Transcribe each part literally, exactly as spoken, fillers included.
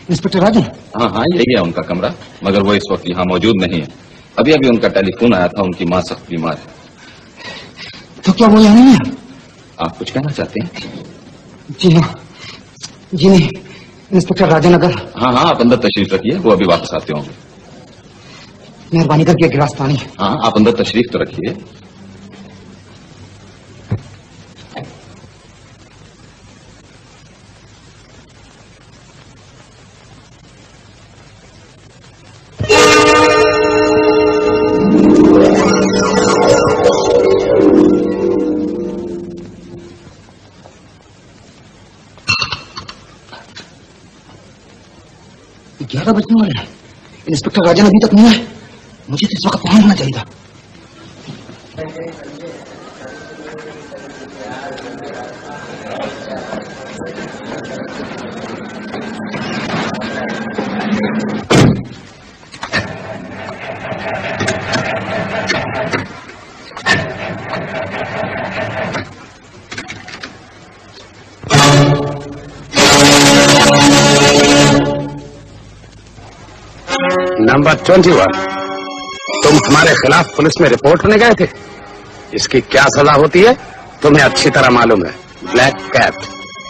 Inspector राजन? हाँ हाँ यही है उनका कमरा, मगर वो इस वक्त यहाँ मौजूद नहीं है। अभी अभी उनका टेलीफोन आया था, उनकी माँ सख्त बीमार है। तो क्या वो यहाँ नहीं है? आप कुछ कहना चाहते हैं? जी हाँ, जी नहीं, इंस्पेक्टर राजन अगर... हाँ हाँ आप अंदर तशरीफ रखिए, वो अभी वापस आते होंगे। मेहरबानी करके एक गिलास पानी। हाँ आप अंदर तशरीफ तो रखिए। ग्यारह बजने वाले हैं, इंस्पेक्टर राजन अभी तक नहीं है। मुझे तो इस वक्त वहां होना चाहिए था। नंबर ट्वेंटी वन, तुम हमारे खिलाफ पुलिस में रिपोर्ट करने गए थे। इसकी क्या सजा होती है तुम्हें अच्छी तरह मालूम है, ब्लैक कैट।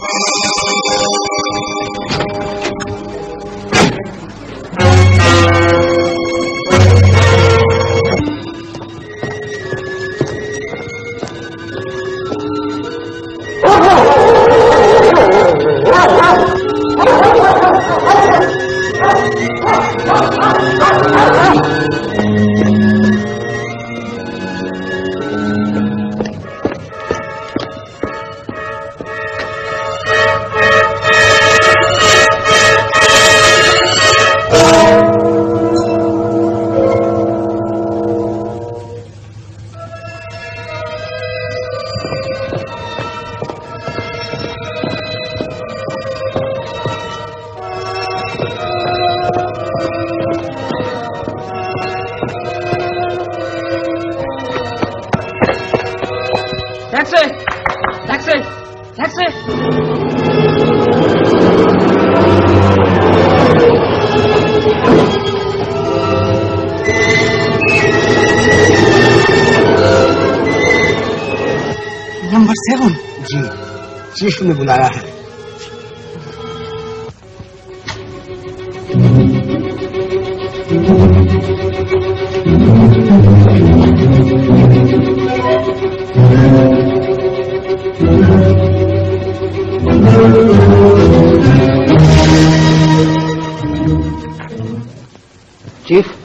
चीफ ने बुलाया है। चीफ,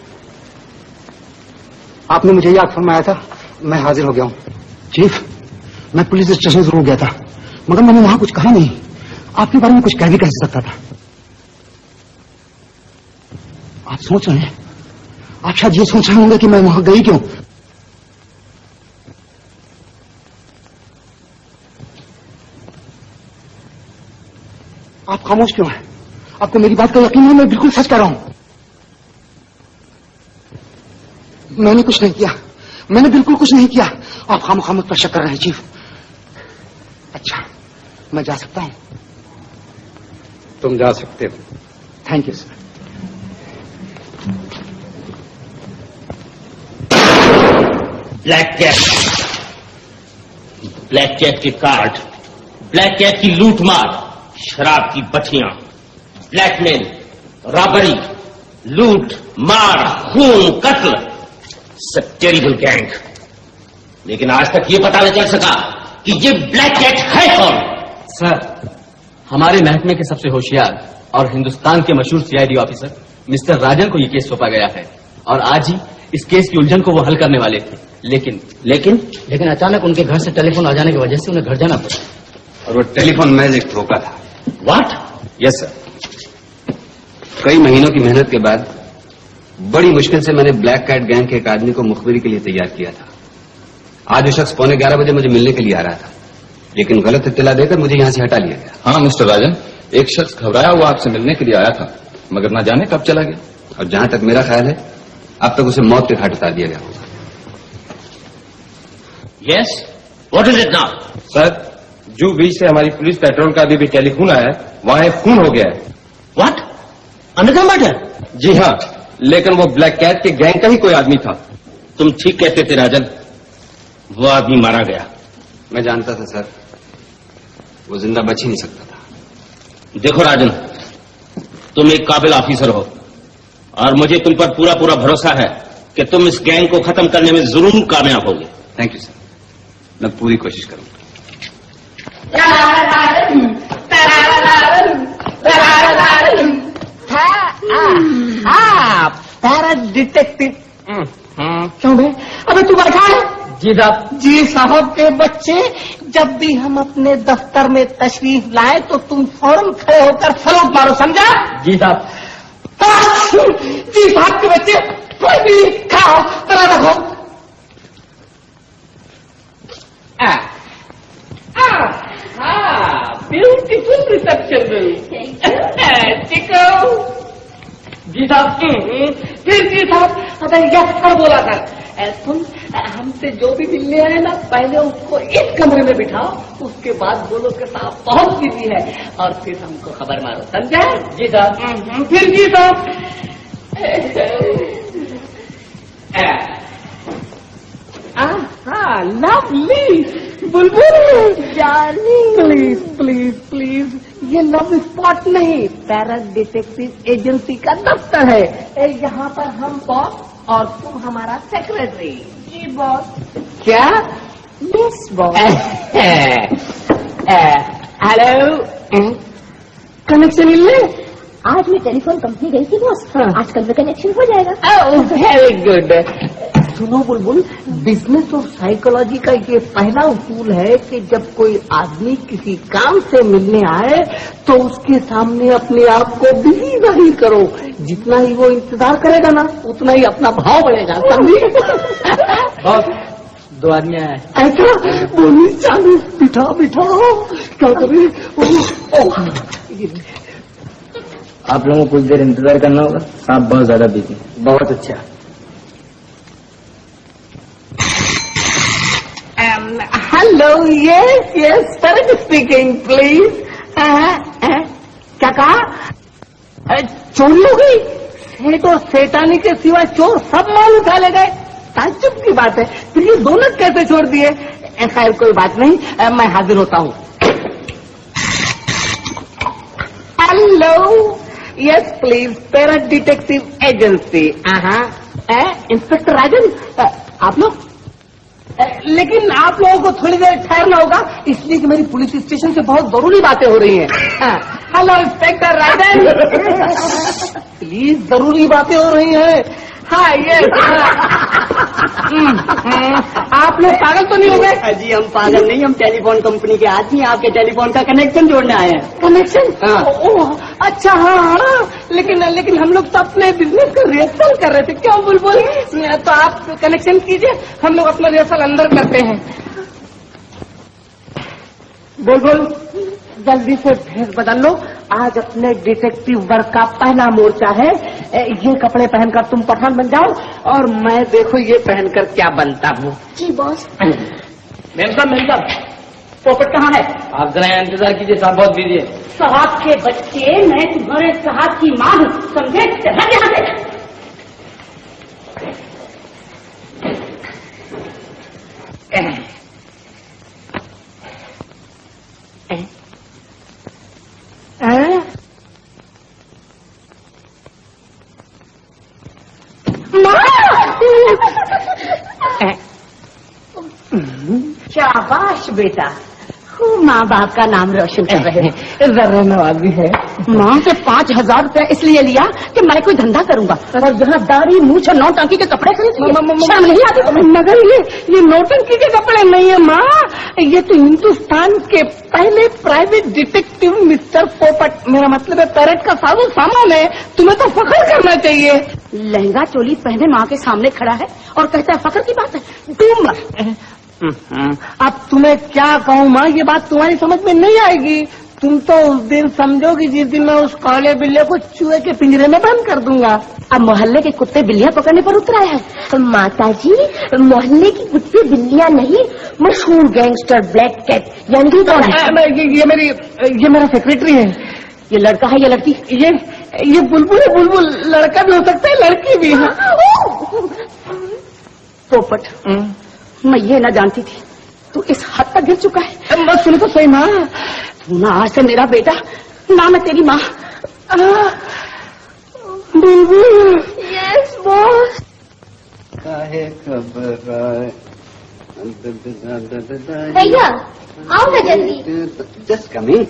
आपने मुझे याद फरमाया था, मैं हाजिर हो गया हूँ। चीफ, मैं पुलिस स्टेशन जरूर गया था, मगर मैंने वहां कुछ कहा नहीं। आपके बारे में कुछ कह भी कह सकता था। आप सोच रहे हैं, आप शायद ये सोच रहे होंगे कि मैं वहां गई क्यों। आप खामोश क्यों हैं? आपको मेरी बात का यकीन है? मैं बिल्कुल सच कह रहा हूं। मैंने कुछ नहीं किया, मैंने बिल्कुल कुछ नहीं किया। आप खामोखा मुझ पर शक कर रहे हैं चीफ। अच्छा, मैं जा सकता हूं? तुम जा सकते हो। Thank you sir. Black cat, black cat के कार्ड, ब्लैक कैट की लूट मार, शराब की बठियां, ब्लैकमेल, रॉबरी, लूट मार, खून, कत्ल, सब टेरिबल गैंग। लेकिन आज तक ये पता नहीं चल सका कि ये ब्लैक कैट है कौन। सर, हमारे महकमे के सबसे होशियार और हिंदुस्तान के मशहूर सीआईडी ऑफिसर मिस्टर राजन को ये केस सौंपा गया है और आज ही इस केस की उलझन को वो हल करने वाले थे। लेकिन लेकिन लेकिन अचानक उनके घर से टेलीफोन आ जाने की वजह से उन्हें घर जाना पड़ा। और वो टेलीफोन महज एक धोखा था। व्हाट? Yes sir. कई महीनों की मेहनत के बाद बड़ी मुश्किल से मैंने ब्लैक कैट गैंग के एक आदमी को मुखबिरी के लिए तैयार किया था। आज वो शख्स पौने ग्यारह बजे मुझे मिलने के लिए आ रहा था, लेकिन गलत इत्तला देकर मुझे यहां से हटा लिया गया। हाँ मिस्टर राजन, एक शख्स घबराया हुआ आपसे मिलने के लिए आया था, मगर ना जाने कब चला गया। और जहां तक मेरा ख्याल है, अब तक उसे मौत के घाट उतार दिया गया होगा। Yes, what is it now? Sir, जो बीच से हमारी पुलिस पेट्रोल का अभी भी टेलीफोन आया है, वहां एक खून हो गया है। व्हाट? Underground matter? जी हाँ, लेकिन वो ब्लैक कैट के गैंग का ही कोई आदमी था। तुम ठीक कहते थे राजन, वो आदमी मारा गया। मैं जानता था सर, वो जिंदा बच ही नहीं सकता था। देखो राजन, तुम एक काबिल ऑफिसर हो और मुझे तुम पर पूरा पूरा भरोसा है कि तुम इस गैंग को खत्म करने में जरूर कामयाब होगे। थैंक यू सर, मैं पूरी कोशिश करूंगा। पैरा डिटेक्टिव क्यों भाई? अबे तू बैठा है? जी साहब। जी साहब के बच्चे, जब भी हम अपने दफ्तर में तशरीफ लाए तो तुम फौरन खड़े होकर सलूट मारो, समझा? जी साहब। जी साहब के बच्चे, कोई भी खाओ, तरह रखो। Beautiful reception Chico. जी साहब। फिर जी साहब, अरे यस सर बोला था। सुन, हमसे जो भी मिलने आए ना, पहले उसको इस कमरे में बिठाओ, उसके बाद बोलो कि साहब बहुत बिजी है और फिर हमको खबर मारो, समझा? जी साहब। फिर जी साहब। हाँ, lovely Bulbul darling, please please please, ये लव स्पॉट नहीं, पैरा डिटेक्टिव एजेंसी का दफ्तर है। यहाँ पर हम बॉस और तुम हमारा सेक्रेटरी। जी बॉस। क्या? Yes boss. हेलो, कनेक्शन मिल रहे? आज मैं टेलीफोन कंपनी गई थी बॉस। हाँ। आजकल में कनेक्शन हो जाएगा। Oh very good. सुनो बुलबुल, बिजनेस और साइकोलॉजी का ये पहला उसूल है कि जब कोई आदमी किसी काम से मिलने आए तो उसके सामने अपने आप को बिजी जाहिर करो। जितना ही वो इंतजार करेगा ना, उतना ही अपना भाव बढ़ेगा, समझी? बॉस, दो आदमी आए। ऐसा बोली चालू, बिठा बिठा, क्या करें? आप लोगों को कुछ देर इंतजार करना होगा, साहब बहुत ज्यादा बिजी। बहुत अच्छा। Hello, yes yes sir speaking, please. क्या कहा? चोरी हो गई? सेठ और सेठानी के सिवा चोर सब माल उठा ले गए? ताज्जुब की बात है, फिर ये दोनों कैसे छोड़ दिए? खैर कोई बात नहीं, मैं हाजिर होता हूँ। Hello, yes please, para detective agency. Inspector Rajan, आप लोग? लेकिन आप लोगों को थोड़ी देर ठहरना होगा, इसलिए कि मेरी पुलिस स्टेशन से बहुत जरूरी बातें हो रही हैं। हेलो इंस्पेक्टर राजन, प्लीज, जरूरी बातें हो रही हैं। हाँ ये आप लोग पागल तो नहीं हो गए? जी हम पागल नहीं, हम टेलीफोन कंपनी के आदमी, आपके टेलीफोन का कनेक्शन जोड़ने आए हैं। कनेक्शन? हाँ। ओह अच्छा, हाँ हाँ, लेकिन लेकिन हम लोग तो अपने बिजनेस का रिहर्सल कर रहे थे। क्यों बुलबुल? तो आप कनेक्शन कीजिए, हम लोग अपना रिहर्सल अंदर करते हैं। बुलबुल, जल्दी से भेस बदल लो, आज अपने डिटेक्टिव वर्क का पहला मोर्चा है। ये कपड़े पहनकर तुम पठान बन जाओ और मैं देखो ये पहनकर क्या बनता हूँ। जी बॉस। मैम साहब, मैम साहब, पोपट कहाँ है? आप जरा इंतजार कीजिए, साहब बहुत बिजी है। साहब के बच्चे, मैं तुम्हारे साहब की माँ हूँ, समझे? चला यहाँ से। शाबाश बेटा, माँ बाप का नाम रोशन कर रहे हैं। जरा नवाजी है। माँ से पाँच हजार रुपया इसलिए लिया कि मैं कोई धंधा करूंगा और यहाँ दाढ़ी मूछ और नौटंकी के कपड़े खरीद। शर्म नहीं आती तुम्हें? मगर ये ये नौटंकी के कपड़े नहीं है माँ, ये तो हिंदुस्तान के पहले प्राइवेट डिटेक्टिव मिस्टर पोपट, मेरा मतलब है पैरेट का साजो सामान है। तुम्हें तो फख्र करना चाहिए। लहंगा चोली पहने माँ के सामने खड़ा है और कहता है फख्र की बात है। तुम अब तुम्हें क्या कहूँ माँ, ये बात तुम्हारी समझ में नहीं आएगी। तुम तो उस दिन समझोगी जिस दिन मैं उस काले बिल्ले को चूहे के पिंजरे में बंद कर दूंगा। अब मोहल्ले के कुत्ते बिल्लियां पकड़ने पर उतरा है। माताजी, मोहल्ले की कुत्ते बिल्लियां नहीं, मशहूर गैंगस्टर ब्लैक कैट यानी कि कौन है? ये, ये मेरी ये मेरा सेक्रेटरी है। ये लड़का है या लड़की? ये ये बुलबुल है, बुलबुल। लड़का भी हो सकता है, लड़की भी है। पोपट, मैं ये ना जानती थी तू इस हद तक गिर चुका है। बस सुनो तो सही माँ। तू ना आज से मेरा बेटा, ना मैं तेरी माँ। बुलबुल। Yes boss. भैया आओ ना जल्दी। Just coming.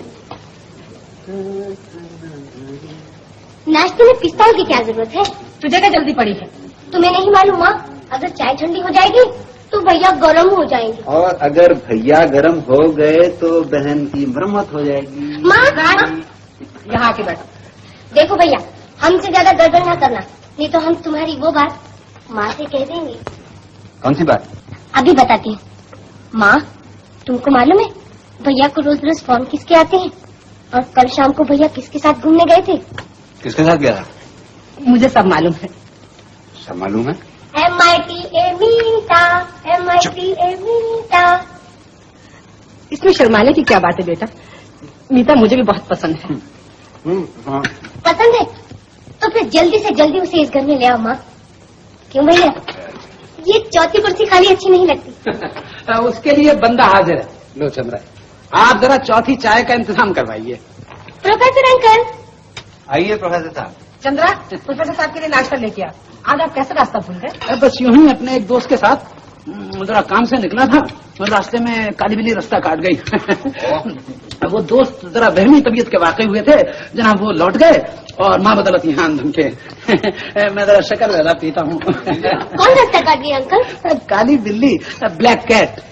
नाश्ते में पिस्तौल की क्या जरूरत है? तुझे क्या जल्दी पड़ी है? तुम्हें नहीं मालूम माँ, अगर चाय ठंडी हो जाएगी तो भैया गरम हो जाएंगे। और अगर भैया गरम हो गए तो बहन की मरम्मत हो जाएगी। माँ यहाँ आके बैठो। देखो भैया, हमसे ज्यादा गड़बड़ ना करना, नहीं तो हम तुम्हारी वो बात माँ से कह देंगे। कौन सी बात? अभी बताती हूँ। माँ, तुमको मालूम है भैया को रोज रोज फोन किसके आते हैं? और कल शाम को भैया किसके साथ घूमने गए थे? किसके साथ गया था? मुझे सब मालूम है। सब मालूम है? M I T A Mita, M I T A Mita. इसमें शर्माने की क्या बात है बेटा? मीता मुझे भी बहुत पसंद है। हाँ। पसंद है तो फिर जल्दी से जल्दी उसे इस घर में ले आओ माँ। क्यों भैया, ये चौथी कुर्सी खाली अच्छी नहीं लगती? उसके लिए बंदा हाजिर है। लो चंद्रा, आप जरा चौथी चाय का इंतजाम करवाइए। Professor uncle. आइए प्रोफेसर साहब। चंद्रा, प्रोफेसर साहब के लिए नाश्ता लेके आ। आज आप कैसे रास्ता भूल गए? बस यूं ही अपने एक दोस्त के साथ जरा काम से निकला था और रास्ते में काली बिल्ली रास्ता काट गई। वो दोस्त जरा वहमी तबीयत के वाकई हुए थे जनाब, वो लौट गए और माँ बदौलत यहाँ धुन के मैं जरा शक्कर ज्यादा पीता हूँ। कौन रास्ता काट गई अंकल? काली बिल्ली, ब्लैक कैट।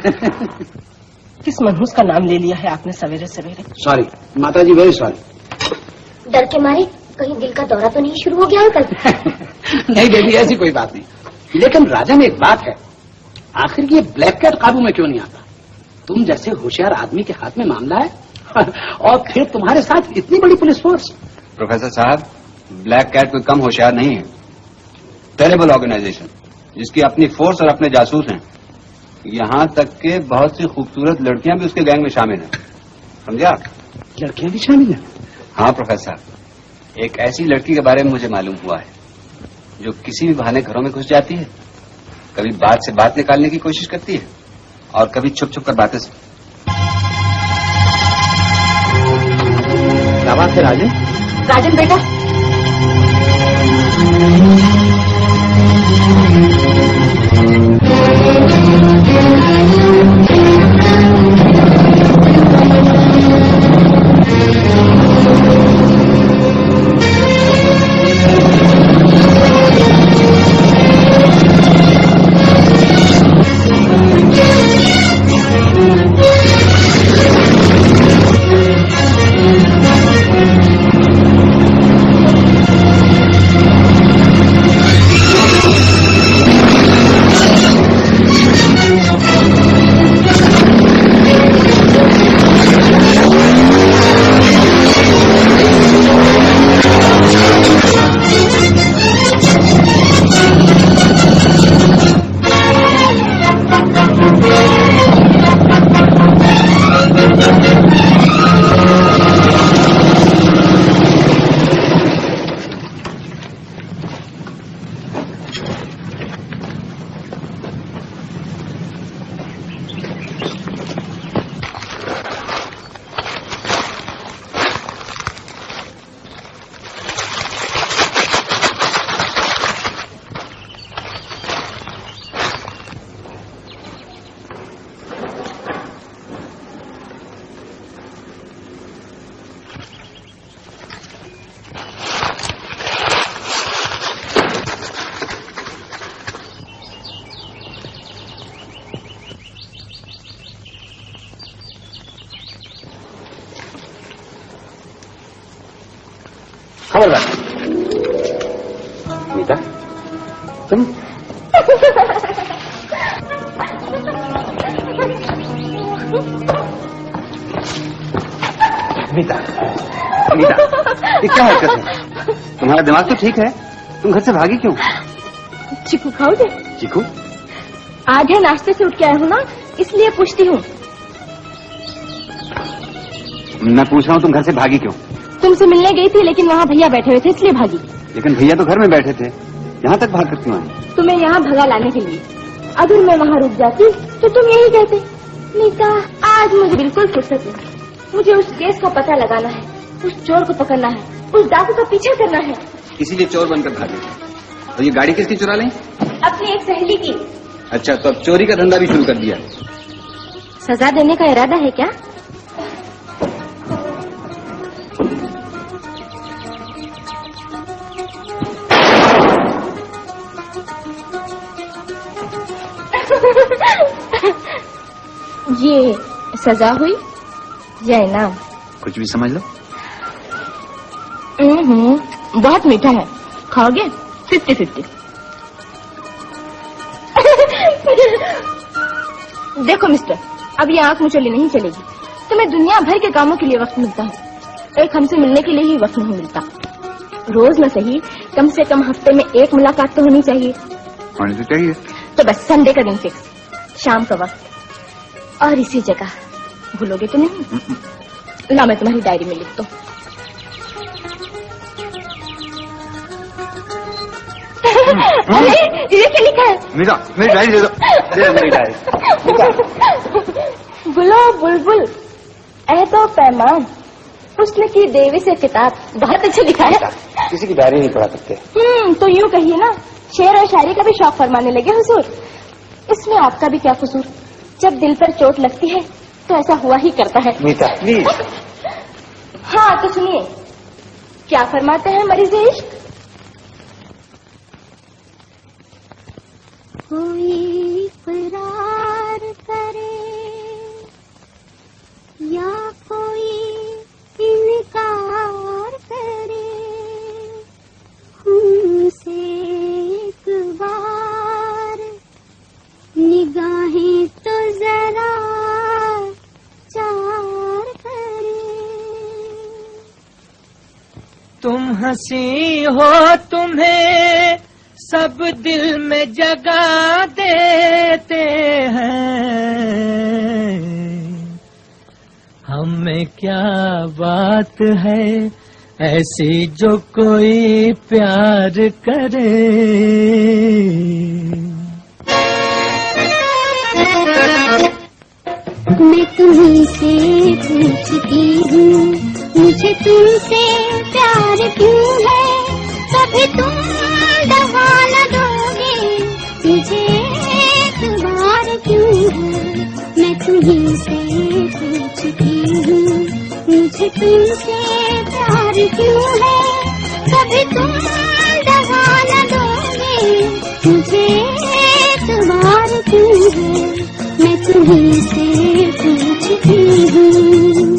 किस मनहूस का नाम ले लिया है आपने सवेरे सवेरे? सॉरी माता जी, वेरी सॉरी। डर के मारे कहीं दिल का दौरा तो नहीं शुरू हो गया अंकल? नहीं बेबी, ऐसी कोई बात नहीं। लेकिन राजन एक बात है, आखिर ये ब्लैक कैट काबू में क्यों नहीं आता? तुम जैसे होशियार आदमी के हाथ में मामला है और फिर तुम्हारे साथ इतनी बड़ी पुलिस फोर्स। प्रोफेसर साहब, ब्लैक कैट कोई कम होशियार नहीं है। टेरेबल ऑर्गेनाइजेशन जिसकी अपनी फोर्स और अपने जासूस हैं। यहाँ तक के बहुत सी खूबसूरत लड़कियां भी उसके गैंग में शामिल हैं। समझा? लड़कियां भी शामिल हैं? हाँ प्रोफेसर, एक ऐसी लड़की के बारे में मुझे मालूम हुआ है जो किसी भी बहाने घरों में घुस जाती है, कभी बात से बात निकालने की कोशिश करती है और कभी छुप छुप कर बातें। क्या बात है राजन? राजन बेटा, खबरदार मीता, तुम मीता, मीता, ये क्या हरकत है? तुम्हारा दिमाग तो ठीक है, तुम घर से भागी क्यों? चीकू खाओगे? चीकू? आज है नाश्ते से उठ के आया हूँ ना, इसलिए पूछती हूँ। मैं पूछ रहा हूँ तुम घर से भागी क्यों? तुमसे मिलने गई थी लेकिन वहाँ भैया बैठे हुए थे इसलिए भागी। लेकिन भैया तो घर में बैठे थे, यहाँ तक भाग कर क्यों आई? तुम्हें यहाँ भगा लाने के लिए। अगर मैं वहाँ रुक जाती तो तुम यही कहते, नीता आज मुझे बिल्कुल फुर्सत नहीं, मुझे उस केस का पता लगाना है, उस चोर को पकड़ना है, उस डाकू का पीछा करना है। इसीलिए चोर बनकर भागे। और ये गाड़ी किसकी चुरा लें? अपनी एक सहेली की। अच्छा, तो अब चोरी का धंधा भी शुरू कर दिया। सजा देने का इरादा है क्या? ये सजा हुई या इनाम? कुछ भी समझ लो। हम्म, बहुत मीठा है, खाओगे? Fifty fifty. देखो मिस्टर, अब ये आंख मुचली नहीं चलेगी। तुम्हें दुनिया भर के कामों के लिए वक्त मिलता है, एक हमसे मिलने के लिए ही वक्त नहीं मिलता। रोज न सही, कम से कम हफ्ते में एक मुलाकात तो होनी चाहिए। होनी तो चाहिए। तो बस संडे का दिन फिक्स, शाम का वक्त और इसी जगह। भूलोगे तो नहीं? ला मैं तुम्हारी डायरी में लिख दूं। अरे ये क्या लिखा है? मीरा, मेरी डायरी दे दो। दे दो मेरी डायरी। बुलो बुलबुल ऐ तो पैमान, उसने की देवी से किताब, बहुत अच्छा लिखा है। किसी की डायरी नहीं पढ़ा सकते। हम्म, तो यूँ कहिए ना, शेर और शायरी का भी शौक फरमाने लगे हुजूर। इसमें आपका भी क्या कसूर? जब दिल पर चोट लगती है तो ऐसा हुआ ही करता है। मीता प्लीज। हाँ तो सुनिए, क्या फरमाते हैं मरीज़े इश्क? कोई इकरार करे या कोई इनकार करे, हमसे एक बार निगाहें तो जरा चार करे। तुम हंसी हो, तुम्हें सब दिल में जगा देते हैं, हमें क्या बात है ऐसी जो कोई प्यार करे। मैं तुम्हीं से पूछती हूँ, मुझे तुमसे प्यार क्यों है? कभी तुम दवा न दोगे, मुझे एक बार क्यों है? मैं तुम्हीं से पूछती हूँ, मुझे तुमसे प्यार क्यों है? कभी तुम दवा न दोगे, मुझे एक बार क्यों है? मैं तुम्हीं से पूछती हूँ।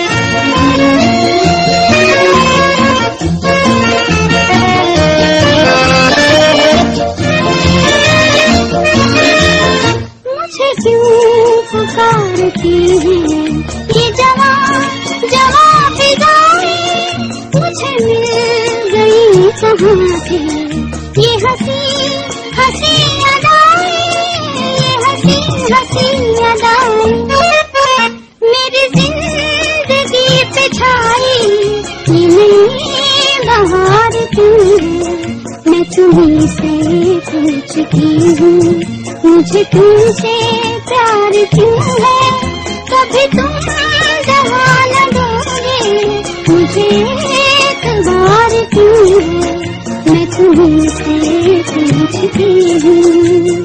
मुझे क्यों पुकारती है ये जवान जवान फिजाएं? मुझे मिल गई कहाँ से ये हंसी हंसी अदाएं, ये हंसी हंसी अदाएं। मेरी जिंदगी पे छाई ये नई बहार क्यों है? मैं तुम्हीं से पूछती हूँ, मुझे तुमसे प्यार क्यों है? कभी तुम दवा न दोगे, मुझे एक बार क्यों है? मैं तुम्हीं से पूछती हूँ।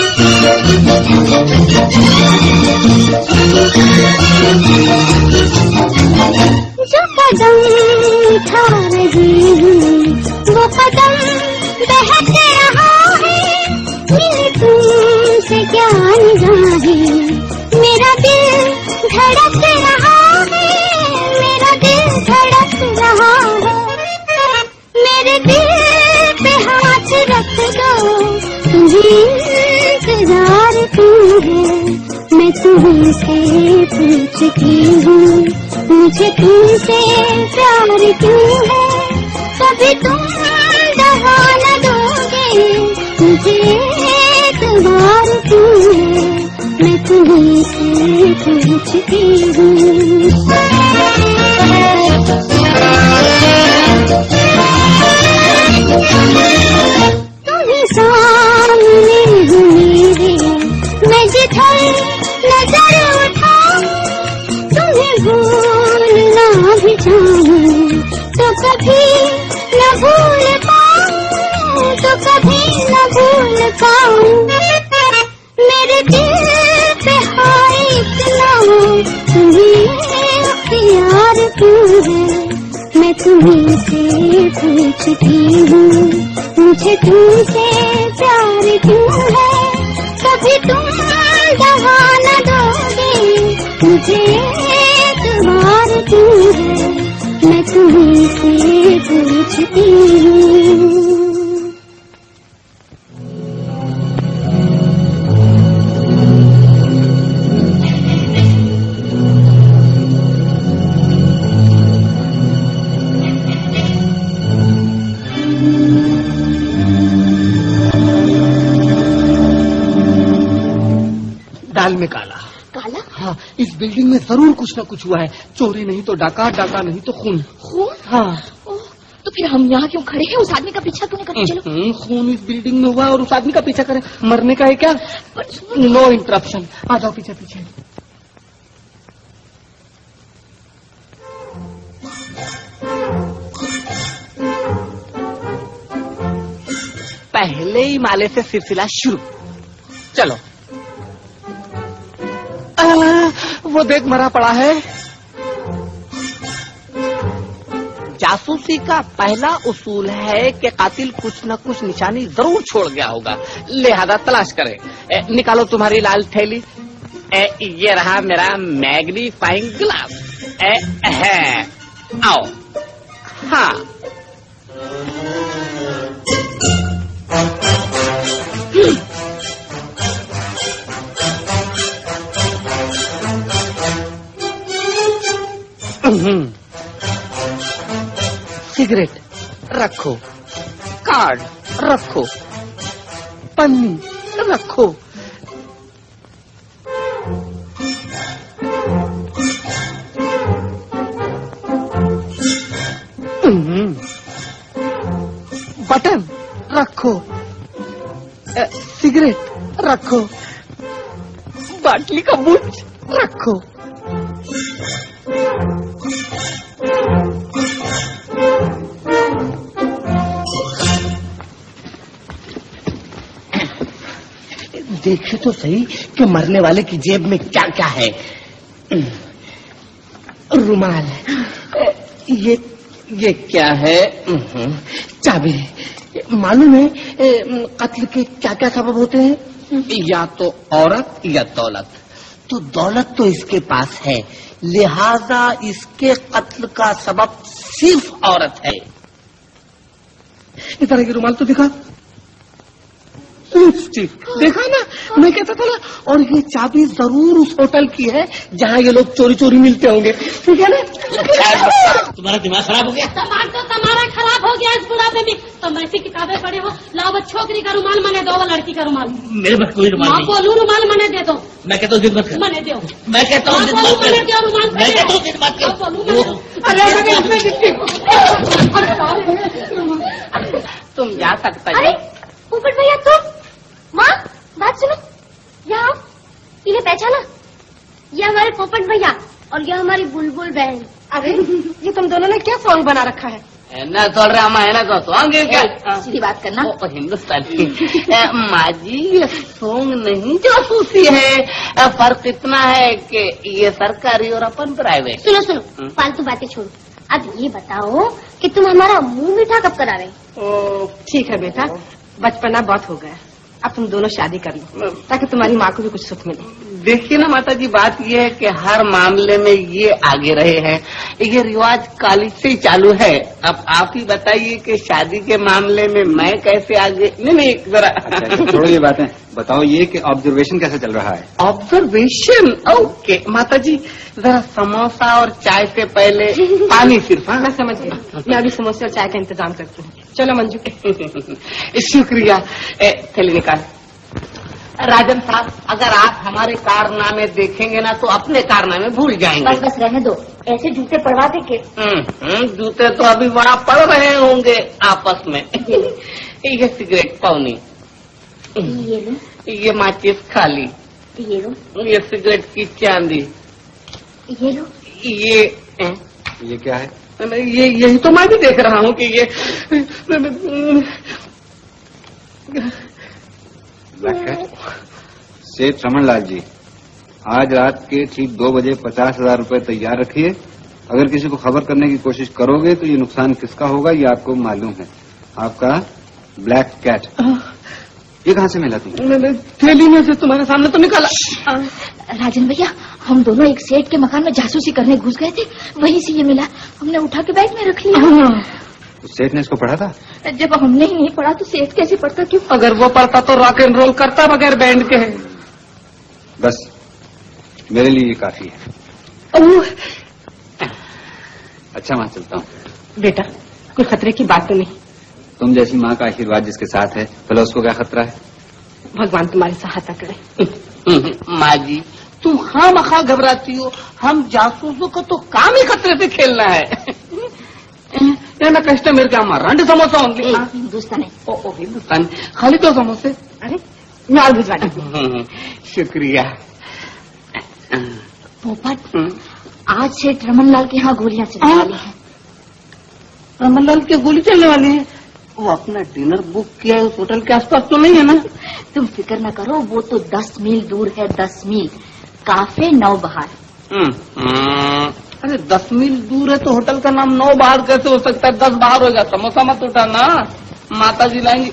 जो कदम उठा रही हूँ वो कदम बहक रहा है, मिली तुमसे क्या निगाहें? मेरा दिल धड़क रहा है, मेरा दिल धड़क रहा है। मेरे दिल पे हाथ रख दो, तुम्हें इंतजार क्यों है? मैं तुम्हीं से पूछती हूँ, मुझे तुमसे प्यार क्यों है? कभी तुम दवा न दोगे, मुझे एक बार क्यों है? मैं तुम्हीं से पूछती हूँ। तुम्हें सामने हूँ मेरे, मैं जिधर नजर उठाऊं, तुम्हें भूलना भी चाहूं तो कभी न भूल पाऊं, तो कभी न भूल पाऊं। मेरे दिल पे हाय इतना तुम्हें प्यार क्यों है, मैं तुम्हें से पूछती हूँ, मुझे तुमसे प्यार क्यों है। कभी तुम दवा न दोगे मुझे एतबार क्यों है, मैं तुम्हें से पूछती हूँ। दाल में काला। काला? हाँ, इस बिल्डिंग में जरूर कुछ न कुछ हुआ है। चोरी नहीं तो डाका, डाका नहीं तो खून। खून? हाँ। ओ, तो फिर हम यहाँ क्यों खड़े हैं? उस आदमी का पीछा क्यों नहीं करते? चलो। खून इस बिल्डिंग में हुआ और उस आदमी का पीछा करे, मरने का है क्या? No interruption. आ जाओ पीछे पीछे। पहले ही माले से सिलसिला शुरू। चलो। आ, वो देख मरा पड़ा है। जासूसी का पहला उसूल है कि कातिल कुछ न कुछ निशानी जरूर छोड़ गया होगा, लिहाजा तलाश करें। ए, निकालो तुम्हारी लाल थैली। ए, ये रहा मेरा मैग्नीफाइंग ग्लास। ए, है, आओ। हाँ, सिगरेट रखो, कार्ड रखो, पन्नी रखो। बटन रखो, सिगरेट रखो, बाटली का बुच रखो। देखे तो सही कि मरने वाले की जेब में क्या क्या है। रुमाल, ये ये क्या है? चाबी। मालूम है कत्ल के क्या क्या सबब होते हैं? या तो औरत या दौलत। तो दौलत तो इसके पास है, लिहाजा इसके कत्ल का सबब सिर्फ औरत है। इस तरह की रुमाल तो दिखा, लिपस्टिक देखा ना, मैं कहता था ना। और ये चाबी जरूर उस होटल की है जहाँ ये लोग चोरी चोरी मिलते होंगे, ठीक है ना? तुम्हारा दिमाग खराब हो गया? दिमाग तो तुम्हारा खराब हो गया इस बुढ़ापे में। तुम ऐसी किताबें पढ़े हो, लाओ वो छोकरी का रुमाल मने दो, वो लड़की का रुमाल। मेरे पास कोई रुमाल नहीं। बोलू रुमाल मने दे दो। मैं कहता हूँ जिद मत कर। मने दो। मैं कहता हूँ जिद मत कर। रुमाल मैं कहता हूँ जिद मत कर। तुम जा सकता है। पोपट भैया तुम? माँ बात सुनो, यहाँ इन्हें पहचाना? ये हमारे पोपट भैया और ये हमारी बुलबुल बहन। अरे ये तुम दोनों ने क्या सॉन्ग बना रखा है? ना तो रामा है ना तो सॉन्ग है क्या? सीधी बात करना। ओ, हिंदुस्तानी माँ जी, ये सॉन्ग नहीं जासूसी है। फर्क इतना है कि ये सरकारी और अपन प्राइवेट। सुनो सुनो, फालतू बातें छोड़ो। अब ये बताओ कि तुम हमारा मुंह मीठा कब करा रहे? ओ ठीक है बेटा, बचपना बहुत हो गया, अब तुम दोनों शादी कर लो ताकि तुम्हारी माँ को भी कुछ सुख मिले। देखिए ना माता जी, बात ये है कि हर मामले में ये आगे रहे हैं, ये रिवाज काली से ही चालू है। अब आप ही बताइए कि शादी के मामले में मैं कैसे आगे। नहीं नहीं जरा अच्छा, छोड़ो ये बातें, बताओ ये कि ऑब्जर्वेशन कैसे चल रहा है? ऑब्जर्वेशन? ओके माता जी, जरा समोसा और चाय से पहले पानी सिर्फ। मैं समझ गई, मैं अभी समोसे और चाय का इंतजाम करती हूँ। चलो मंजू। शुक्रिया। थैली निकाल। राजन साहब, अगर आप हमारे कारनामे देखेंगे ना तो अपने कारनामे भूल जाएंगे। बस बस रहने दो, ऐसे जूते पड़वाते के? जूते तो अभी वहाँ पड़ रहे होंगे आपस में। ये सिगरेट पौनी, ये लो, ये माचिस खाली, ये लो, ये सिगरेट की चांदी, ये लो, ये ए? ये क्या है? ये यही तो मैं भी देख रहा हूँ कि ये सेठ रमन लाल जी, आज रात के ठीक दो बजे पचास हजार रूपये तैयार रखिए। अगर किसी को खबर करने की कोशिश करोगे तो ये नुकसान किसका होगा ये आपको मालूम है। आपका ब्लैक कैट। ये कहाँ से मिला तुमने? थैली में से तुम्हारे सामने तो निकाला। राजन भैया, हम दोनों एक सेठ के मकान में जासूसी करने घुस गए थे, वहीं से ये मिला, हमने उठा के बैग में रख लिया। तो सेठ ने इसको पढ़ा था? जब हमने ही नहीं पढ़ा तो सेठ कैसे पढ़ता? क्यों? अगर वो पढ़ता तो रॉक एंड रोल करता बगैर बैंड के। बस मेरे लिए ये काफी है। अच्छा मां, चलता हूँ। बेटा, कोई खतरे की बात तो नहीं? तुम जैसी माँ का आशीर्वाद जिसके साथ है, भला उसको क्या खतरा है? भगवान तुम्हारी सहायता करे। माँ जी, तुम खामखा घबराती हो। हम जासूसों को तो काम ही खतरे से खेलना है। ना कस्टमर का हमारा रंड समोसा होंगे। हिंदुस्तानी। ओ ओ हिंदुस्तानी, खाली दो समोसे। अरे मैं और भिजवा देती। शुक्रिया। पोपट, आज सेठ रमनलाल के यहाँ गोलियां चलने वाली हैं। रमनलाल की गोली चलने वाली है? वो अपना डिनर बुक किया है उस होटल के आसपास तो नहीं है ना? तुम फिक्र न करो, वो तो दस मील दूर है। दस मील काफे नौ बहार। अरे दस मील दूर है तो होटल का नाम नौ बहार कैसे हो सकता है? दस बहार होगा। समोसा मत उठाना, माता जी लाएंगी।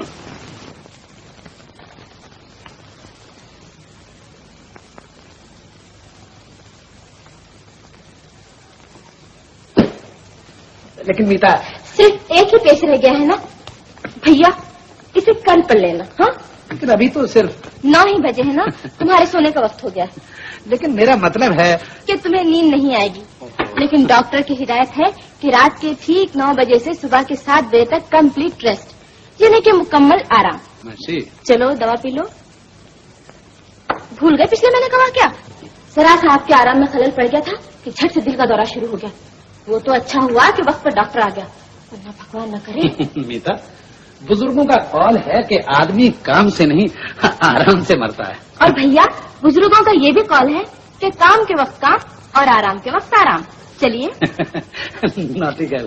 लेकिन मीता, सिर्फ एक ही पेश रह गया है ना भैया, इसे कल पर लेना। हाँ, लेकिन अभी तो सिर्फ नौ ही बजे है ना, तुम्हारे सोने का वक्त हो गया। लेकिन मेरा मतलब है कि तुम्हें नींद नहीं आएगी, लेकिन डॉक्टर की हिदायत है कि रात के ठीक नौ बजे से सुबह के सात बजे तक कंप्लीट रेस्ट, यानी कि मुकम्मल आराम। चलो दवा पी लो। भूल गए पिछले महीने कहा क्या? जरा सा आपके आराम में खलल पड़ गया था कि झट से दिल का दौरा शुरू हो गया। वो तो अच्छा हुआ कि वक्त पर डॉक्टर आ गया, वरना भगवान न करे। मीता, बुजुर्गों का कौल है कि आदमी काम से नहीं आराम से मरता है। और भैया, बुजुर्गों का ये भी कौल है कि काम के वक्त काम और आराम के वक्त आराम। चलिए। नॉटी गर्ल,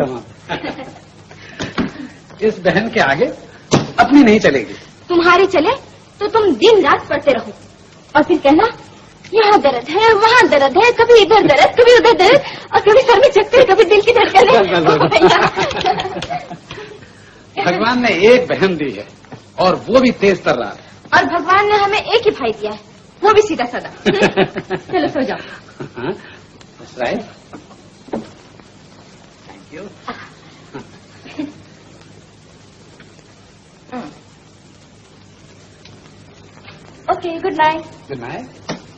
इस बहन के आगे अपनी नहीं चलेगी। तुम्हारी चले तो तुम दिन रात पढ़ते रहो और फिर कहना यहाँ दर्द है, वहाँ दर्द है, कभी इधर दर्द, कभी उधर दर्द, और कभी सर में चक्कर, कभी दिल की धड़कन। भगवान ने एक बहन दी है और वो भी तेज तर्रार। और भगवान ने हमें एक ही भाई दिया है, वो भी सीधा साधा। चलो सो जाओ। Right, thank you. Okay, good night. Good night.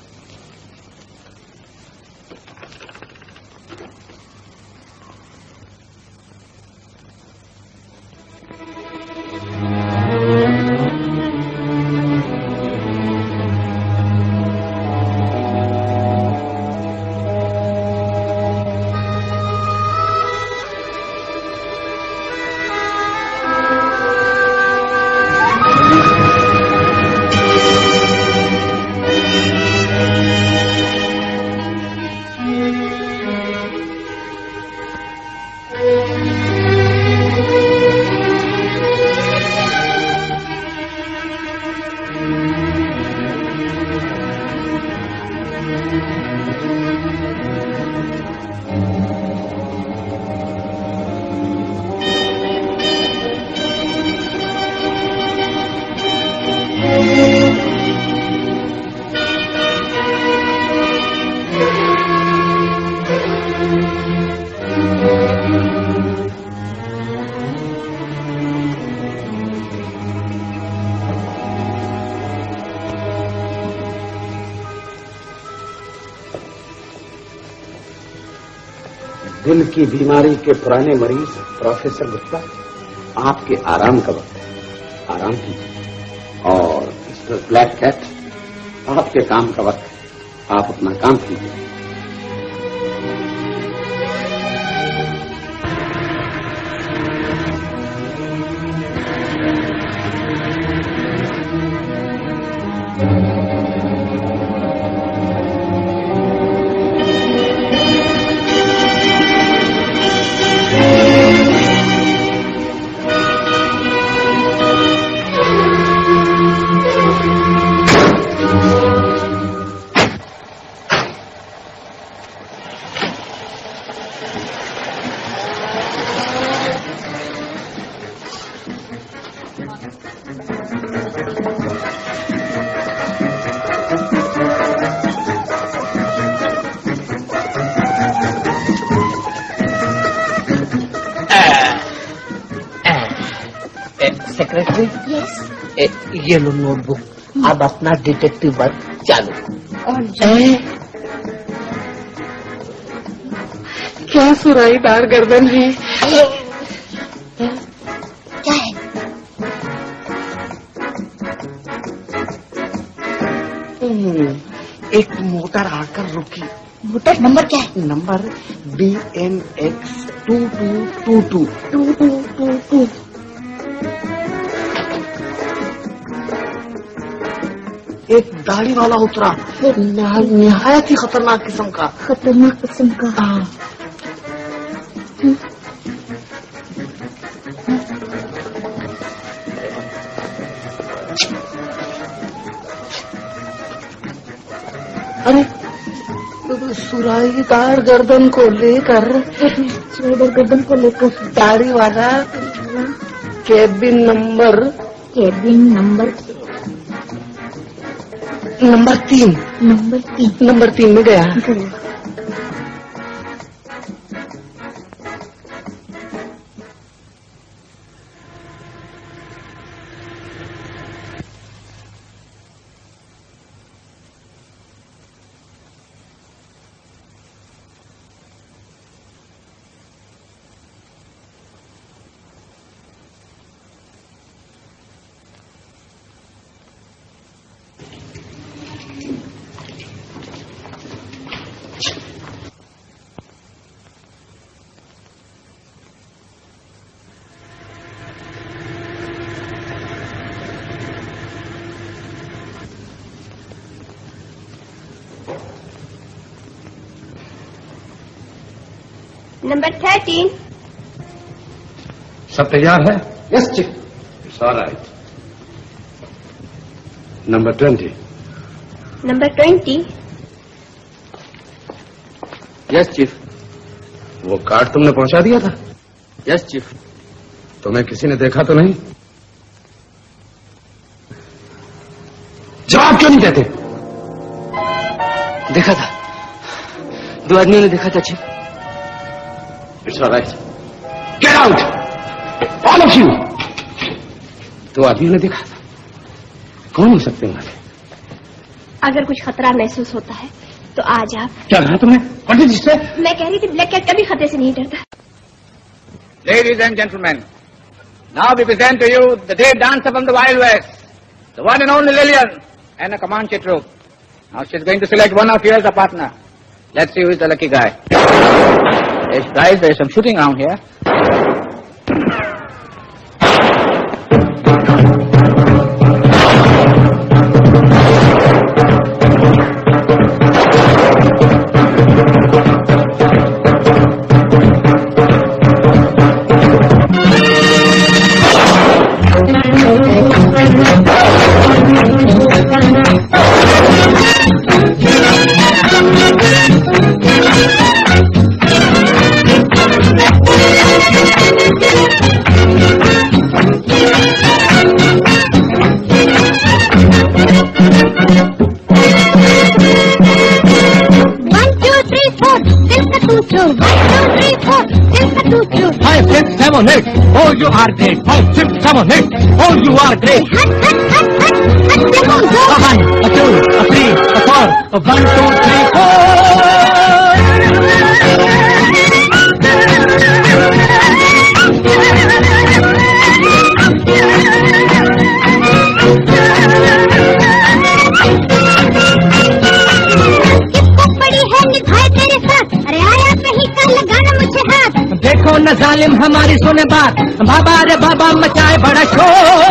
दिल की बीमारी के पुराने मरीज प्रोफेसर गुप्ता, आपके आराम का वक्त है, आराम कीजिए। और मिस्टर ब्लैक कैट, आपके काम का वक्त है, आप अपना काम कीजिए। सेक्रेटरी, यस, ये लो नोटबुक, अब अपना डिटेक्टिव वर्क चालू। और क्या सुराईदार गर्दन है? क्या है? एक मोटर आकर रुकी। मोटर नंबर क्या है? Number B N X two two two two two two two two. एक दाढ़ी वाला उतरा, निहायत ही खतरनाक किस्म का। खतरनाक किस्म का। हाँ। अरे सुराईदार गर्दन को लेकर सुराईदार गर्दन को लेकर दाढ़ी वाला cabin number cabin number number तीन नंबर तीन नंबर तीन में गया। Number thirteen. सब तैयार है? Yes chief. It's alright. Number twenty. Number twenty. Yes chief. वो कार्ड तुमने पहुंचा दिया था? Yes chief. तुम्हें किसी ने देखा तो नहीं? जवाब क्यों नहीं देते? देखा था, दो आदमियों ने देखा था chief. It's alright. Get out all of you. दो आदमियों ने देखा था, कौन हो सकते हैं? अगर कुछ खतरा महसूस होता है तो आज आप। क्या कहा तुमने? व्हाट डिड यू से? मैं कह रही थी ब्लैक कैट कभी खतरे से नहीं डरता। Ladies and gentlemen, now we present to you the great dancer from the Wild West, the one and only Lillian, and a Comanche troupe. Now she's going to select one of you as a partner. Let's see who is the lucky guy. Yes, guys, there is some shooting around here. Seven, eight. Oh, you are great. Five, six, seven, eight. Oh, you are great. A one, a two, a three, a four. A one, two, three, four. देखो न जालिम हमारी सुने बात, बाबा रे बाबा मचाए बड़ा शोर।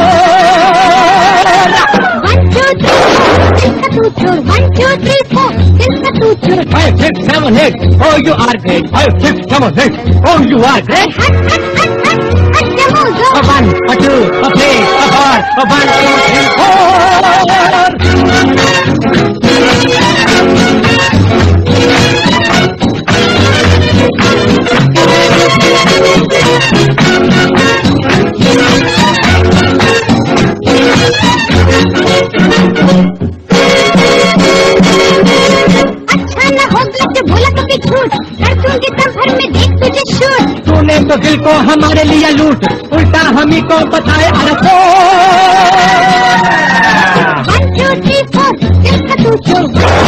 One two three, one two three four, five six seven eight. Oh, you are great. Five six seven eight. Oh, you are great. A one, a two, a three, a four, a one two three four. तो दिल को हमारे लिए लूट, उल्टा हम ही को बताए अरबों। वन टू थ्री फोर किसका तू चो,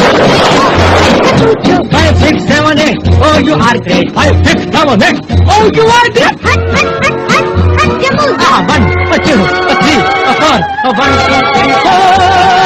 five six seven eight O you are great, five six seven eight O you are great. हट हट हट हट हट जमू। हाँ one two three four one two three four.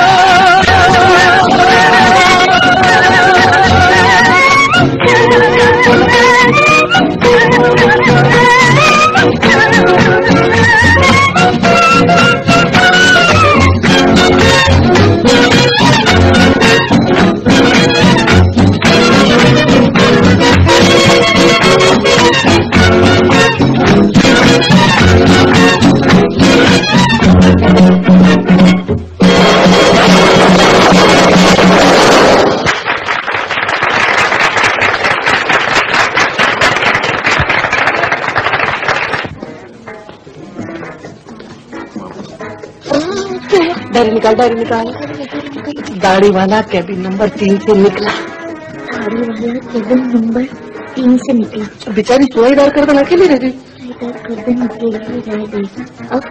Diary निकाल, डायरी निकाल। दाढ़ी वाला कैबिन नंबर तीन से निकला। दाढ़ी वाला कैबिन नंबर तीन से निकला। बेचारी सुहाईदार कर देना अकेली रह गई। कर देना अकेली रह गई। अब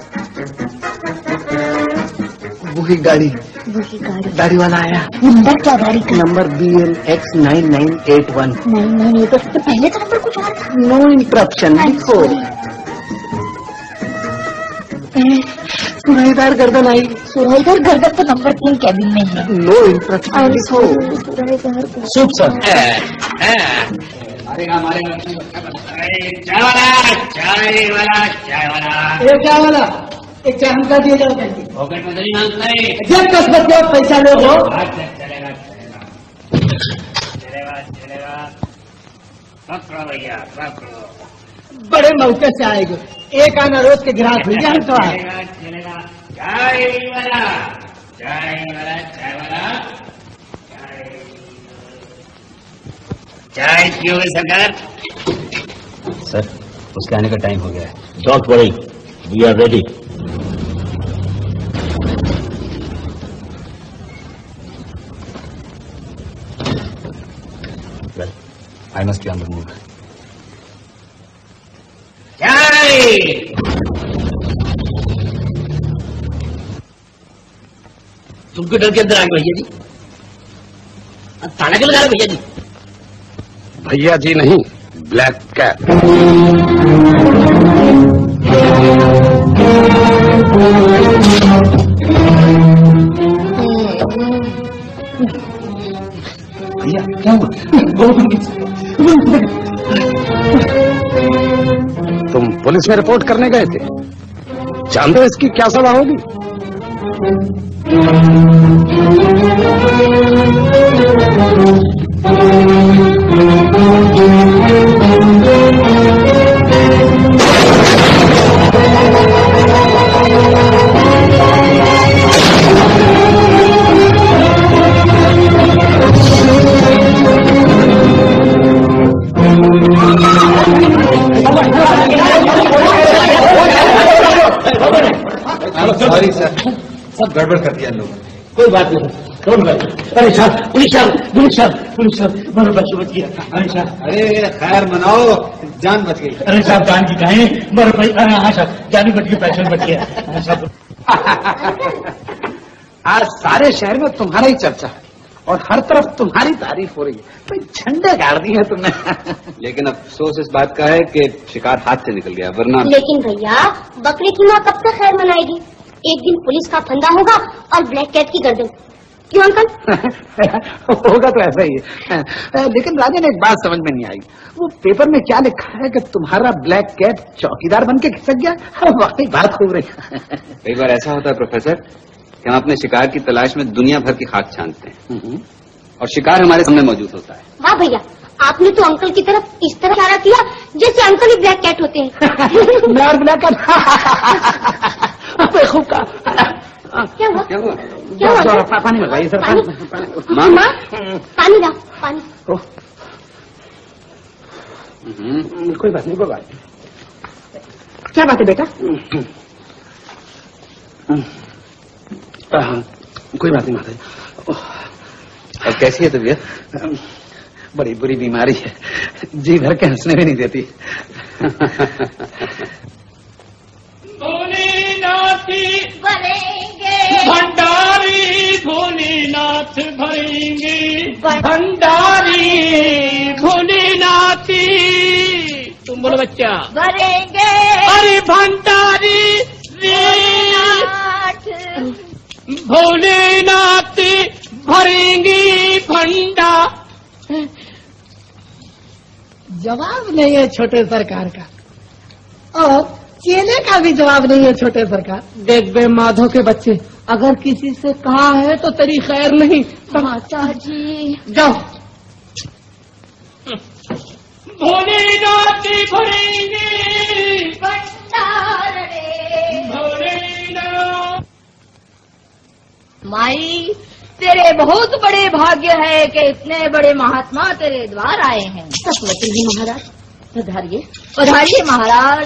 वही गाड़ी, वही गाड़ी। दाढ़ी वाला आया। नंबर क्या गाड़ी का? Number B L X nine nine eight one. Nine nine eight one. तो पहले तो नंबर कुछ और था। नो इंटरप्शन लिखो। सुराईदार गर्दन आई। सुराईदार गर्दन तो नंबर तीन कैबिन में है। नो इंटरप्शन लिखो। सुराईदार सूप सर। मारेगा मारेगा। चाय वाला, चाय वाला, चाय वाला। ये क्या वाला? एक चाय हमका दिया जाओ। पॉकेट में नहीं मांगता है। जब कसमत के पैसा लो हो। चलेगा चलेगा चलेगा। पकड़ो भैया पकड़ो। बड़े मौके से आएगा। एक आना रोज के ग्राहक हुई हम तो आए। चलेगा। चाय वाला, चाय वाला, चाय वाला, चाय पियोगे सरकार? सर उसके आने का टाइम हो गया है। Don't worry, we are ready. Well I must be on the move. चाय। तुमको डर के अंदर आगे भैया जी, ताला क्यों लगा रहे भैया जी? भैया जी नहीं, ब्लैक कैट। भैया क्या हुआ? तुम पुलिस में रिपोर्ट करने गए थे, जानते हो इसकी क्या सजा होगी? सॉरी सर, सब गड़बड़ कर दिया लोगों ने। कोई बात नहीं, कौन बात नहीं। अरे साहब, पुलिस साहब, पुलिस साहब, पुलिस साहब, मेरा बच्चा बच गया। अरे साहब, अरे खैर मनाओ, जान बच गई। अरे साहब जान की कहें, मेरा भाई, हाँ साहब, जान बच गई, पैसे बच गया। आज सारे शहर में तुम्हारा ही चर्चा है और हर तरफ तुम्हारी तारीफ हो रही है। तो झंडे गाड़ दी है तुमने। लेकिन अफसोस इस बात का है कि शिकार हाथ से निकल गया, वरना। लेकिन भैया बकरी की माँ कब तक खैर मनाएगी? एक दिन पुलिस का फंदा होगा और ब्लैक कैट की गर्दन। क्यों अंकल? होगा तो ऐसा ही है। लेकिन राजन एक बात समझ में नहीं आई, वो पेपर में क्या लिखा है कि तुम्हारा ब्लैक कैट चौकीदार बन के खिसक गया? वाकई बात खूब रही। कई बार ऐसा होता है प्रोफेसर कि हम अपने शिकार की तलाश में दुनिया भर की खाक छानते हैं और शिकार हमारे सामने मौजूद होता है। वाह भैया, आपने तो अंकल की तरफ इस तरह इशारा किया जैसे अंकल ही ब्लैक कैट होते हैं। मैं ब्लैक कैट खूब कहा। क्या हुआ? क्या हुआ? क्या हुआ? पानी लगाइए सर। माँ पानी लाओ, पानी। कोई बात नहीं, कोई बात नहीं। क्या बात है बेटा? कोई बात नहीं माता। और कैसी है तबीयत? बड़ी बुरी बीमारी है, जी भर के हंसने भी नहीं देती। भोलेनाथी भरेंगे भंडारी, भोलेनाथ भरेंगे भंडारी, भोलेनाथी। तुम बोलो बच्चा। भरेंगे अरे भंडारी भोलेनाथ भरेंगे भंडार। जवाब नहीं है छोटे सरकार का, और चेले का भी जवाब नहीं है छोटे सरकार। देख बे माधो के बच्चे, अगर किसी से कहा है तो तेरी खैर नहीं। माता जी जाओ। भोलेनाथ भरेंगे भंडार रे भोलेनाथ। माई तेरे बहुत बड़े भाग्य है कि इतने बड़े महात्मा तेरे द्वार आए हैं। सचमुच ही महाराज, पधारिए पधारिए महाराज।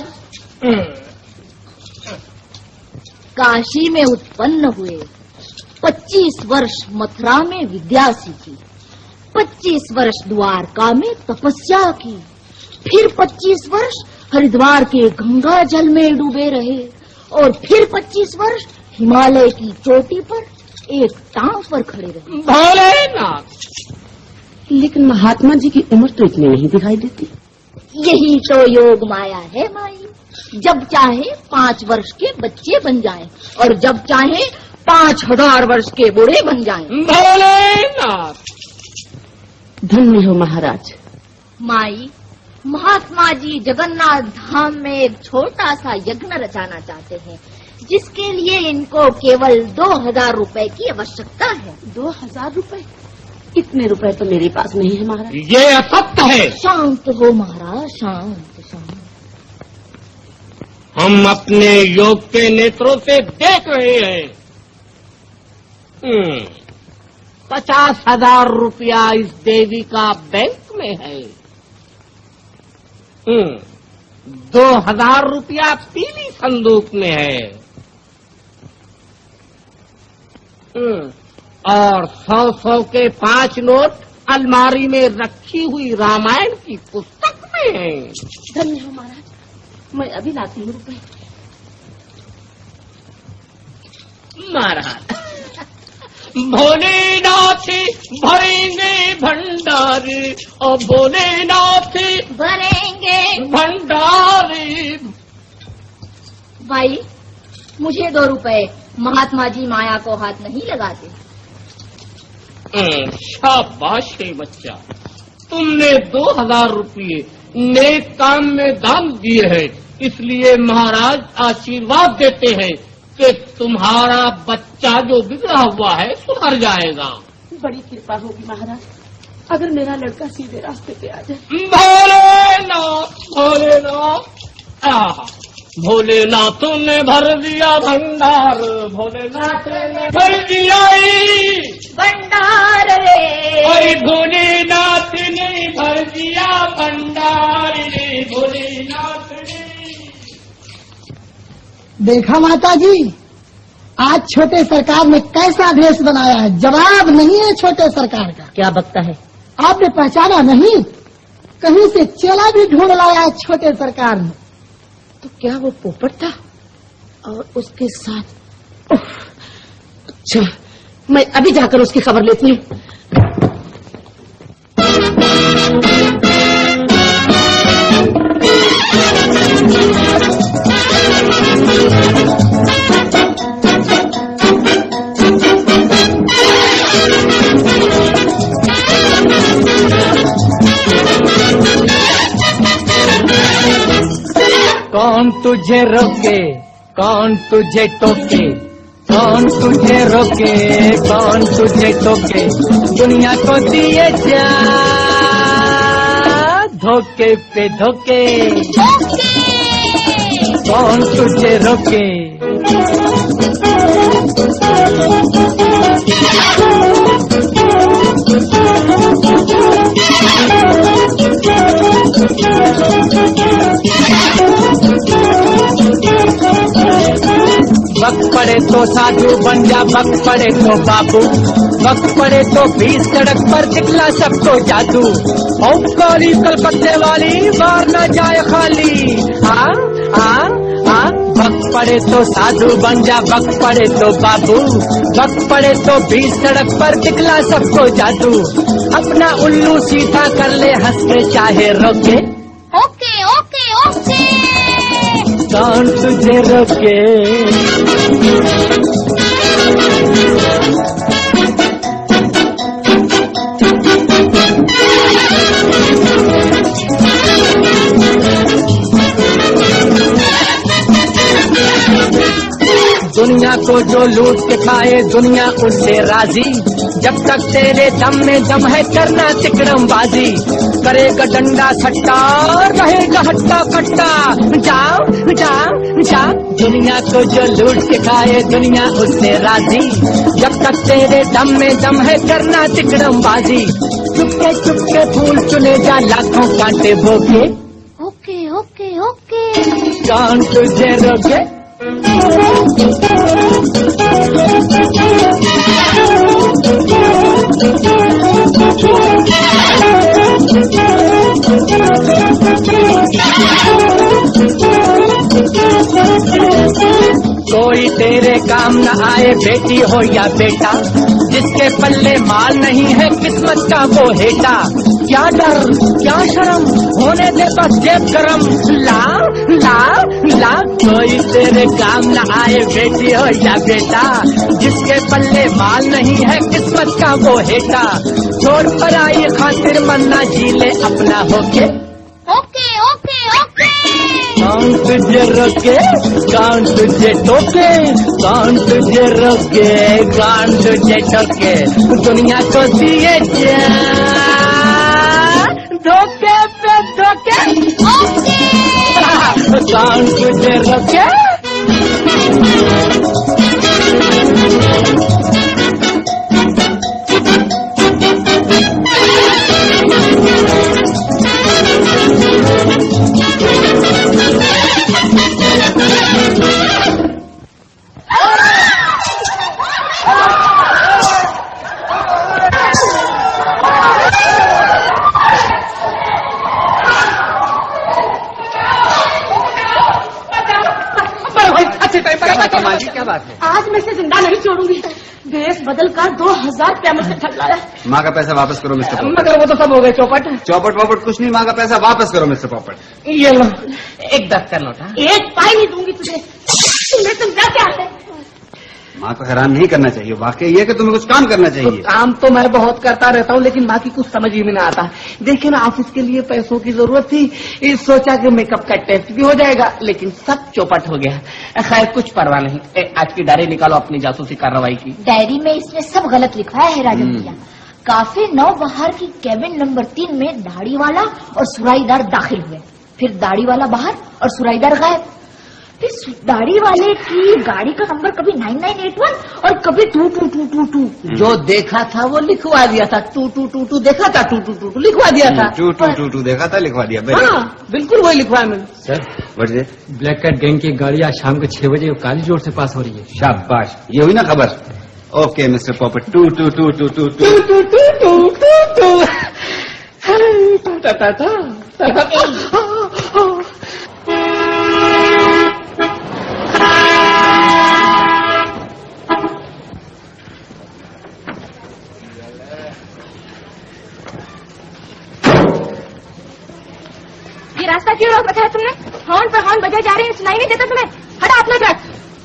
काशी में उत्पन्न हुए, पच्चीस वर्ष मथुरा में विद्या सीखी, पच्चीस वर्ष द्वारका में तपस्या की, फिर पच्चीस वर्ष हरिद्वार के गंगा जल में डूबे रहे, और फिर पच्चीस वर्ष हिमालय की चोटी पर एक टांग पर खड़े रहे। भोलेनाथ। लेकिन महात्मा जी की उम्र तो इतनी नहीं दिखाई देती। यही तो योग माया है माई। जब चाहे पाँच वर्ष के बच्चे बन जाएं, और जब चाहे पाँच हजार वर्ष के बूढ़े बन जाएं। भोलेनाथ। धन्य हो महाराज। माई, महात्मा जी जगन्नाथ धाम में एक छोटा सा यज्ञ रचाना चाहते हैं, जिसके लिए इनको केवल दो हजार रूपए की आवश्यकता है। दो हजार रूपए? इतने रुपए तो मेरे पास नहीं है महाराज। ये असत्य है। शांत हो महाराज, शांत शांत। हम अपने योग के नेत्रों से देख रहे हैं। पचास हजार रुपया इस देवी का बैंक में है। दो हजार रुपया पीली संदूक में है, और सौ सौ के पांच नोट अलमारी में रखी हुई रामायण की पुस्तक में है। धन्य हो महाराज, मैं अभी लाती हूँ रुपए। महाराज, भोलेनाथ भरेंगे भंडार, और भोलेनाथ भरेंगे भंडार। भाई, मुझे दो रुपए। महात्मा जी माया को हाथ नहीं लगाते। शाबाश है बच्चा, तुमने दो हजार रुपये नेक काम में दान दिए हैं, इसलिए महाराज आशीर्वाद देते हैं कि तुम्हारा बच्चा जो बिगड़ा हुआ है सुधर जाएगा। बड़ी कृपा होगी महाराज, अगर मेरा लड़का सीधे रास्ते पे आ जाए। भोलेनाथ भोलेनाथ आहा, भोलेनाथ ने भर दिया भंडार, भोलेनाथ ने भर दिया भंडार रे। अरे भोलेनाथ ने भर दिया भंडार रे, भोलेनाथ ने। देखा माता जी, आज छोटे सरकार ने कैसा ड्रेस बनाया है। जवाब नहीं है छोटे सरकार का। क्या बकता है? आपने पहचाना नहीं? कहीं से चेला भी ढूंढ लाया है छोटे सरकार ने। तो क्या वो पोपट था और उसके साथ? अच्छा, मैं अभी जाकर उसकी खबर लेती हूँ। कौन तुझे रोके, कौन तुझे टोके, कौन तुझे रोके, कौन तुझे टोके, दुनिया को दिए जा धोखे पे धोखे, कौन तुझे रोके। वक्त पड़े तो तो साधु बन जा, वक्त पड़े तो बाबू, वक्त पड़े तो बीच सड़क पर दिखला सबको जादू। ओ काली कलकत्ते वाली बार न जाए खाली, हाँ हाँ हाँ। वक्त पड़े तो साधु बन जा, वक्त पड़े तो बाबू, वक्त पड़े तो बीच सड़क पर दिखला सबको जादू। अपना उल्लू सीधा कर ले हंस के चाहे रोके, ओके ओके ओके। कौन तुझे रोके। दुनिया को जो लूट के खाए दुनिया उससे राजी, जब तक तेरे दम में दम है करना तिकड़मबाजी। करेगा डंडा सट्टा रहेगा हट्टा कट्टा, जाओ जाओ जाओ। दुनिया को जो लूट के खाए दुनिया उससे राजी, जब तक तेरे दम में दम है करना तिकड़मबाजी। चुपके चुपके फूल चुने जा लाखों कांटे भोगे, ओके ओके ओके। कौन तुझे रोके। कोई तेरे काम न आए बेटी हो या बेटा, जिसके पल्ले माल नहीं है किस्मत का वो हेटा। क्या डर क्या शर्म होने दे बस जेब गरम, ला ला ला। कोई तेरे काम न आए बेटी हो या बेटा, जिसके पल्ले माल नहीं है किस्मत का वो हेटा। छोड़ पर आई खातिर मन्ना जी ले अपना होके, ओके ओके ओके। कौन तुझे रोके, कौन तुझे टोके, कौन तुझे रोके, कौन तुझे टोके। दुनिया को दिए जा धोखे पे धोखे, ओके। कौन तुझे रोके। क्या बात है? आज मैं इसे जिंदा नहीं छोड़ूंगी। देश बदल कर दो हजार रुपया मुझसे ठग लाया। माँ का पैसा वापस करो मिस्टर पॉपट। मगर वो तो सब हो गए चौपट। चौपट वॉपट कुछ नहीं, माँ का पैसा वापस करो मिस्टर पॉपट। ये लो एक दस का नोट। एक पाई नहीं दूंगी तुझे। तुम्हें समझा क्या है? माँ को हैरान नहीं करना चाहिए, वाकई ये कि तुम्हें कुछ काम करना चाहिए। तो काम तो मैं बहुत करता रहता हूँ, लेकिन बाकी कुछ समझ ही में ना आता। देखिए ना, ऑफिस के लिए पैसों की जरूरत थी, इस सोचा कि मेकअप का टेस्ट भी हो जाएगा, लेकिन सब चौपट हो गया। खैर कुछ परवाह नहीं। ए, आज की डायरी निकालो अपनी जासूसी कार्रवाई की। डायरी में इसने सब गलत लिखवाया है राजन भैया। काफे नौ बाहर की कैबिन नंबर तीन में दाढ़ी वाला और सुराईदार दाखिल हुए, फिर दाढ़ी वाला बाहर और सुराईदार गायब। फिर दाढ़ी वाले की गाड़ी का नंबर कभी नाइन नाइन एट वन और कभी two two two two two. जो देखा था वो लिखवा दिया था, टू टू टू टू देखा था, टू टू टू टू लिखवा दिया था। टू टू टू टू देखा था, लिखवा दिया। हाँ बिल्कुल वही लिखवाया मैंने। Sir but black cat gang की गाड़ी आज शाम को छह बजे काली रोड से पास हो रही है। शाबाश, ये हुई ना खबर। Okay mister Popat, two two two two two two two two two two two. रास्ता क्यों रोक रखा है तुमने? हॉर्न पर हॉर्न बजाए जा रहे हैं, सुनाई नहीं देता तुम्हें? हटा अपना ट्रक।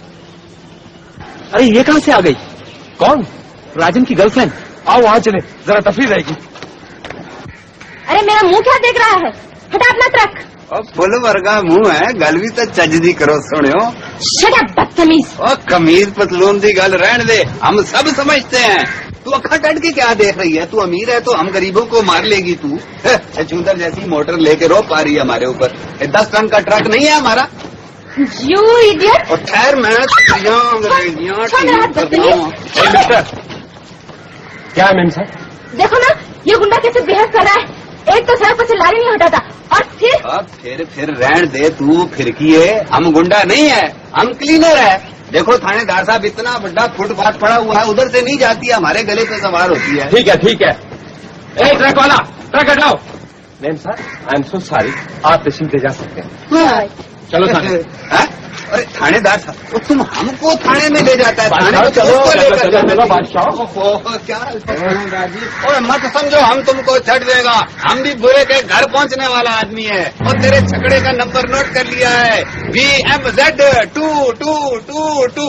अरे ये कहाँ से आ गई? कौन? राजन की गर्लफ्रेंड। आओ वहां चले, जरा तफरीह रहेगी। अरे मेरा मुंह क्या देख रहा है? हटा अपना ट्रक। और फुल वर्गा मुंह है, गल भी तो चजदी करो सुनियो। शट अप बदतमीज। और कमीज पतलून की गल रहने दे, हम सब समझते हैं। तू अखा कट के क्या देख रही है? तू अमीर है तो हम गरीबों को मार लेगी तू। छछूंदर जैसी मोटर लेके रो पा रही है हमारे ऊपर। दस टन का ट्रक नहीं है हमारा। You idiot. और ठहर मैं मिस्टर क्या है मैम साहब? देखो ना ये गुंडा कैसे बिहेव कर रहा है। एक तो सड़क पर से लारी नहीं हटाता और फिर अब फिर फिर रहन दे तू फिर किए। हम गुंडा नहीं है, हम क्लीनर है। देखो थानेदार साहब, इतना बड़ा फुटपाथ पड़ा हुआ है, उधर से नहीं जाती है, हमारे गले पे सवार होती है। ठीक है ठीक है, ए ट्रक वाला, ट्रक हटाओ। मैम साहब, आई एम सो सॉरी, आप तशरीफ ले जा सकते हैं। चलो थाने। अरे थानेदार साहब, वो तुम हमको थाने में ले जाता है, थाने में चलो उसको लेकर चलो चलो बादशाह। क्या और मत समझो हम तुमको छट देगा, हम भी बुरे के घर पहुंचने वाला आदमी है और तेरे छकड़े का नंबर नोट कर लिया है, B M Z two two two two.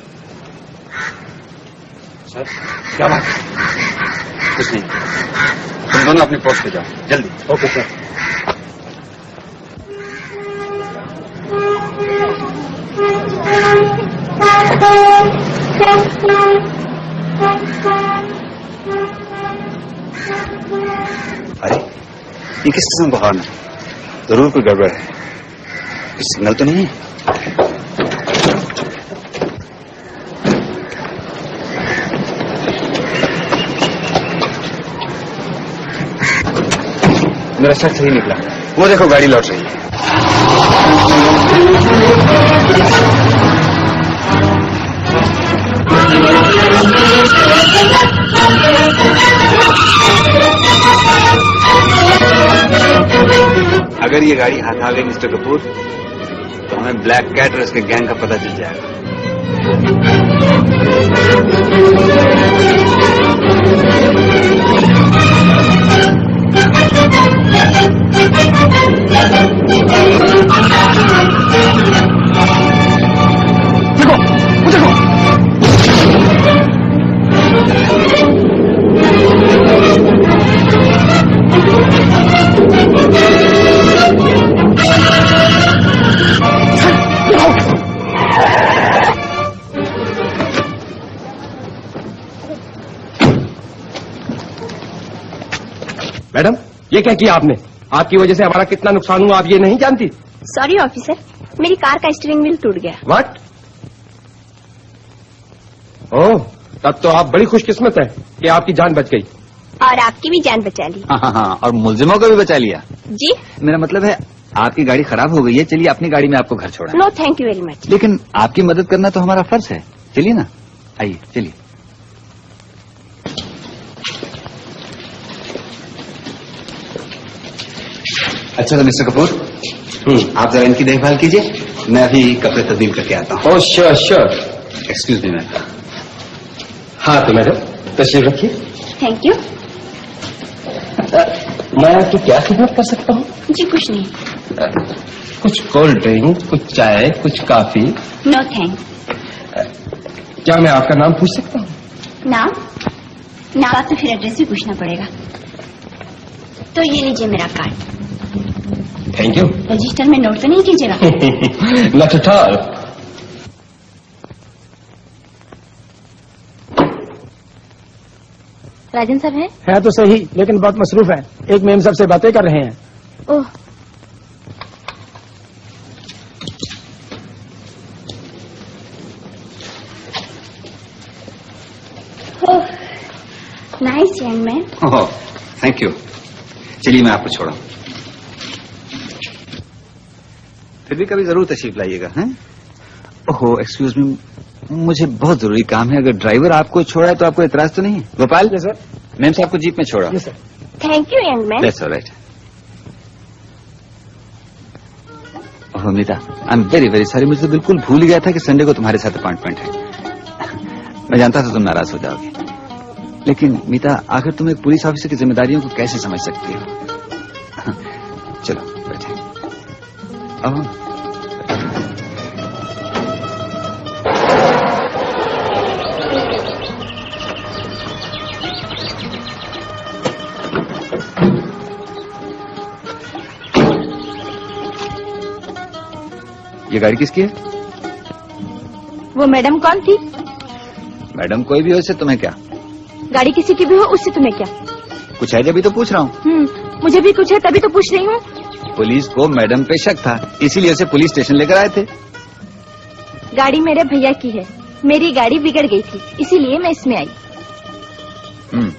Sir क्या बात? कुछ नहीं, तुम दोनों अपनी पोस्ट पे जाओ जल्दी। Okay sir. अरे ये किस किस्म का हॉर्न है? जरूर कोई गड़बड़ है, कुछ सिग्नल तो नहीं है? मेरा शक सही निकला, वो देखो गाड़ी लौट रही है। अगर ये गाड़ी हाथ आ गई मिस्टर कपूर, तो हमें ब्लैक कैट और उसके गैंग का पता चल जाएगा। देखो वो देखो, मैडम ये क्या किया आपने? आपकी वजह से हमारा कितना नुकसान हुआ आप ये नहीं जानती? सॉरी ऑफिसर, मेरी कार का स्टीयरिंग व्हील टूट गया। व्हाट? ओह, तब तो आप बड़ी खुशकिस्मत है कि आपकी जान बच गई। और आपकी भी जान बचा ली। हाँ हाँ हाँ, और मुलजिमों को भी बचा लिया। जी मेरा मतलब है आपकी गाड़ी खराब हो गई है, चलिए अपनी गाड़ी में आपको घर छोड़ा। No thank you very much. लेकिन आपकी मदद करना तो हमारा फर्ज है, चलिए ना, आइए चलिए। अच्छा तो मिस्टर कपूर, आप जरा इनकी देखभाल कीजिए, मैं अभी कपड़े तब्दील करके आता हूँ। Oh sure sure. Excuse me ma'am. हाँ तो मैडम तशरीफ रखिए। Thank you. मैं आपकी क्या खिदमत कर सकता हूँ? जी कुछ नहीं। कुछ कोल्ड ड्रिंक, कुछ चाय, कुछ कॉफी? No thanks. क्या मैं आपका नाम पूछ सकता हूँ? नाम? नाम तो फिर एड्रेस भी पूछना पड़ेगा। तो ये लीजिए मेरा कार्ड। Thank you. रजिस्टर में नोट तो नहीं कीजिएगा? Not at all. राजन साहब है? है तो सही, लेकिन बहुत मसरूफ है, एक मेम साहब से बातें कर रहे हैं। Oh nice young man. Oh thank you. चलिए मैं आपको छोड़ा, फिर भी कभी जरूर तशरीफ लाइएगा। हैं? ओहो एक्सक्यूज मी, मुझे बहुत जरूरी काम है, अगर ड्राइवर आपको छोड़ा है तो आपको एतराज तो नहीं? गोपाल सर, मैम साहब को जीप में छोड़ा। Yes sir. Thank you young man. That's alright. Oh Meeta, I am very very sorry, मुझे तो बिल्कुल भूल गया था कि संडे को तुम्हारे साथ अपॉइंटमेंट है। मैं जानता था तुम नाराज हो जाओगे, लेकिन मीता आखिर तुम एक पुलिस ऑफिसर की जिम्मेदारियों को कैसे समझ सकती हो? चलो बैठे। ओह ये गाड़ी किसकी है? वो मैडम कौन थी? मैडम कोई भी हो, इससे तुम्हें क्या? गाड़ी किसी की भी हो, उससे तुम्हें क्या? कुछ है जब तो पूछ रहा हूँ। हम्म, मुझे भी कुछ है तभी तो पूछ रही हूँ। पुलिस को मैडम पे शक था, इसीलिए उसे पुलिस स्टेशन लेकर आए थे। गाड़ी मेरे भैया की है, मेरी गाड़ी बिगड़ गई थी, इसीलिए मैं इसमें आई। हम्म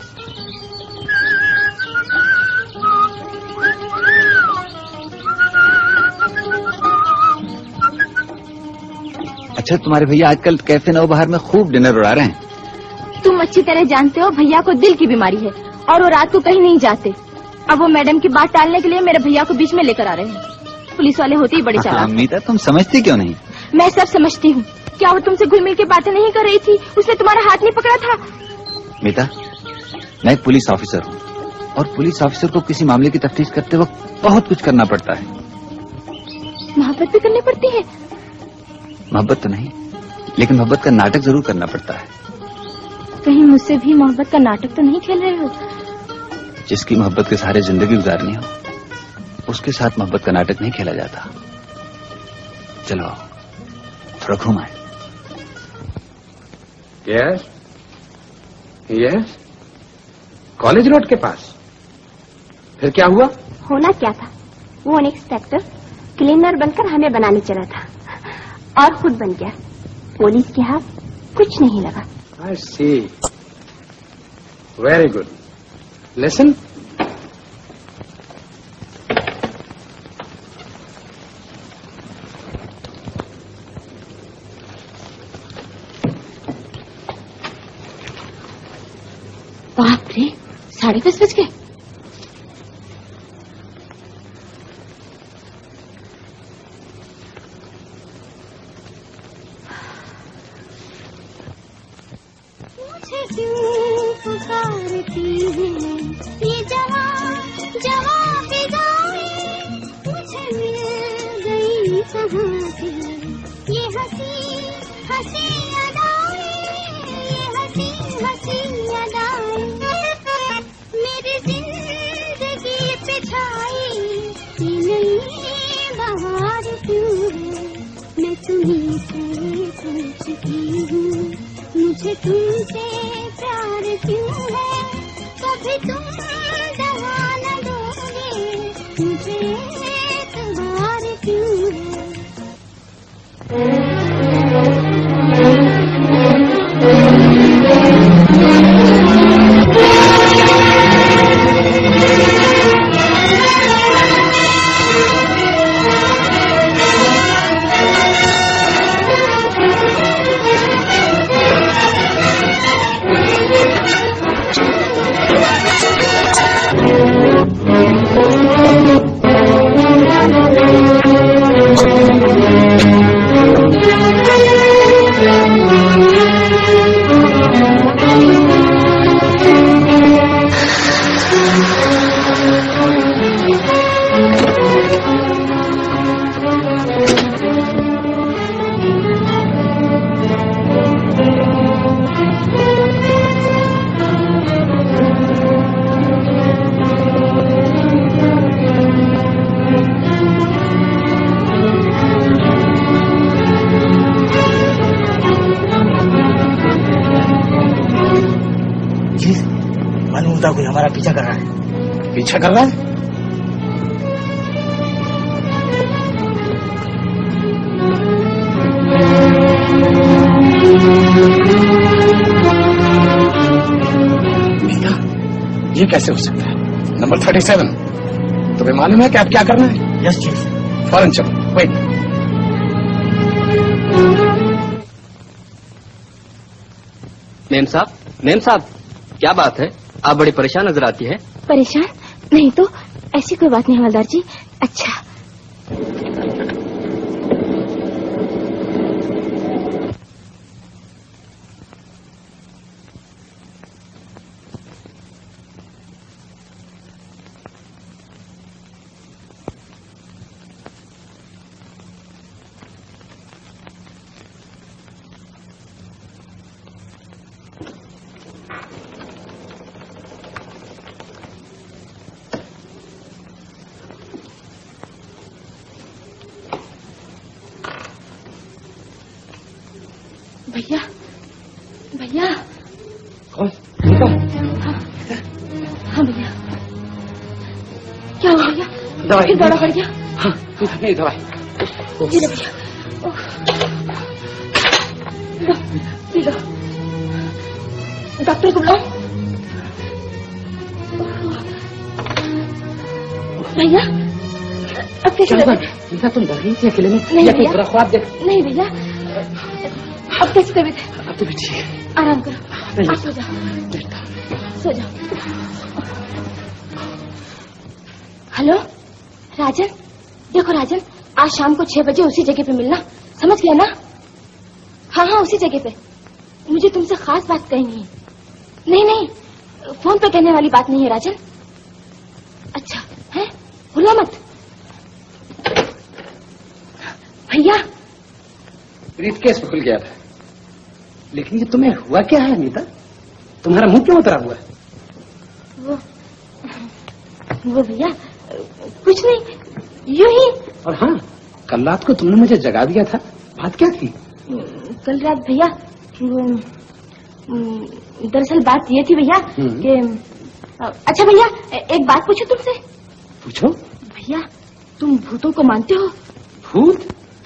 अच्छा अच्छा, तुम्हारे भैया आजकल कैफे नौ बाहर में खूब डिनर उड़ा रहे हैं। तुम अच्छी तरह जानते हो भैया को दिल की बीमारी है और वो रात को कहीं नहीं जाते। अब वो मैडम की बात टालने के लिए मेरे भैया को बीच में लेकर आ रहे हैं। पुलिस वाले होते ही बड़े चालाक। मीता, तुम समझती क्यों नहीं? मैं सब समझती हूँ। क्या वो तुमसे घुल मिल के बातें नहीं कर रही थी? उसने तुम्हारा हाथ नहीं पकड़ा था? मीता, मैं एक पुलिस ऑफिसर हूँ और पुलिस ऑफिसर को किसी मामले की तफ्तीश करते वक्त बहुत कुछ करना पड़ता है। मोहब्बत भी करनी पड़ती है? मोहब्बत तो नहीं, लेकिन मोहब्बत का नाटक जरूर करना पड़ता है। कहीं मुझसे भी मोहब्बत का नाटक तो नहीं खेल रहे हो? जिसकी मोहब्बत के सहारे जिंदगी गुजारनी हो, उसके साथ मोहब्बत का नाटक नहीं खेला जाता। चलो थोड़ा घूम आए। यस यस, कॉलेज रोड के पास। फिर क्या हुआ? होना क्या था, वो इंस्पेक्टर क्लीनर बनकर हमें बनाने चला था और खुद बन गया। पुलिस के हाथ कुछ नहीं लगा। I see. Very good. Listen. बाप रे, साढ़े दस बज गए। मुझे तुमसे प्यार क्यों है, कभी तुम दवा न दोगे, मुझे एतबार क्यों है। कोई हमारा पीछा कर रहा है। पीछा कर रहा है? मीता, ये कैसे हो सकता है? नंबर थर्टी सेवन, तुम्हें मालूम है कि आप क्या करना है? Yes chief. फौरन चलो। वेट। मेम साहब, मेम साहब, क्या बात है? आप बड़ी परेशान नजर आती है। परेशान नहीं तो ऐसी कोई बात नहीं हवलदार जी। अच्छा, भैया भैया। कौन? मीता? हाँ, हाँ भैया। क्या हुआ भैया? दवाई दौड़ा पड़ गया। हाँ, नहीं दवाई। जी भैया। P low. डॉक्टर को बुलाओ। भैया अब कैसे लगा? तुम डर रही थी अकेले में? नहीं भैया, ख्वाब देख। नहीं भैया, अब कैसी तबीयत है? अब तो भी ठीक है। आराम करो, आप सो जाओ, सो जाओ। हेलो राजन, देखो राजन, आज शाम को छह बजे उसी जगह पे मिलना, समझ गया ना? हाँ हाँ उसी जगह पे। मुझे तुमसे खास बात कहनी है। नहीं नहीं, फोन पे कहने वाली बात नहीं है राजन। अच्छा है, भूलो मत। भैया ब्रीफकेस खुल गया था, लेकिन ये तुम्हें हुआ क्या है अनीता? तुम्हारा मुंह क्यों उतरा हुआ है? वो वो भैया कुछ नहीं, यूं ही। और हाँ, कल रात को तुमने मुझे जगा दिया था, बात क्या थी? कल रात भैया वो दरअसल बात ये थी भैया कि अच्छा भैया एक बात पूछूं तुमसे? पूछो। भैया तुम भूतों को मानते हो? भूत?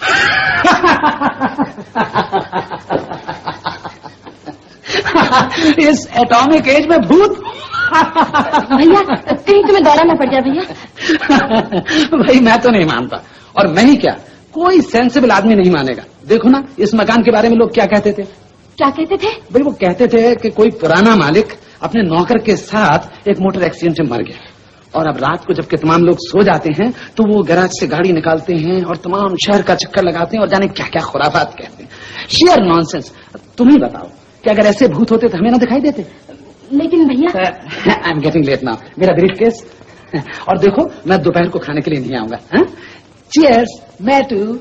इस एटॉमिक एज में भूत? भैया कहीं तुम्हें दौरा ना पड़ जाए भैया। भाई मैं तो नहीं मानता, और मैं ही क्या, कोई सेंसिबल आदमी नहीं मानेगा। देखो ना इस मकान के बारे में लोग क्या कहते थे। क्या कहते थे? भाई वो कहते थे कि कोई पुराना मालिक अपने नौकर के साथ एक मोटर एक्सीडेंट में मर गया, और अब रात को जबकि तमाम लोग सो जाते हैं तो वो गैराज से गाड़ी निकालते हैं और तमाम शहर का चक्कर लगाते हैं और जाने क्या क्या खुराफात कहते हैं। Sheer nonsense. तुम ही बताओ कि अगर ऐसे भूत होते तो हमें ना दिखाई देते? लेकिन भैया I am getting late now, मेरा ब्रीफकेस। और देखो मैं दोपहर को खाने के लिए नहीं आऊंगा। चीयर्स, मैं टू।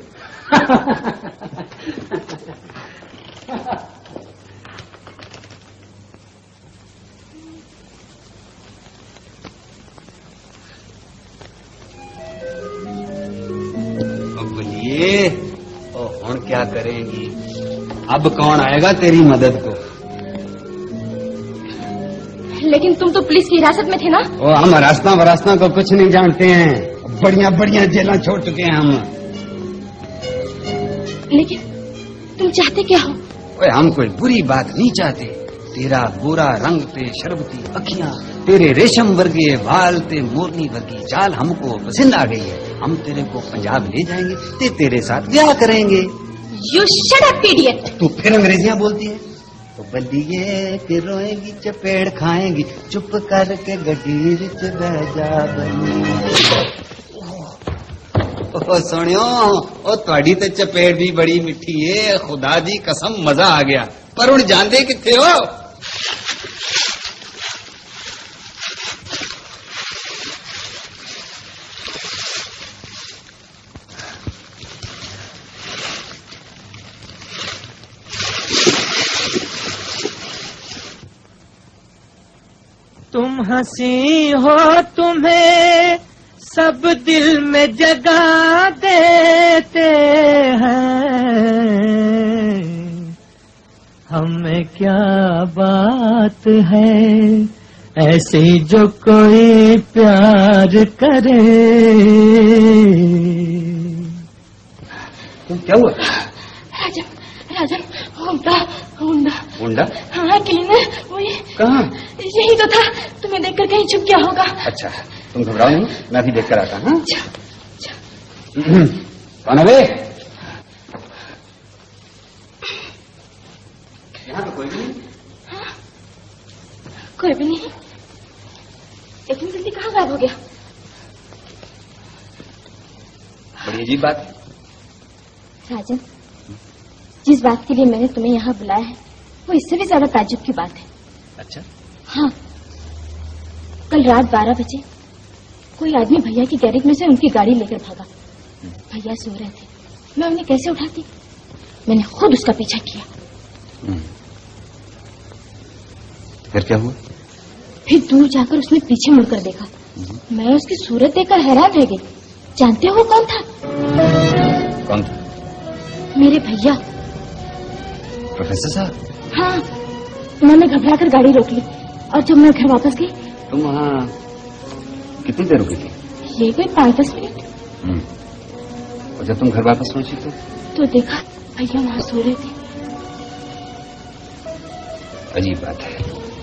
बोलिए, और क्या करेंगी? अब कौन आएगा तेरी मदद को? लेकिन तुम तो पुलिस की हिरासत में थे ना? ओ, हम रास्ता वरास्ता को कुछ नहीं जानते हैं, बढ़िया बढ़िया जेला छोड़ चुके हैं हम। लेकिन तुम चाहते क्या हो? ओए, हम कोई बुरी बात नहीं चाहते। तेरा गोरा रंग ते शरबती अखियां, तेरे रेशम वर्गीय बाल ते मोरनी वर्गी चाल हमको पसंद आ गई है। हम तेरे को पंजाब ले जाएंगे, ते तेरे साथ ब्याह करेंगे। You shut up, idiot! तू फिर अंग्रेजियां बोलती है? तो बल्लिए कि रोएगी चपेड़ खाएंगी, चुप करके गड्डी विच बह जा बनी। ओ सुनियो, ओ ਤੁਹਾਡੀ ਤੇ चपेड़ भी बड़ी मिठी है, खुदा दी कसम मजा आ गया। पर हुण जांदे किथे हो? तुम हंसी हो, तुम्हें सब दिल में जगा देते हैं, हमें क्या बात है ऐसी जो कोई प्यार करे। तुम क्या हुआ? राजन, राजन, हुंडा, हुंडा, हुंडा? हाँ क्लीनर, वही। कहाँ? यही तो था, तुम्हें देखकर कहीं छुप गया होगा। अच्छा, तुम घबराओ नहीं, मैं भी देख कर आता हूँ। अच्छा, अच्छा। कौन है बे? यहाँ तो कोई भी नहीं। हाँ, कोई भी नहीं। इतनी जल्दी कहाँ गायब हो गया? बड़ी अजीब बात है। राजन, जिस बात के लिए मैंने तुम्हें यहाँ बुलाया है वो इससे भी ज्यादा ताज्जुब की बात है। अच्छा? हाँ, कल रात बारह बजे कोई आदमी भैया की गैरेज में से उनकी गाड़ी लेकर भागा। भैया सो रहे थे, मैं उन्हें कैसे उठाती? मैंने खुद उसका पीछा किया। फिर क्या हुआ? फिर दूर जाकर उसने पीछे मुड़कर देखा। मैं उसकी सूरत देखकर हैरान रह गई। जानते हो कौन था? कौन था? मेरे भैया। प्रोफेसर साहब? हाँ, उन्होंने घबराकर गाड़ी रोक ली और जब मैं घर वापस गई। तुम वहाँ कितनी देर रुकी थी? ये कोई पाँच दस मिनट। और जब तुम घर वापस पहुंची तो? तो देखा भैया वहाँ सो रहे थे। अजीब बात है,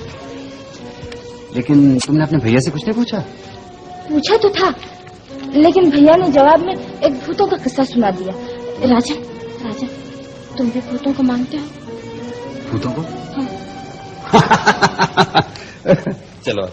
लेकिन तुमने अपने भैया से कुछ नहीं पूछा? पूछा तो था, लेकिन भैया ने जवाब में एक भूतों का किस्सा सुना दिया। राजन, राजन, तुम भी भूतों को मानते हो? भूतों को? चलो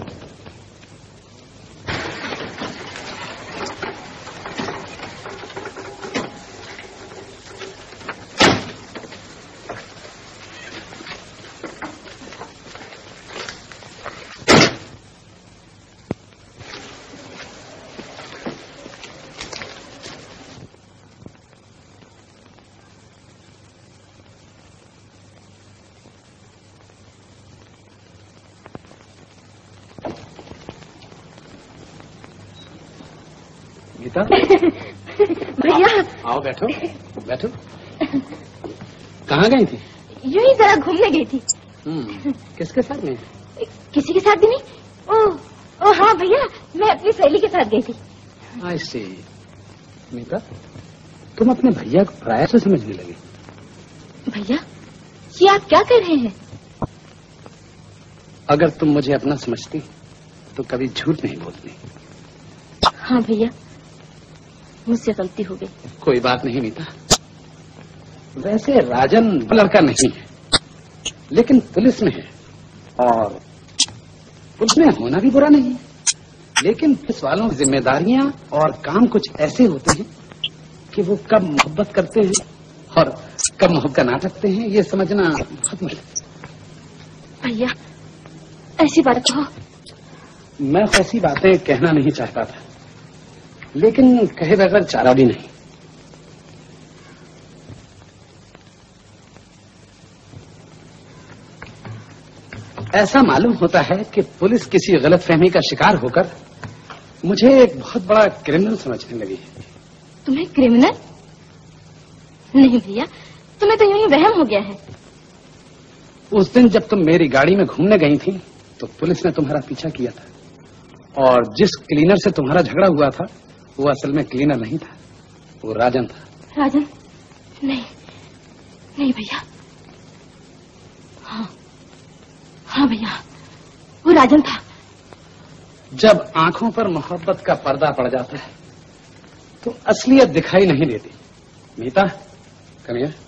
भैया आओ बैठो बैठो। कहाँ गई थी? यूं ही जरा घूमने गई थी। किसके साथ गई? किसी के साथ भी नहीं। ओ, ओ हाँ भैया, मैं अपनी सहेली के साथ गई थी। आई सी। मीता, तुम अपने भैया को पराया से समझने लगी। भैया, ये आप क्या कर रहे हैं? अगर तुम मुझे अपना समझती तो कभी झूठ नहीं बोलती। हाँ भैया, मुझसे गलती हो गई। कोई बात नहीं मीता। वैसे राजन लड़का नहीं है, लेकिन पुलिस में है, और पुलिस में होना भी बुरा नहीं है, लेकिन पुलिस वालों की जिम्मेदारियां और काम कुछ ऐसे होते हैं कि वो कब मोहब्बत करते हैं और कब मोहब्बत का नाटक करते हैं, ये समझना बहुत मुश्किल। भैया, ऐसी बात कहो। मैं ऐसी बातें कहना नहीं चाहता था, लेकिन कहे बगैर चारा भी नहीं। ऐसा मालूम होता है कि पुलिस किसी गलतफहमी का शिकार होकर मुझे एक बहुत बड़ा क्रिमिनल समझने लगी है। तुम्हें क्रिमिनल? नहीं भैया, तुम्हें तो यूं ही वहम हो गया है। उस दिन जब तुम मेरी गाड़ी में घूमने गई थी तो पुलिस ने तुम्हारा पीछा किया था, और जिस क्लीनर से तुम्हारा झगड़ा हुआ था वो असल में क्लीनर नहीं था, वो राजन था। राजन? नहीं नहीं भैया। हाँ हाँ भैया, वो राजन था। जब आंखों पर मोहब्बत का पर्दा पड़ जाता है तो असलियत दिखाई नहीं देती। मीता, कम हियर।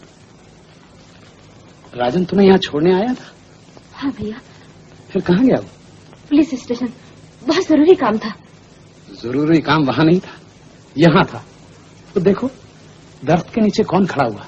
राजन तुम्हें यहाँ छोड़ने आया था? हाँ भैया। फिर कहाँ गया वो? पुलिस स्टेशन, बहुत जरूरी काम था। जरूरी काम वहां नहीं था, यहाँ था। तो देखो, दर्द के नीचे कौन खड़ा हुआ?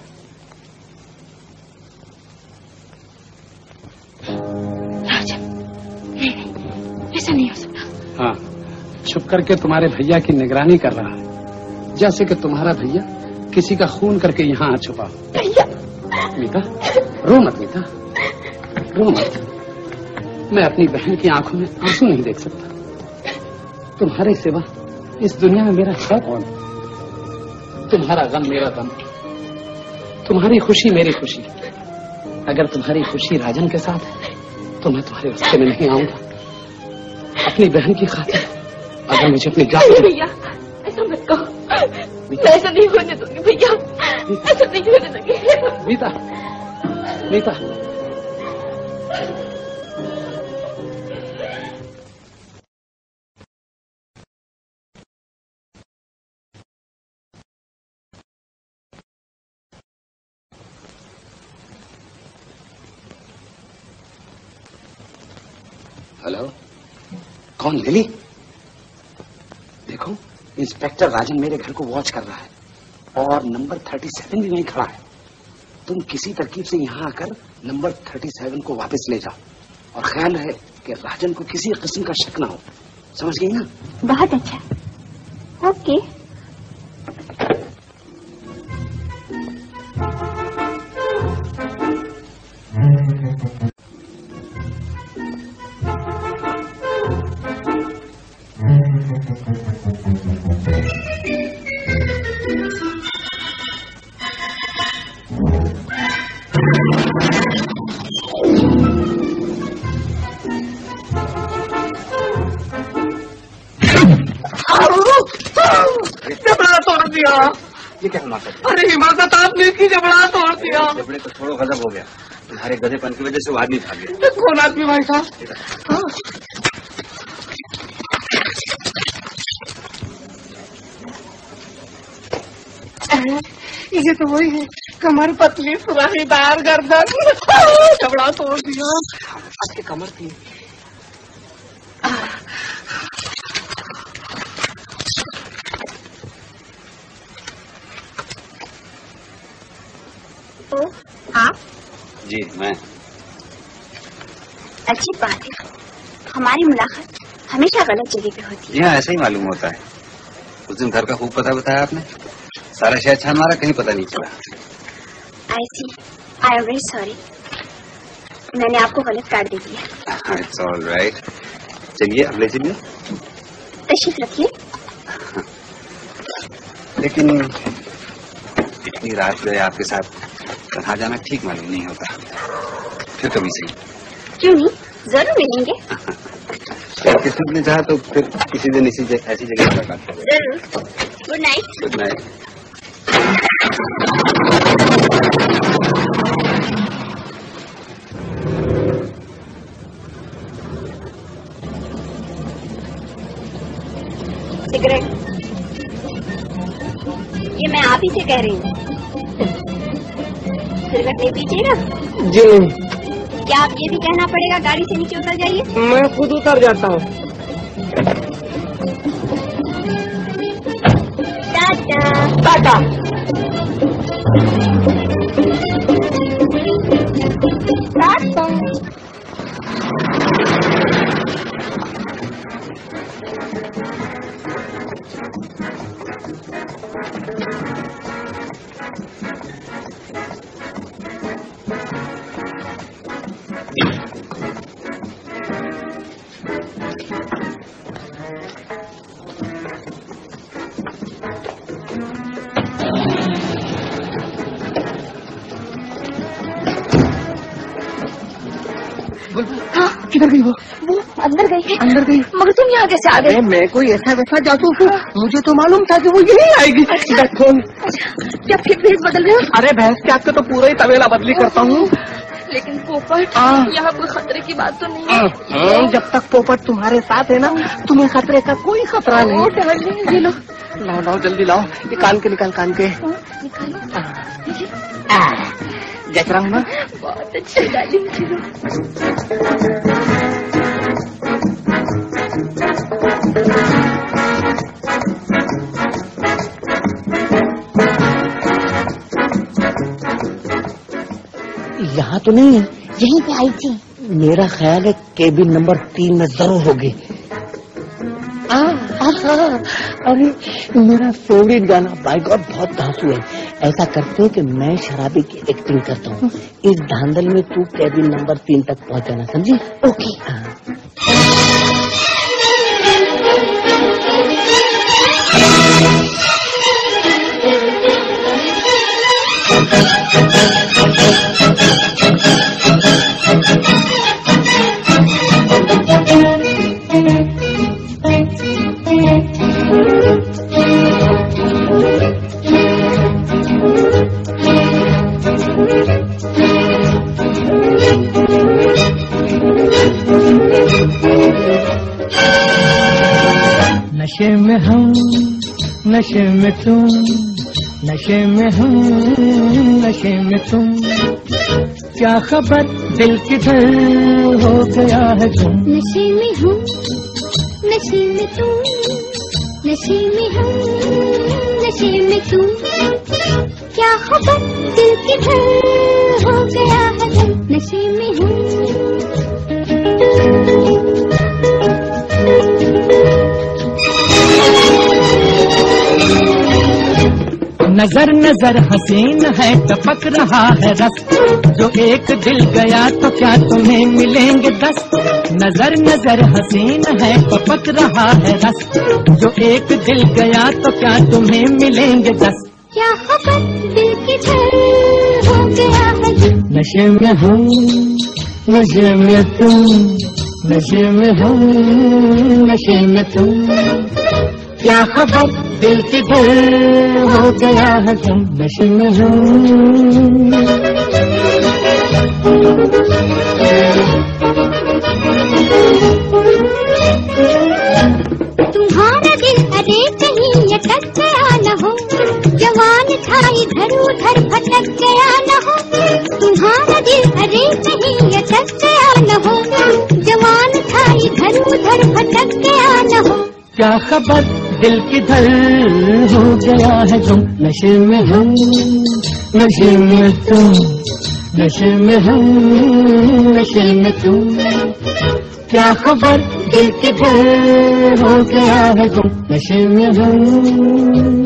राजन, नहीं नहीं, ऐसा नहीं हो सकता। हाँ, छुप करके तुम्हारे भैया की निगरानी कर रहा है, जैसे कि तुम्हारा भैया किसी का खून करके यहाँ आ छुपा। भैया! मीता, रो मत मीता, रो मत। मैं अपनी बहन की आंखों में आंसू नहीं देख सकता। तुम्हारे सिवा इस दुनिया में मेरा है कौन? तुम्हारा गम मेरा गम, तुम्हारी खुशी मेरी खुशी। अगर तुम्हारी खुशी राजन के साथ है तो मैं तुम्हारे रास्ते में नहीं आऊंगा। अपनी बहन की खातिर अगर मुझे अपनी जान। भैया, ऐसा मत कहो। मैं ऐसा नहीं होने दूंगी भैया, ऐसा नहीं होने दूंगी। मीता, मीता, हेलो, कौन? लिली? देखो, इंस्पेक्टर राजन मेरे घर को वॉच कर रहा है और नंबर थर्टी सेवन भी वहीं खड़ा है। तुम किसी तरकीब से यहाँ आकर नंबर थर्टी सेवन को वापस ले जाओ, और ख्याल रहे कि राजन को किसी किस्म का शक ना हो। समझ गई ना? बहुत अच्छा। ओके। ये क्या हमारा? अरे हिमाकत, आपने की जबड़ा तोड़ दिया। जबड़े तो थोड़ा गजब हो गया, तुम्हारे गधेपन की वजह से वो आदमी भाग गया। कौन आदमी भाई साहब? ये तो वही है कमर पतली सुराहीदार गर्दन कपड़ा तोड़ दिया। आपकी कमर थी। ओ आप? जी मैं। अच्छी बात है, हमारी मुलाकात हमेशा गलत जगह पे होती है। जी हाँ, ऐसा ही मालूम होता है। उस दिन घर का खूब पता बताया आपने, सारा शहर छान मारा, कहीं पता नहीं चला। I see, I am very sorry, मैंने आपको गलत कार्ड दे दिया। It's all right. चलिए अब ले चलिए। तशरीफ रखिए। लेकिन इतनी रात गए आपके साथ कहाँ जाना ठीक मालूम नहीं होता। फिर कभी सही। क्यों नहीं, जरूर मिलेंगे। किसी ने चाहा तो फिर किसी दिन इसी जग, ऐसी जगह मुलाकात करें। जरूर। Good night. Good night. Cigarette ये मैं आप ही से कह रही हूँ, सिगरेट नहीं पीजिएगा? जी नहीं। क्या आप ये भी कहना पड़ेगा गाड़ी से नीचे उतर जाइए? मैं खुद उतर जाता हूँ। टाटा। टाटा। टाटा। किधर गई वो? वो अंदर गई है। अंदर गई? मगर तुम यहाँ कैसे आ गए? मैं कोई ऐसा वैसा जासूस हूँ, मुझे तो मालूम था कि वो यही आएगी। अच्छा। क्या फिर भेद बदल रहे हो? अरे भैंस के आपके तो पूरा ही तवेला बदली करता हूँ। लेकिन पोपट, यहाँ कोई खतरे की बात तो नहीं है। जब तक पोपट तुम्हारे साथ है ना, तुम्हें खतरे का कोई खतरा नहीं। डार्लिंग, ये लो। लाओ लाओ जल्दी लाओ, ये कान के निकाल कान के। जच रहा हूँ ना? बहुत अच्छे डार्लिंग, चलो। यहाँ तो नहीं है। यहीं पे आई थी। मेरा ख्याल है केबिन नंबर तीन में जरूर होगी। अरे मेरा फेवरेट गाना बाय गॉड बहुत धांसू है। ऐसा करते हैं कि मैं शराबी की एक्टिंग करता हूँ, इस धांधल में तू केबिन नंबर तीन तक पहुँच जाना, समझी? ओके। नशे में हम, नशे में तुम, नशे में हम, नशे में तुम, क्या खबर दिल किधर हो गया है तुम। नशे में हम, नशे में तुम, नशे में हम, नशे में तुम, क्या खबर दिल किधर हो गया है तुम। नशे में हम। नजर नजर हसीन है टपक रहा है रस, जो एक दिल गया तो क्या तुम्हें मिलेंगे दस। नजर नजर हसीन है टपक रहा है रस, जो एक दिल गया तो क्या तुम्हें मिलेंगे दस। क्या खबर दिल किधर हो गया है। नशे में हम, नशे में तुम, नशे में हम, नशे में तुम, क्या खबर दिल किधर हो गया है तुम। नशे में हम। तुम्हारा दिल अरे कहीं अटक गया न हो, जवान था इधर उधर भटक गया न हो, तुम्हारा दिल अरे कहीं अटक गया न हो, जवान था इधर उधर भटक गया न हो। क्या खबर दिल किधर हो गया है तुम, नशे में हम नशे में तुम, नशे में हम नशे में तुम। क्या खबर दिल किधर हो गया है तुम, नशे में हम।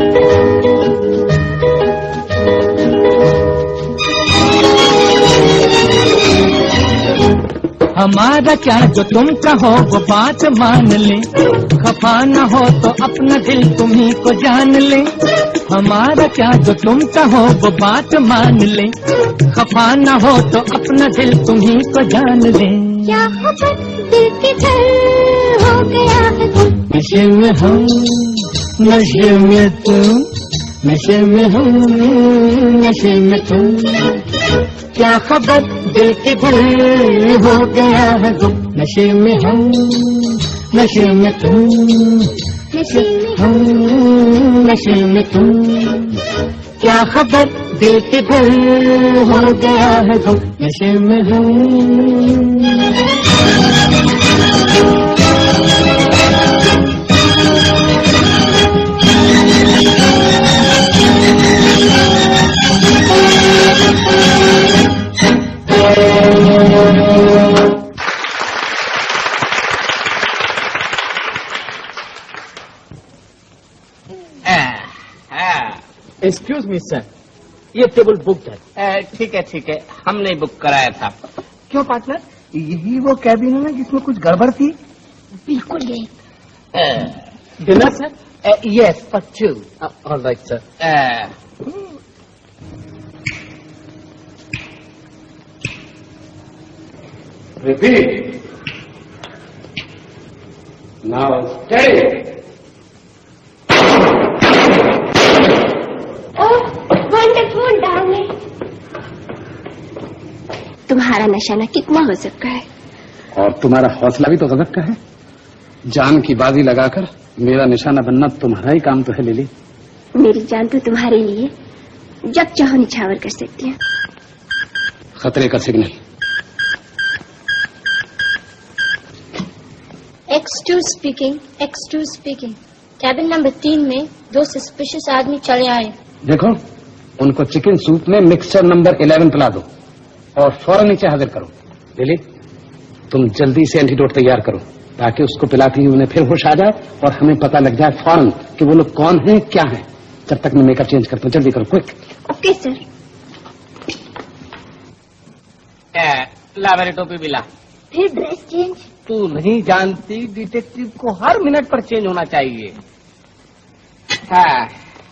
हमारा क्या जो तुम कहो वो बात मान ले, खफा न हो तो अपना दिल तुम्ही को जान ले। हमारा क्या जो तुम कहो वो बात मान ले, खफा न हो तो अपना दिल तुम्ही को जान ले। क्या खबर दिल किधर हो गया है तुम, नशे में हम नशे में तुम, नशे में हम नशे में तुम। क्या खबर दिल किधर हो गया है तुम, नशे में हम नशे में तुम, नशे में हम नशे में तुम। क्या खबर दिल किधर हो गया है तुम, नशे में हम। एक्सक्यूज मी सर, ये टेबल बुक है। ठीक है ठीक है, हमने बुक कराया था। क्यों पार्टनर, यही वो कैबिन है ना जिसमें कुछ गड़बड़ थी? बिल्कुल यही। Dinner sir? Yes for two. All right sir. Repeat now stay. Wonderful darling, तुम्हारा नशाना कितना हो सकता है? और तुम्हारा हौसला भी तो गजब का है। जान की बाजी लगाकर मेरा निशाना बनना तुम्हारा ही काम तो है लिली। मेरी जान तो तुम्हारे लिए जब चाहो निछावर कर सकती है। खतरे का signal. X two speaking, X two speaking. Cabin number तीन में दो सस्पिशियस आदमी चले आए। देखो, उनको चिकन सूप में मिक्सचर नंबर इलेवन पिला दो और फौरन नीचे हाजिर करो। लिली, तुम जल्दी से एंटीडोट तैयार करो ताकि उसको पिलाते ही उन्हें फिर होश आ जाए और हमें पता लग जाए फौरन कि वो लोग कौन हैं, क्या हैं। जब तक मैं मेकअप चेंज करता हूँ, जल्दी करो, क्विक। Okay sir. ला मेरी टोपी भी ला। फिर ड्रेस चेंज? तू नहीं जानती, डिटेक्टिव को हर मिनट पर चेंज होना चाहिए। हाँ।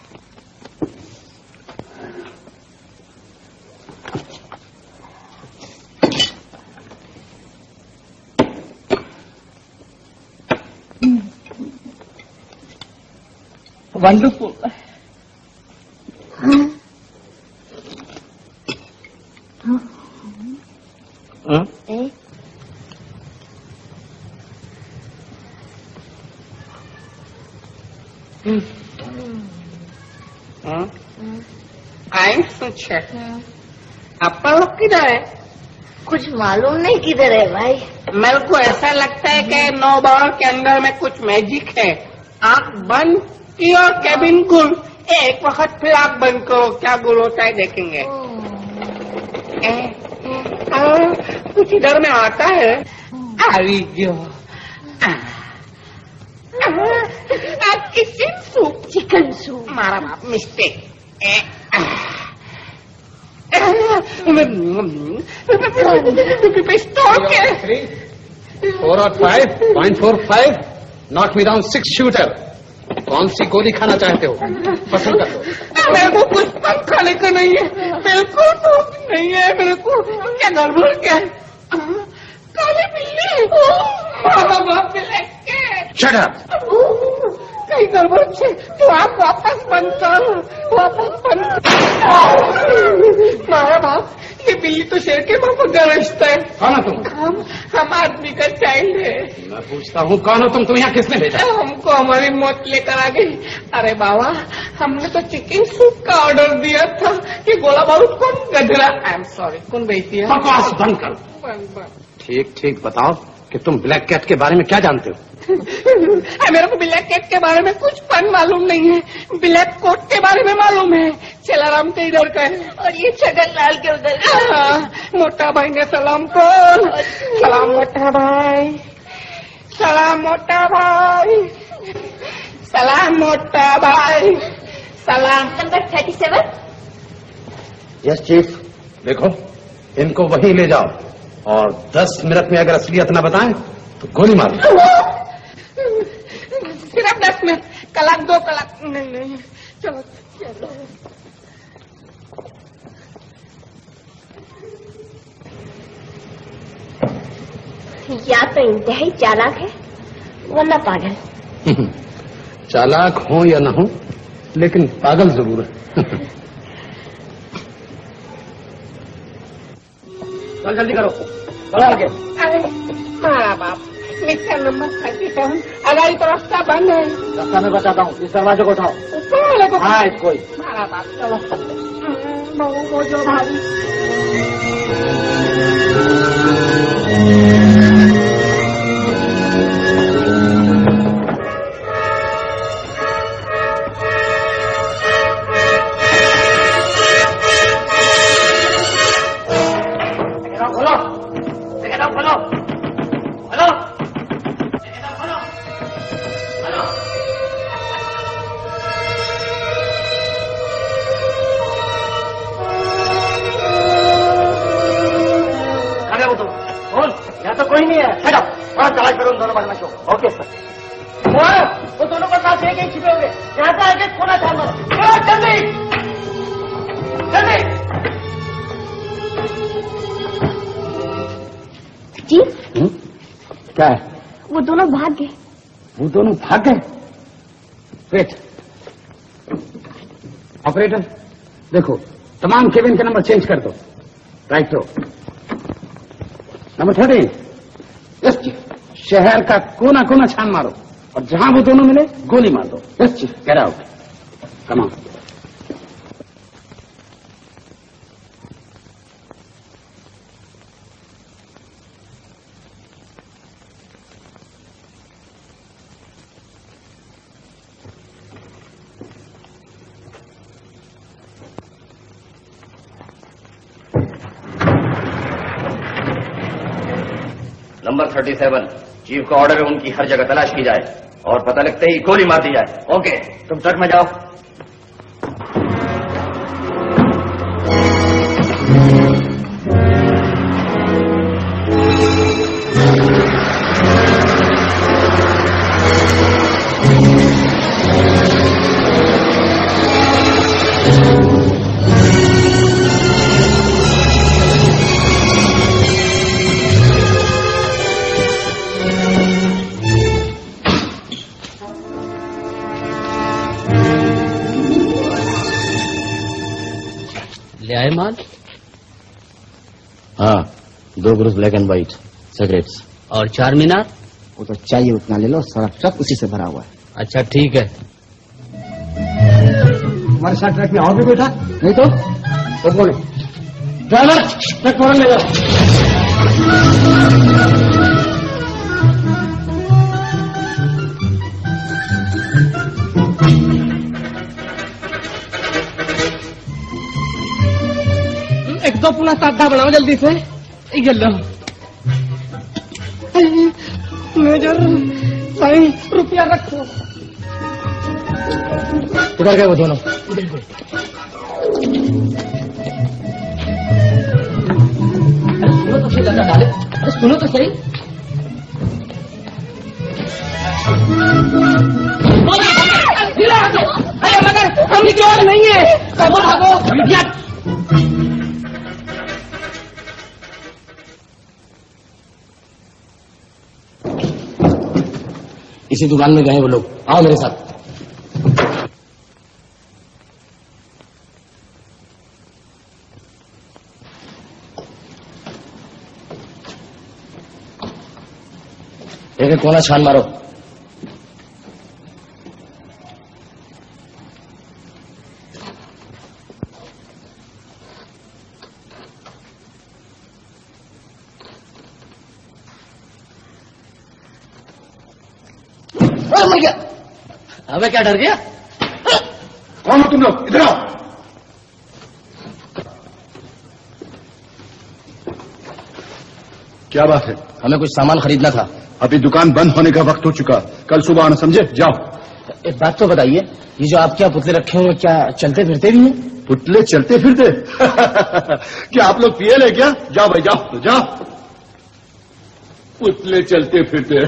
वंडरफुल। हाँ। हाँ? ए? आई सोचा आप लोग किधर है? कुछ मालूम नहीं किधर है भाई। मेरे को ऐसा लगता है कि नौ बार के अंदर में कुछ मैजिक है। आंख बंद की और कैबिन गुल। एक वक्त फिर आंख बंद करो, क्या गुल होता है देखेंगे। ए, आ, कुछ इधर में आता है। आई जो चिकन सूप, चिकन सूप। मारा बाप मिस्टेक। फोर और five point four five not me down six shooter. कौन सी गोली खाना चाहते हो, पसंद कर लो। मेरे को कुछ पन खाने का नहीं है, मेरे को तो नहीं है। मेरे को क्या गड़बड़ क्या है? काली बिल्ली, मारा बाप मिले। Shut up. कहीं गड़बड़ से तो आप वापस बंद कर, वापस बंद। मारा बाप, ये बिल्ली तो शेर के मुंह पर गरजता है। कौन हो तुम? हम हम आदमी का चाइल्ड है। मैं पूछता हूँ कौन हो तुम? तुम यहाँ किसने भेजा? हमको हमारी मौत लेकर आ गई। अरे बाबा, हमने तो चिकन सूप का ऑर्डर दिया था कि गोला बारूद कौन गधरा। आई एम सॉरी, कौन बेचती है? बकवास बंद करो। ठीक ठीक बताओ कि तुम ब्लैक कैट के बारे में क्या जानते हो? मेरे को ब्लैक कैट के बारे में कुछ पन मालूम नहीं है, ब्लैक कोट के बारे में मालूम है। चेलाराम के इधर का है और ये छगन लाल के उधर। मोटा भाई ने सलाम को। सलाम मोटा भाई, सलाम मोटा भाई, सलाम मोटा भाई, सलाम। Number thirty seven. Yes chief. देखो इनको वहीं ले जाओ और दस मिनट में अगर असलियत न बताएं तो गोली मार दो। सिर्फ दस मिनट, कलाक दो कलाक नहीं नहीं। चलो चलो। या तो इंतहाई चालाक है वरना पागल। चालाक हो या न हो लेकिन पागल जरूर है। चल जल्दी करो, चलो आगे। अरे मारा बाप, मिक्सर नंबर थर्टी सेवन। अगाड़ी तो रास्ता बंद है। रास्ता मैं बताता हूँ, इस दरवाजे को उठाओ। को हाँ इसको ही। मारा बाप चलो। बहु को जो भारी। Okay sir. वो दोनों को साथ एक एक छिपे होंगे। यहाँ से आगे खोना चाह मारो। जल्दी जल्दी। जी हुँ? क्या है? वो दोनों भाग गए। वो दोनों भाग गए? वेट। ऑपरेटर देखो तमाम केबिन के नंबर चेंज कर दो। राइट हो। Number thirteen. यस जी। शहर का कोना कोना छान मारो और जहां वो दोनों मिले गोली मार दो। यस जी। Get out. Come on. Number thirty seven. Chief का ऑर्डर है उनकी हर जगह तलाश की जाए और पता लगते ही गोली मार दी जाए। ओके तुम ट्रक में जाओ। ले आए माल? हाँ दो group black and white cigarettes. और चार मीनार? वो तो चाहिए उतना ले लो, सारा ट्रक उसी से भरा हुआ है। अच्छा ठीक है। हमारे साथ ट्रक में और भी कोई था? नहीं तो वो कौन है? ड्राइवर ट्रक फौरन ले जाओ। एक दो पुनः साधा बनाओ जल्दी से। ये लो मेजर साइन रुपया रखो। किधर गए वो दोनों? सुनो तो सही लगा डाले। अरे सुनो तो सही। अरे मगर हम चोर नहीं है। भागो भागो। इसी दुकान में गए वो लोग। आओ मेरे साथ। एक एक कोना छान मारो। अरे मर गया। अबे क्या डर गया? कौन हो तुम लोग? इधर आओ। क्या बात है? हमें कुछ सामान खरीदना था। अभी दुकान बंद होने का वक्त हो चुका, कल सुबह आना, समझे? जाओ। एक बात तो बताइए, ये जो आपके यहाँ पुतले रखे हुए क्या चलते फिरते भी हैं? पुतले चलते फिरते? क्या आप लोग पिए ले क्या? जाओ भाई जाओ जाओ। पुतले चलते फिरते।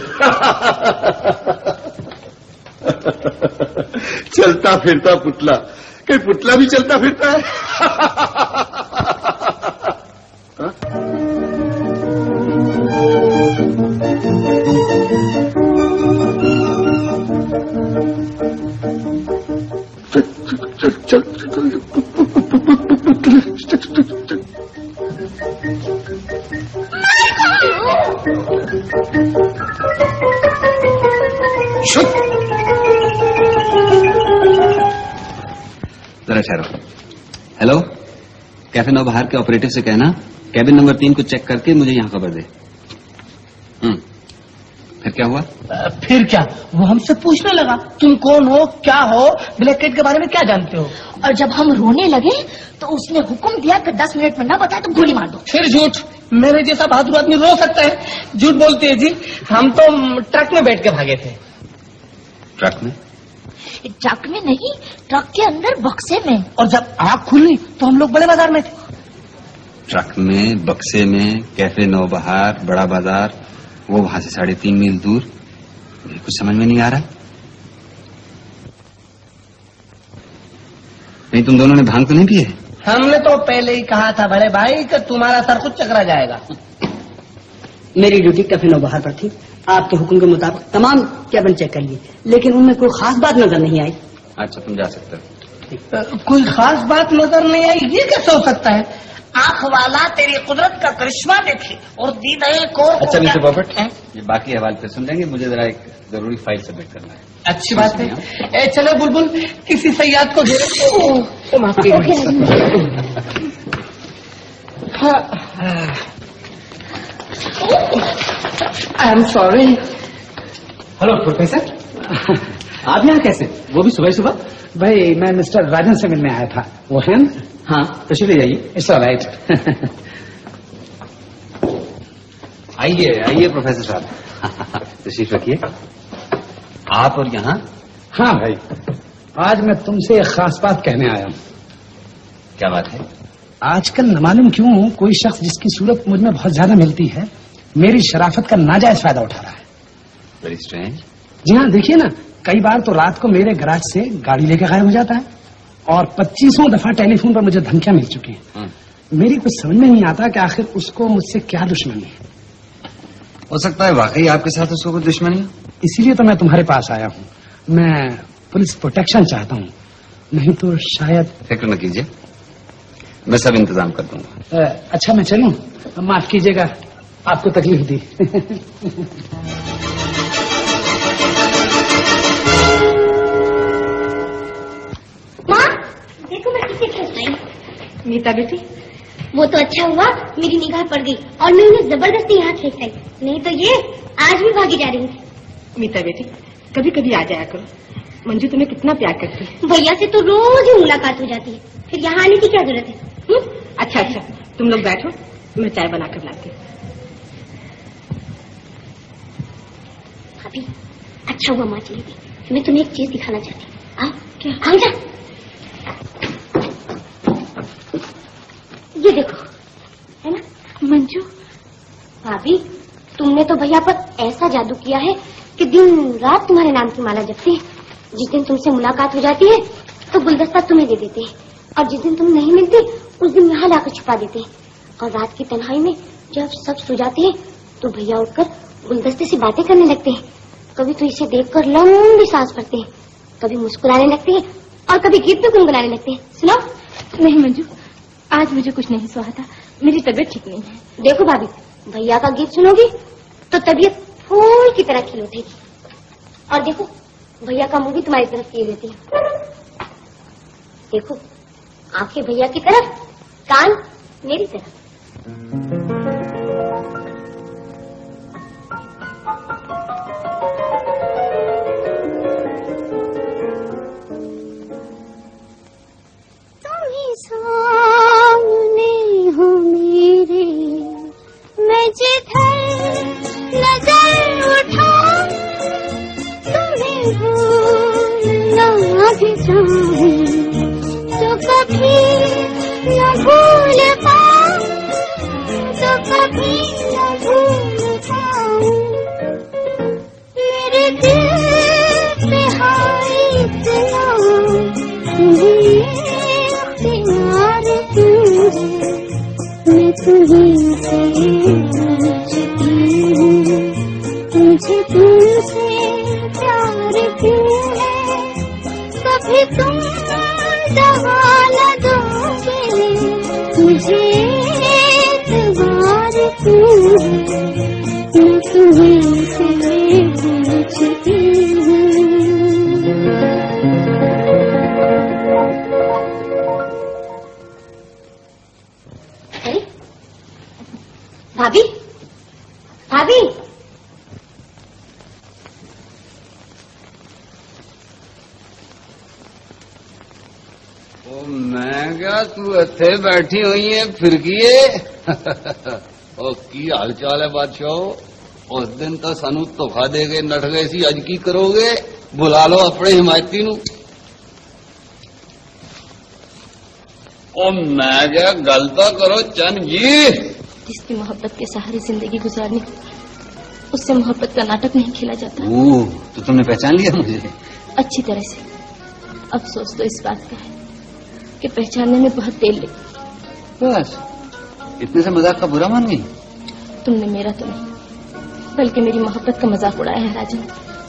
चलता फिरता पुतला, कहीं पुतला भी चलता फिरता है? चल चल चल जरा ठहरो। हेलो, कैफे नौ बाहर के ऑपरेटर से कहना कैबिन नंबर तीन को चेक करके मुझे यहाँ खबर दे। हम्म फिर क्या हुआ? आ, फिर क्या, वो हमसे पूछने लगा तुम कौन हो, क्या हो, ब्लैक कैट के बारे में क्या जानते हो। और जब हम रोने लगे तो उसने हुक्म दिया कि दस मिनट में ना बताए तो गोली मार दो। फिर झूठ, मेरे जैसा बहादुर आदमी रो सकता है? झूठ बोलते हैं जी, हम तो ट्रक में बैठ के भागे थे। ट्रक में? ट्रक में नहीं, ट्रक के अंदर बक्से में। और जब आँख खुली तो हम लोग बड़े बाजार में थे। ट्रक में, बक्से में, कैफे नौ बाहर, बड़ा बाजार, वो वहां से साढ़े तीन मील दूर। मुझे कुछ समझ में नहीं आ रहा। नहीं, तुम दोनों ने भांग तो नहीं पिए? हमने तो पहले ही कहा था बड़े भाई कि तुम्हारा सर कुछ चकरा जाएगा। मेरी ड्यूटी कैफे नौ बाहर पर थी। आपके हुक्म के मुताबिक तमाम कैबिन चेक कर लिए, लेकिन उनमें कोई खास बात नजर नहीं आई। अच्छा, तुम जा सकते हो। कोई खास बात नजर नहीं आई, ये कैसे हो सकता है? आंख वाला तेरी कुदरत का करिश्मा देखे और दी नए को। अच्छा मिस्टर पॉपट, ये बाकी हवाले पे सुन लेंगे, मुझे जरा एक जरूरी फाइल सबमिट करना है। अच्छी बात है। ए, चलो बुलबुल, किसी सयाद को घेरे तो माफ I am sorry. Hello professor, आप यहाँ कैसे? वो भी सुबह सुबह? भाई मैं मिस्टर राजन से मिलने आया था, वो है ना? हाँ, तशरीफ ले जाइए। It's all right. आइए आइए प्रोफेसर साहब, तशरीफ रखिए। आप और यहाँ? हाँ भाई, आज मैं तुमसे एक खास बात कहने आया हूँ। क्या बात है? आजकल न मालूम क्यों कोई शख्स जिसकी सूरत मुझ में बहुत ज्यादा मिलती है, मेरी शराफत का नाजायज फायदा उठा रहा है। Very strange. जी हाँ, देखिए ना, कई बार तो रात को मेरे गैराज से गाड़ी लेकर गायब हो जाता है और पच्चीसों दफा टेलीफोन पर मुझे धमकियां मिल चुकी हैं। मेरी कुछ समझ में नहीं आता कि आखिर उसको मुझसे क्या दुश्मनी है। हो सकता है वाकई आपके साथ उसको कुछ दुश्मनी हो, इसीलिए तो मैं तुम्हारे पास आया हूँ। मैं पुलिस प्रोटेक्शन चाहता हूँ, नहीं तो शायद। फिक्र न कीजिए, मैं सब इंतजाम कर दूंगा। अच्छा मैं चलूं? माफ कीजिएगा, आपको तकलीफ दी। माँ देखो मैं किसे खेल रही। मीता बेटी, वो तो अच्छा हुआ मेरी निगाह पड़ गई और मैं उन्हें जबरदस्ती यहाँ खेल लाई, नहीं तो ये आज भी भागी जा रही थी। मीता बेटी, कभी कभी आ जाया करो, मंजू तुम्हें कितना प्यार करती है। भैया से तो रोज ही मुलाकात हो जाती है, फिर यहाँ आने की क्या जरूरत है? हुँ? अच्छा अच्छा, तुम लोग बैठो, मैं चाय बनाकर लाती हूँ। भाभी, अच्छा हुआ माँ चली गई, मैं तुम्हें एक चीज दिखाना चाहती हूँ। आओ, क्या? आओ जा। ये देखो, है ना मंजू? भाभी, तुमने तो भैया पर ऐसा जादू किया है कि दिन रात तुम्हारे नाम की माला जपते हैं। जिस दिन तुमसे मुलाकात हो जाती है तो गुलदस्ता तुम्हें दे देते हैं, और जिस दिन तुम नहीं मिलते उस दिन यहाँ लाकर छुपा देते हैं। और रात की तन्हाई में जब सब सो जाते हैं तो भैया उठकर गुलदस्ते से बातें करने लगते हैं। कभी तो इसे देखकर लंबी सांस भरते हैं, कभी मुस्कुराने लगते हैं और कभी गीत भी गुनगुनाने लगते हैं। सुनो। नहीं मंजू, आज मुझे कुछ नहीं सुहाता, मेरी तबीयत ठीक नहीं है। देखो भाभी, भैया का गीत सुनोगी तो तबीयत फूल की तरह खिल उठेगी। और देखो, भैया का मुंह भी तुम्हारी तरफ किए रहती है। देखो, आंखें भैया की तरफ, कान मेरी तरफ। भी चाहूं तो कभी न भूल पाऊं, तो कभी न भूल पाऊं। मेरे दिल पे हाय इतना तुझे इख्तियार क्यों है, मैं तुम्हीं से पूछती हूँ, मुझे तुमसे प्यार क्यों है। कभी तुम दवा न दोगे, मुझे एतबार क्यों है, मैं तुम्हीं से पूछती हूँ। भाभी, भाभी, ओ मैं क्या तू इत्थे बैठी हुई है फिरकीए। ओ की हाल चाल है बादशाह। उस दिन तो सानू धोखा दे के नठ गए सी, अज की करोगे? बुला लो अपने हिमायती नू। ओ मैं क्या गल तो करो चंद जी। जिसकी मोहब्बत के सहारे जिंदगी गुजारनी, उससे मोहब्बत का नाटक नहीं खेला जाता। ओह, तो तुमने पहचान लिया मुझे? अच्छी तरह से। अफसोस तो इस बात का है कि पहचानने में बहुत देर लगी। बस इतने से मजाक का बुरा मान गई? तुमने मेरा तो नहीं, बल्कि मेरी मोहब्बत का मजाक उड़ाया है राजन।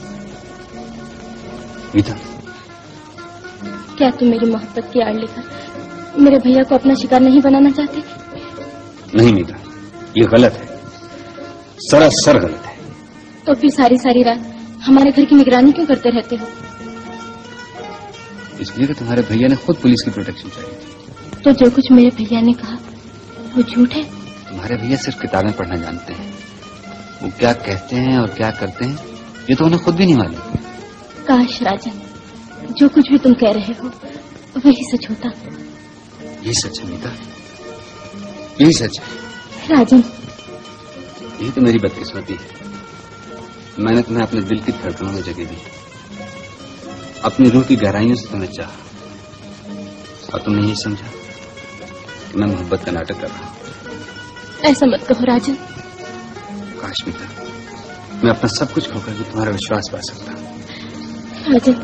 मीता, क्या तुम मेरी मोहब्बत की आड़ लेकर मेरे भैया को अपना शिकार नहीं बनाना चाहते? नहीं मीता, ये गलत है, सरासर गलत है। तो फिर सारी सारी रात हमारे घर की निगरानी क्यों करते रहते हो? इसलिए कि तुम्हारे भैया ने खुद पुलिस की प्रोटेक्शन चाहिए थी। तो जो कुछ मेरे भैया ने कहा वो झूठ है? तुम्हारे भैया सिर्फ किताबें पढ़ना जानते हैं, वो क्या कहते हैं और क्या करते हैं ये तो उन्हें खुद भी नहीं मालूम। काश राजन, जो कुछ भी तुम कह रहे हो वही सच होता। यही सच है मीता, यही सच है। राजन, यही तो मेरी बदकिस्मती है। मैंने तुम्हें अपने दिल की धड़कनों में जगह दी, अपनी रूह की गहराइयों से तुम्हें चाहा, और तुमने ये समझा कि मैं मोहब्बत का नाटक कर रहा हूं। ऐसा मत कहो राजन। काश मीता, मैं अपना सब कुछ खोकर भी तुम्हारा विश्वास पा सकता। राजन,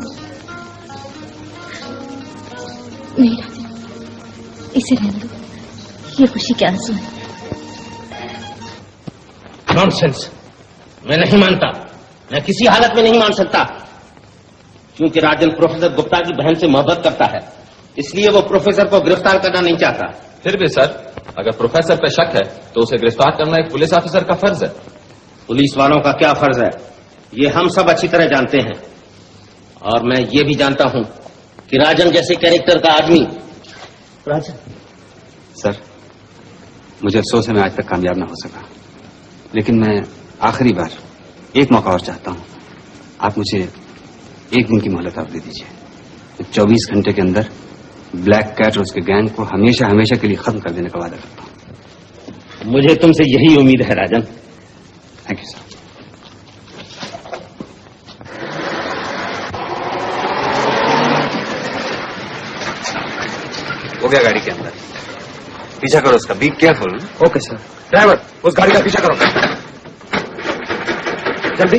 नहीं राजन, इसे रहने दो, ये खुशी के आंसू है। नॉनसेंस, मैं नहीं मानता, मैं किसी हालत में नहीं मान सकता, क्योंकि राजन प्रोफेसर गुप्ता की बहन से मोहब्बत करता है, इसलिए वो प्रोफेसर को गिरफ्तार करना नहीं चाहता। फिर भी सर, अगर प्रोफेसर पे शक है तो उसे गिरफ्तार करना एक पुलिस ऑफिसर का फर्ज है। पुलिस वालों का क्या फर्ज है ये हम सब अच्छी तरह जानते हैं, और मैं ये भी जानता हूं कि राजन जैसे कैरेक्टर का आदमी। राजन सर, मुझे अफसोस है मैं आज तक कामयाब ना हो सका, लेकिन मैं आखिरी बार एक मौका और चाहता हूं। आप मुझे एक दिन की मोहलत आप दे दीजिए। चौबीस घंटे के अंदर ब्लैक कैट और उसके गैंग को हमेशा हमेशा के लिए खत्म कर देने का वादा करता हूं। मुझे तुमसे यही उम्मीद है राजन। Thank you sir. हो गया गाड़ी के अंदर, पीछा करो उसका, be careful. Okay sir. Driver, उस गाड़ी का पीछा करो जल्दी।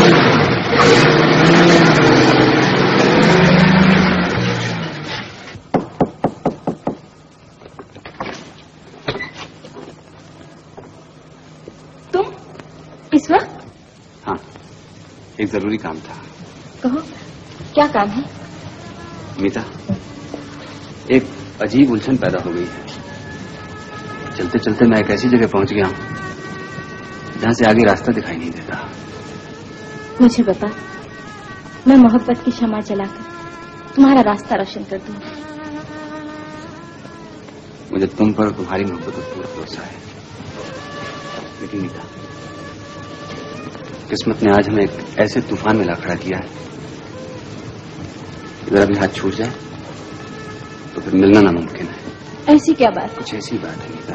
तुम इस वक्त? हाँ, एक जरूरी काम था। कहो, क्या काम है? मीता, एक अजीब उलझन पैदा हो गई है। चलते चलते मैं एक ऐसी जगह पहुंच गया हूं जहां से आगे रास्ता दिखाई नहीं देता। मुझे बता, मैं मोहब्बत की शमा जलाकर तुम्हारा रास्ता रोशन कर दूं। मुझे तुम पर तुम्हारी मोहब्बत पर पूरा भरोसा है, लेकिन मीता, किस्मत ने आज हमें एक ऐसे तूफान में ला खड़ा किया है, अगर अभी हाथ छूट जाए तो फिर मिलना नामुमकिन है। ऐसी क्या बात? कुछ ऐसी बात है मीता।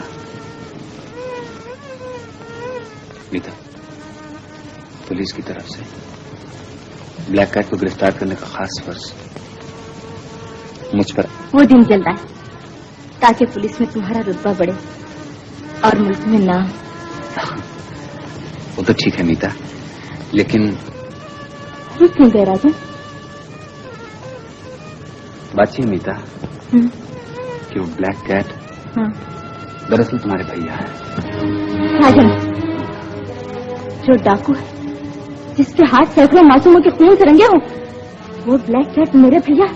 मीता, पुलिस की तरफ से ब्लैक कैट को गिरफ्तार करने का खास फर्ज मुझ पर? वो दिन जल्द आए ताकि पुलिस में तुम्हारा रुतबा बढ़े और मुल्क में नाम। वो तो ठीक है मीता, लेकिन रुक क्यों गए राजन? बात ये मीता कि वो ब्लैक कैट हाँ। दरअसल तुम्हारे भैया है। राजन, जो डाकू है जिसके हाथ सैकड़ों मासूमों के खून से रंगे हो, वो ब्लैक कैट मेरे भैया?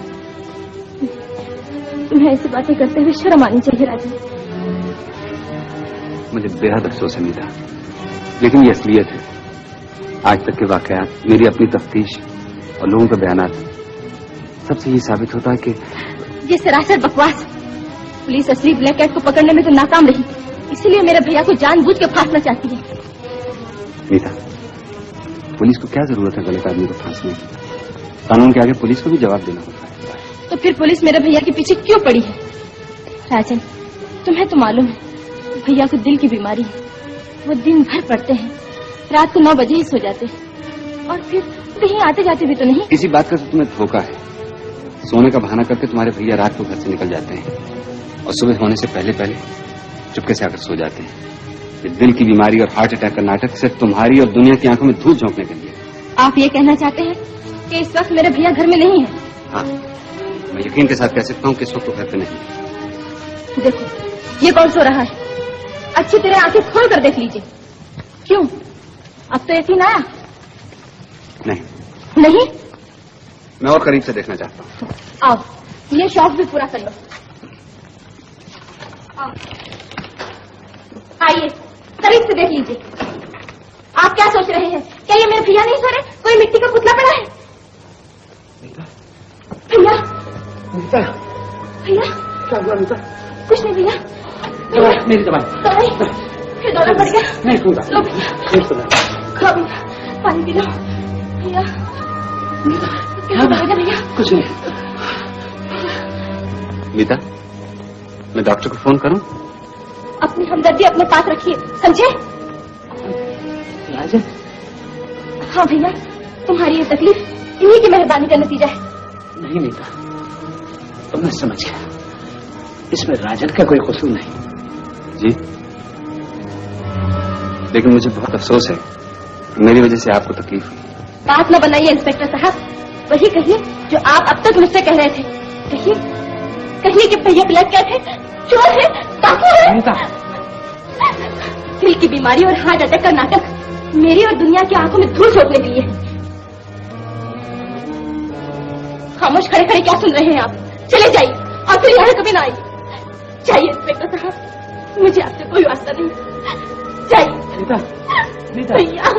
तुम्हें ऐसी बातें करते हुए शर्म आनी चाहिए राजन। मुझे बेहद अफसोस है मीता, लेकिन ये असलियत है। आज तक के वाकयात, मेरी अपनी तफ्तीश और लोगों के बयानात, सबसे ये साबित होता है कि ये सरासर बकवास। पुलिस असली ब्लैक कैट को पकड़ने में तो नाकाम रही, इसीलिए मेरे भैया को जानबूझ के फांसना चाहती है। मीता, पुलिस को क्या जरूरत है गलत आदमी को फांसने की? कानून के आगे पुलिस को भी जवाब देना होता है। तो फिर पुलिस मेरे भैया के पीछे क्यों पड़ी है? राजन, तुम्हें तो मालूम है भैया को दिल की बीमारी है। वो दिन भर पढ़ते हैं, रात को नौ बजे ही सो जाते हैं और फिर कहीं आते जाते भी तो नहीं। इसी बात का तो तुम्हें धोखा है। सोने का बहाना करके तुम्हारे भैया रात को घर से निकल जाते हैं और सुबह होने से पहले पहले चुपके से आकर सो जाते हैं। ये दिल की बीमारी और हार्ट अटैक का नाटक सिर्फ तुम्हारी और दुनिया की आंखों में धूल झोंकने के लिए। आप ये कहना चाहते हैं कि इस वक्त मेरे भैया घर में नहीं है? हाँ, मैं यकीन के साथ कह सकता हूँ कि इस वक्त वो घर पे नहीं है। देखो, ये कौन सो रहा है? अच्छी तरह आंखें खोल कर देख लीजिए। क्यों, अब तो यकीन आया? नहीं नहीं? मैं और करीब से देखना चाहता हूँ। आओ, ये शौक भी पूरा कर लो। आओ, आइए करीब से देख लीजिए। आप क्या सोच रहे हैं? क्या ये मेरे भैया नहीं सो रहे? कोई मिट्टी का पुतला पड़ा है? भैया भैया क्या हुआ मीता? कुछ नहीं भैया। दवाई, मेरी दवाई। दवाई फिर दौड़ा पड़ गया। नहीं दूंगा। लो भैया, खाओ भैया, पानी पी लो भैया। क्या हुआ भैया? कुछ नहीं। मीता, मैं डॉक्टर को फोन करूं? अपनी हमदर्दी अपने पास रखिए, समझे? राजन? हाँ भैया, तुम्हारी ये तकलीफ इन्हीं की मेहरबानी का नतीजा है। नहीं मीता, तो मैं समझ गया, इसमें राजन का कोई कसूर नहीं। जी, लेकिन मुझे बहुत अफसोस है, मेरी वजह से आपको तकलीफ हुई। बात न बनाइए इंस्पेक्टर साहब, वही कहिए जो आप अब तक मुझसे कह रहे थे। कहिए कहिए कि भैया ब्लैक कैट है, चोर है, डाकू है। दिल की बीमारी और हार्ट अटैक का नाटक मेरी और दुनिया की आंखों में धूल झोंकने के लिए है। खामोश खड़े खड़े क्या सुन रहे हैं आप? चले जाइए और फिर यहाँ कभी ना आइए। जाइए इंस्पेक्टर साहब, मुझे आपसे कोई वास्ता नहीं। जाइए मीता, मीता। भैया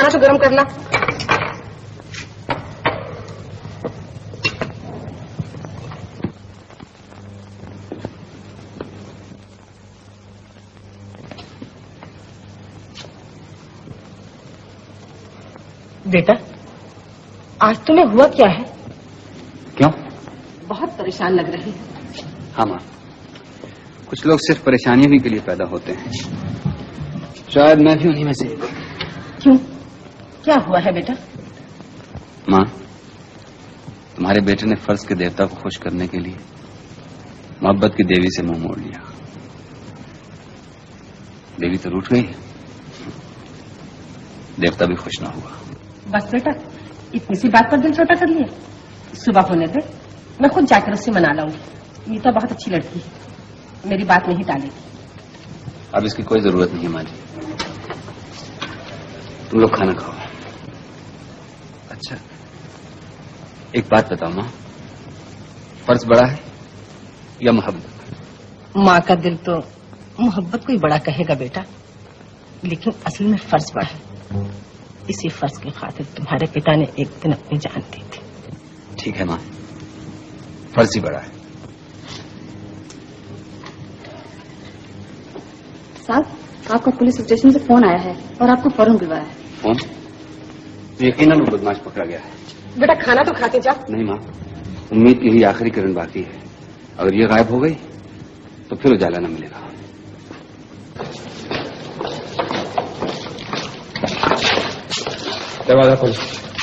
खाना तो गर्म करना। बेटा, आज तुम्हें हुआ क्या है? क्यों? बहुत परेशान लग रही है। हाँ माँ, कुछ लोग सिर्फ परेशानियों ही के लिए पैदा होते हैं, शायद मैं भी उन्हीं में से। क्यों, क्या हुआ है बेटा? माँ, तुम्हारे बेटे ने फर्ज के देवता को खुश करने के लिए मोहब्बत की देवी से मुंह मोड़ लिया। देवी तो रूठ गई, देवता भी खुश ना हुआ। बस बेटा, इतनी सी बात पर दिल छोटा कर लिया। सुबह होने दे, मैं खुद जाकर उससे मना लाऊंगी। मीता बहुत अच्छी लड़की है, मेरी बात नहीं टालेगी। अब इसकी कोई जरूरत नहीं है माँ जी, तुम लोग खाना खाओ। अच्छा, एक बात बताओ माँ, फर्ज बड़ा है या मोहब्बत? माँ का दिल तो मोहब्बत को ही बड़ा कहेगा बेटा, लेकिन असल में फर्ज बड़ा है। इसी फर्ज की खातिर तुम्हारे पिता ने एक दिन अपनी जान दी थी। ठीक है माँ, फर्ज ही बड़ा है। साहब, आपका पुलिस स्टेशन से फोन आया है और आपको फौरन बुलवाया है। फोन? यकीनन वो बदमाश पकड़ा गया है। बेटा खाना तो खाते जा। नहीं माँ, उम्मीद की ही आखिरी किरण बाकी है। अगर ये गायब हो गई तो फिर उजाला न मिलेगा। दरवाजा खोलो।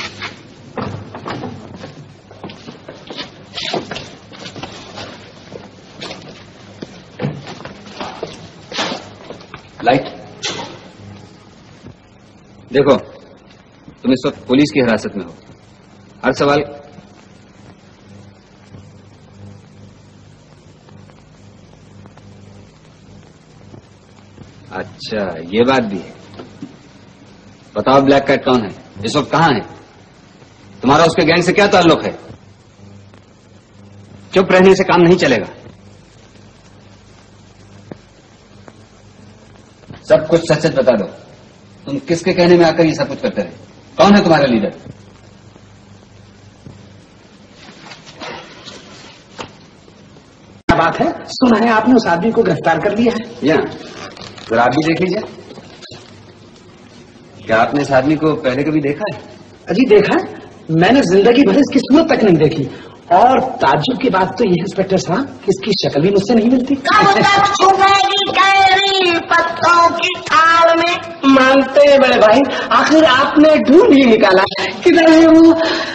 लाइट। देखो, तुम इस वक्त पुलिस की हिरासत में हो। हर सवाल अच्छा, ये बात भी है। बताओ ब्लैक कैट कौन है, इस वक्त कहां है, तुम्हारा उसके गैंग से क्या ताल्लुक है? चुप रहने से काम नहीं चलेगा, सब कुछ सच सच बता दो। तुम किसके कहने में आकर ये सब कुछ करते रहे? कौन है तुम्हारा लीडर? क्या बात है, सुना है आपने उस आदमी को गिरफ्तार कर लिया है? या जरा आप भी देख लीजिए। क्या आपने इस आदमी को पहले कभी देखा है? अजी देखा है, मैंने जिंदगी भर इसकी सूरत तक नहीं देखी। और ताज्जुब की बात तो ये है इंस्पेक्टर साहब, इसकी शक्ल भी मुझसे नहीं मिलती। पत्तों की थाल में मानते हैं बड़े भाई, आखिर आपने ढूंढ ही निकाला। किधर है वो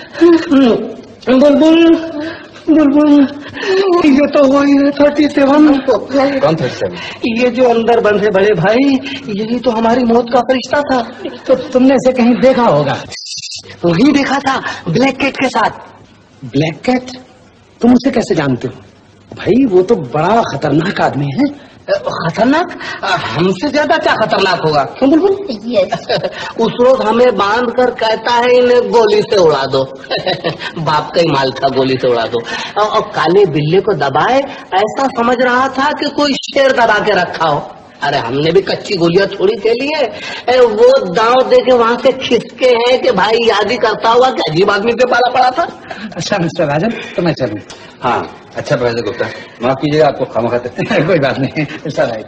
बुलबुल? बुलबुल ये तो वही है थर्टी सेवन। कौन थर्टी सेवन? ये जो अंदर बंद है बड़े भाई, यही तो हमारी मौत का फरिश्ता था। तो तुमने इसे कहीं देखा होगा? वही देखा था, ब्लैक कैट के साथ। Black cat? तुम उसे कैसे जानते हो? भाई वो तो बड़ा खतरनाक आदमी है। खतरनाक? हमसे ज्यादा क्या खतरनाक होगा? क्यों बुलबुल? उस रोज हमें बांध कर कहता है इन्हें गोली से उड़ा दो। बाप का ही माल था, गोली से उड़ा दो। और काले बिल्ले को दबाए ऐसा समझ रहा था कि कोई शेर दबा के रखा हो। अरे हमने भी कच्ची गोलियां थोड़ी खेली है। वो दांव दे के वहां से खिसके हैं कि भाई याद ही करता हुआ कि अजीब आदमी पे पाला पड़ा था। अच्छा मिस्टर राजन, तो मैं चलूं? हाँ अच्छा प्रोफेसर गुप्ता, माफ कीजिएगा आपको खामखा खाते। कोई बात नहीं मिस्टर राय।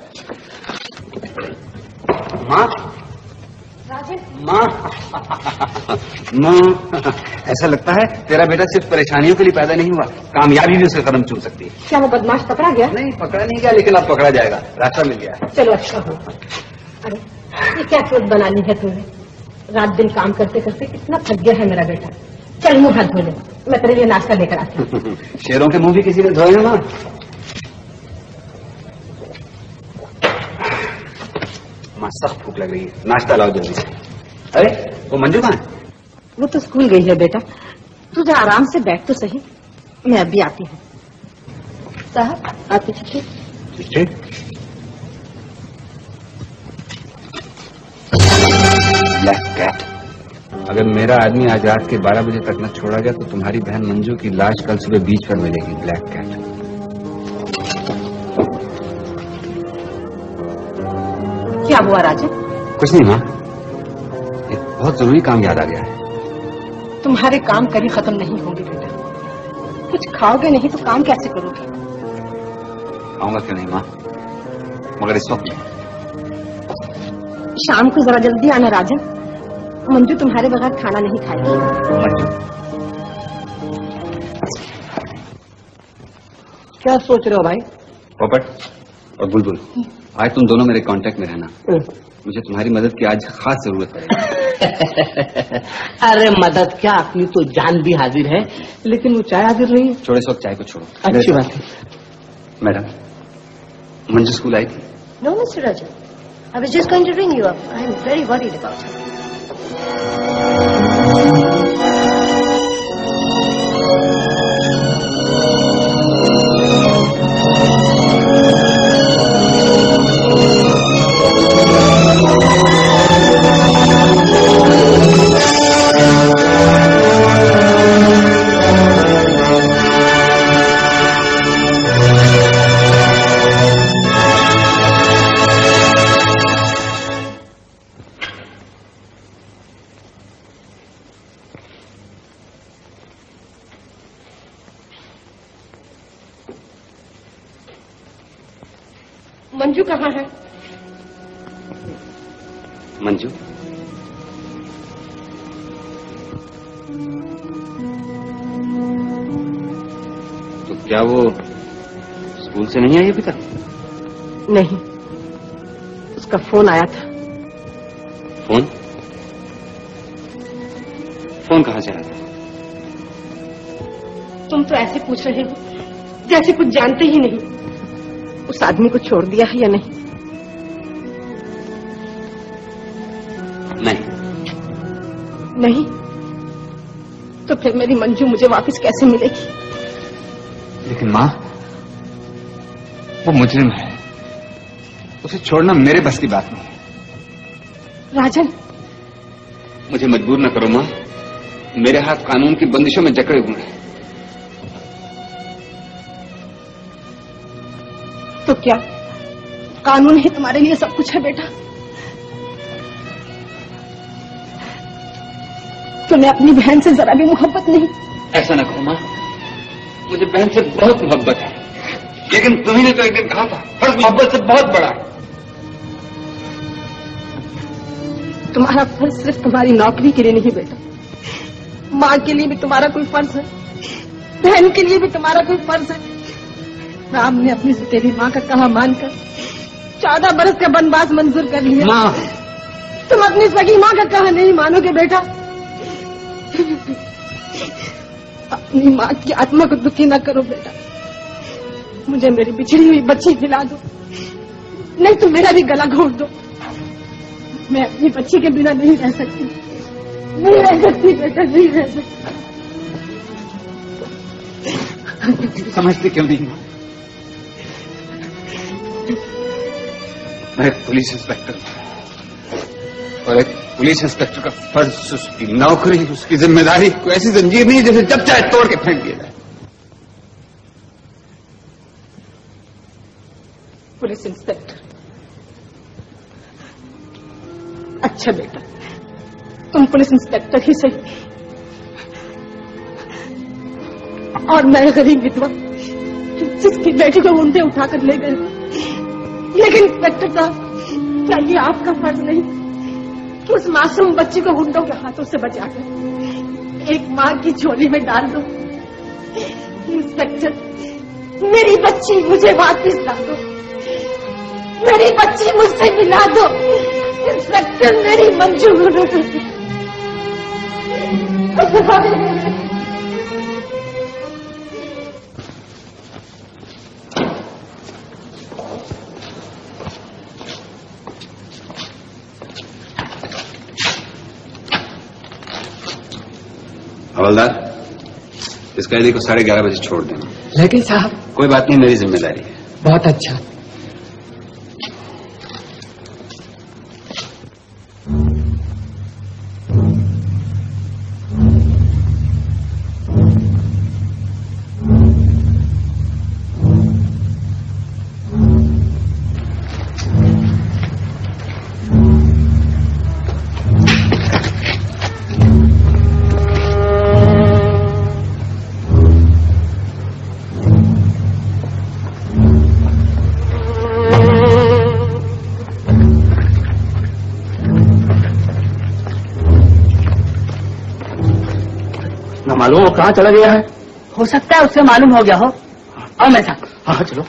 माँ माँ माँ, ऐसा लगता है तेरा बेटा सिर्फ परेशानियों के लिए पैदा नहीं हुआ, कामयाबी भी उसका कदम चूम सकती है। क्या वो बदमाश पकड़ा गया? नहीं पकड़ा नहीं गया, लेकिन अब पकड़ा जाएगा, रास्ता मिल गया। चलो अच्छा हो। अरे ये क्या सोच बना ली है तूने? रात दिन काम करते करते कितना थक गया है मेरा बेटा। चल मुंह हाथ धो ले, मैं तेरे लिए नाश्ता लेकर आती हूँ। शेरों के मुंह भी किसी ने धोए हैं माँ? माँ सख्त भूख लग रही है, नाश्ता लाओ जल्दी से। अरे वो मंजू कहाँ है? वो तो स्कूल गई है बेटा, तू जा आराम से बैठ तो सही, मैं अभी आती हूँ। साहब आती चिट्ठी। चिट्ठी? ब्लैक कैट, अगर मेरा आदमी आज रात के बारह बजे तक न छोड़ा गया तो तुम्हारी बहन मंजू की लाश कल सुबह बीच पर मिलेगी। Black cat. क्या हुआ राजन? कुछ नहीं माँ, एक बहुत जरूरी काम याद आ गया है। तुम्हारे काम कभी खत्म नहीं होंगे बेटा। कुछ खाओगे नहीं तो काम कैसे करोगे? खाऊंगा क्यों नहीं माँ, मगर इस वक्त नहीं। शाम को जरा जल्दी आना राजन, मंजू तुम्हारे बगैर खाना नहीं खाएगी। क्या सोच रहे हो भाई? पोपट और बुलबुल, आज तुम दोनों मेरे कांटेक्ट में रहना। मुझे तुम्हारी मदद की आज खास जरूरत पड़ेगी। अरे मदद क्या, अपनी तो जान भी हाजिर है, लेकिन वो चाय हाजिर नहीं है। छोड़ो इस वक्त चाय को, छोड़ो। अच्छी बात है। मैडम, मंजू स्कूल आई थी? No, Mister Rajan. I was just going to ring you up. I am very worried about her. Manju कहाँ है? मंजू? तो क्या वो स्कूल से नहीं आई अभी तक? नहीं, उसका फोन आया था। फोन? फोन कहाँ से आया था? तुम तो ऐसे पूछ रहे हो जैसे कुछ जानते ही नहीं। उस आदमी को छोड़ दिया है या नहीं? नहीं। नहीं? तो फिर मेरी मंजू मुझे वापस कैसे मिलेगी? लेकिन माँ, वो मुजरिम है, उसे छोड़ना मेरे बस की बात नहीं। राजन, मुझे मजबूर न करो माँ, मेरे हाथ कानून की बंदिशों में जकड़े हुए हैं। तो क्या कानून ही तुम्हारे लिए सब कुछ है बेटा? तुम्हें अपनी बहन से जरा भी मोहब्बत नहीं? ऐसा न कहो माँ, मुझे बहन से बहुत मोहब्बत है, लेकिन तुम्ही ने तो एक दिन कहा था फर्ज मोहब्बत से बहुत बड़ा है। तुम्हारा फर्ज सिर्फ तुम्हारी नौकरी के लिए नहीं बेटा, माँ के लिए भी तुम्हारा कोई फर्ज है, बहन के लिए भी तुम्हारा कोई फर्ज है। राम ने अपनी तेरी माँ का कहा मानकर चौदह बरस का वनवास मंजूर कर लिया। माँ, तुम अपनी सगी माँ का कहा नहीं मानोगे बेटा? अपनी माँ की आत्मा को दुखी न करो बेटा। मुझे मेरी बिछड़ी हुई बच्ची दिला दो, नहीं तो मेरा भी गला घोट दो। मैं अपनी बच्ची के बिना नहीं रह सकती, नहीं रह सकती बेटा, नहीं रह सकती। समझते क्यों नहीं? मैं पुलिस इंस्पेक्टर हूं, और एक पुलिस इंस्पेक्टर का फर्ज, उसकी नौकरी, उसकी जिम्मेदारी कोई ऐसी जंजीर नहीं जिसे जब चाहे तोड़ के फेंक दिया जाए। Police inspector? अच्छा बेटा, तुम पुलिस इंस्पेक्टर ही सही, और मैं गरीब विधवा जिसकी बेटी को उंडे उठाकर ले गए। लेकिन इंस्पेक्टर साहब, क्या ये आपका फर्ज नहीं कि उस मासूम बच्ची को गुंडों के हाथों से बचाकर एक माँ की झोली में डाल दो? इंस्पेक्टर, मेरी बच्ची मुझे वापस ला दो, मेरी बच्ची मुझसे मिला दो। इंस्पेक्टर, मेरी मंजू हवलदार, इस कैदी को साढ़े ग्यारह बजे छोड़ देना। लेकिन साहब। कोई बात नहीं, मेरी जिम्मेदारी है। बहुत अच्छा। मालूम हो कहाँ चला गया है? हो सकता है उससे मालूम हो गया हो। और मेरे साथ। हाँ चलो।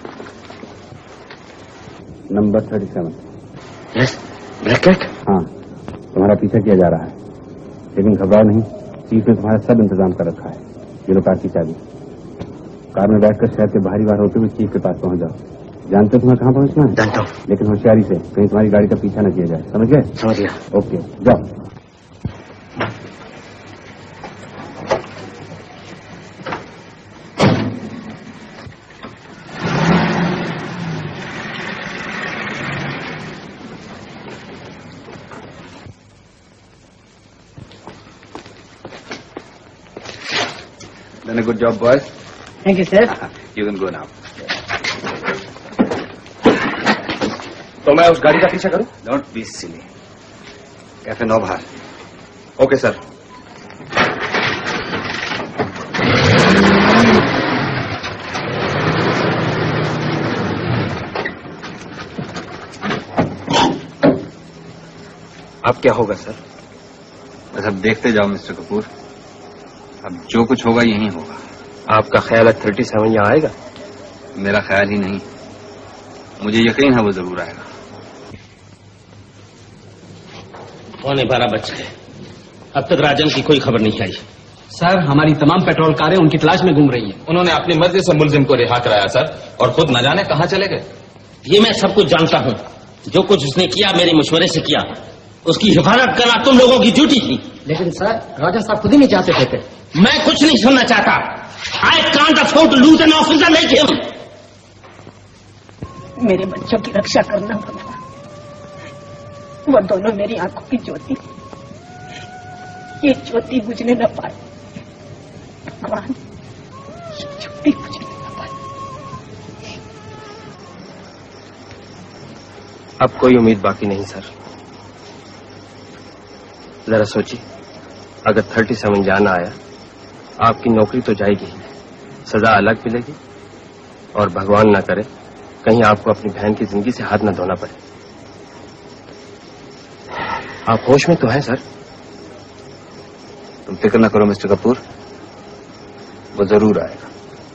Number thirty seven. Yes black cat. हाँ, तुम्हारा पीछा किया जा रहा है, लेकिन घबराओ नहीं, चीफ ने तुम्हारा सब इंतजाम कर रखा है। ये लो कार की चाबी। कार में बैठकर शहर के बाहरी बाहर होते हुए चीफ के पास पहुंच जाओ। जानते हो तुम्हें कहाँ पहुंचना है? जानता हूँ, लेकिन होशियारी से, कहीं तुम्हारी गाड़ी का पीछा न किया जाए। समझ गए? समझ गया। ओके, जाओ। Done a good job, boys. Thank you, sir. You can go now. तो मैं उस गाड़ी का पीछा करूं? Don't be silly. कैफे नौ बाहर। Okay sir. अब क्या होगा सर? बस अब देखते जाओ मिस्टर कपूर, अब जो कुछ होगा यही होगा। आपका ख्याल है थर्टी सेवन यहाँ आएगा? मेरा ख्याल ही नहीं, मुझे यकीन है वो जरूर आएगा। पौने बारह बज गए, अब तक राजन की कोई खबर नहीं आई। सर, हमारी तमाम पेट्रोल कारें उनकी तलाश में घूम रही हैं। उन्होंने अपनी मर्जी से मुलजिम को रिहा कराया सर, और खुद न जाने कहाँ चले गए। ये मैं सब कुछ जानता हूँ, जो कुछ उसने किया मेरे मशवरे से किया। उसकी हिफाजत करना तुम लोगों की ड्यूटी थी। लेकिन सर, राजन साहब खुद ही नहीं चाहते थे। मैं कुछ नहीं सुनना चाहता। I can't afford to lose an officer like him. मेरे बच्चों की रक्षा करना पड़ा। वो दोनों मेरी आंखों की ज्योति, ये ज्योति बुझने न पाए। भगवान, ये ज्योति बुझने न पाए। अब कोई उम्मीद बाकी नहीं सर। जरा सोचिए, अगर थर्टी सेवन जाना आया, आपकी नौकरी तो जाएगी ही, सजा अलग मिलेगी, और भगवान ना करे कहीं आपको अपनी बहन की जिंदगी से हाथ न धोना पड़े। आप होश में तो हैं सर? तुम फिक्र न करो मिस्टर कपूर, वो जरूर आएगा।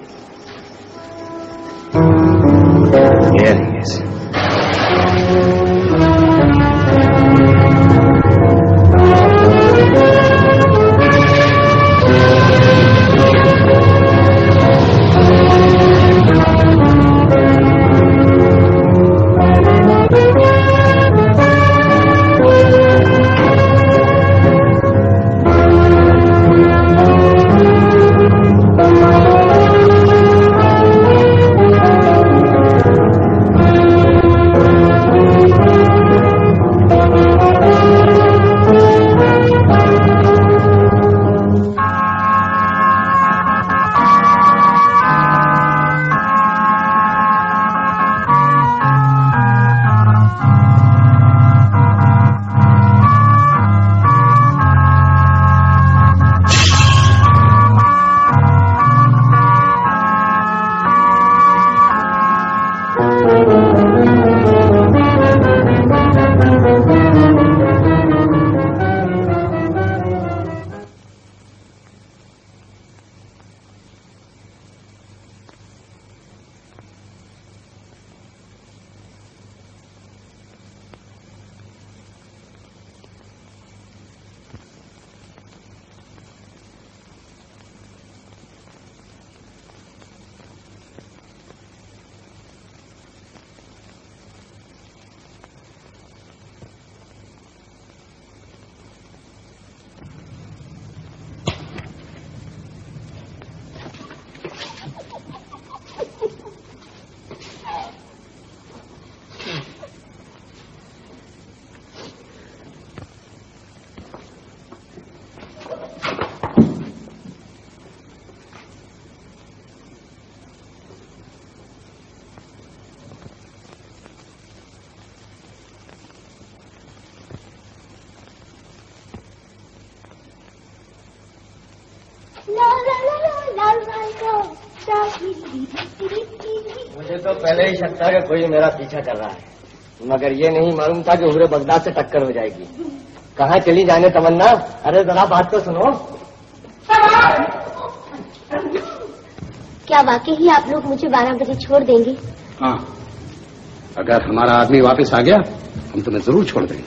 Here he is. मुझे तो पहले ही शक था कि कोई मेरा पीछा कर रहा है, मगर ये नहीं मालूम था कि हुरे बगदाद से टक्कर हो जाएगी। कहाँ चली जाने तमन्ना? अरे जरा बात तो सुनो। क्या वाकई ही आप लोग मुझे बारह बजे छोड़ देंगे? हाँ, अगर हमारा आदमी वापस आ गया हम तुम्हें जरूर छोड़ देंगे।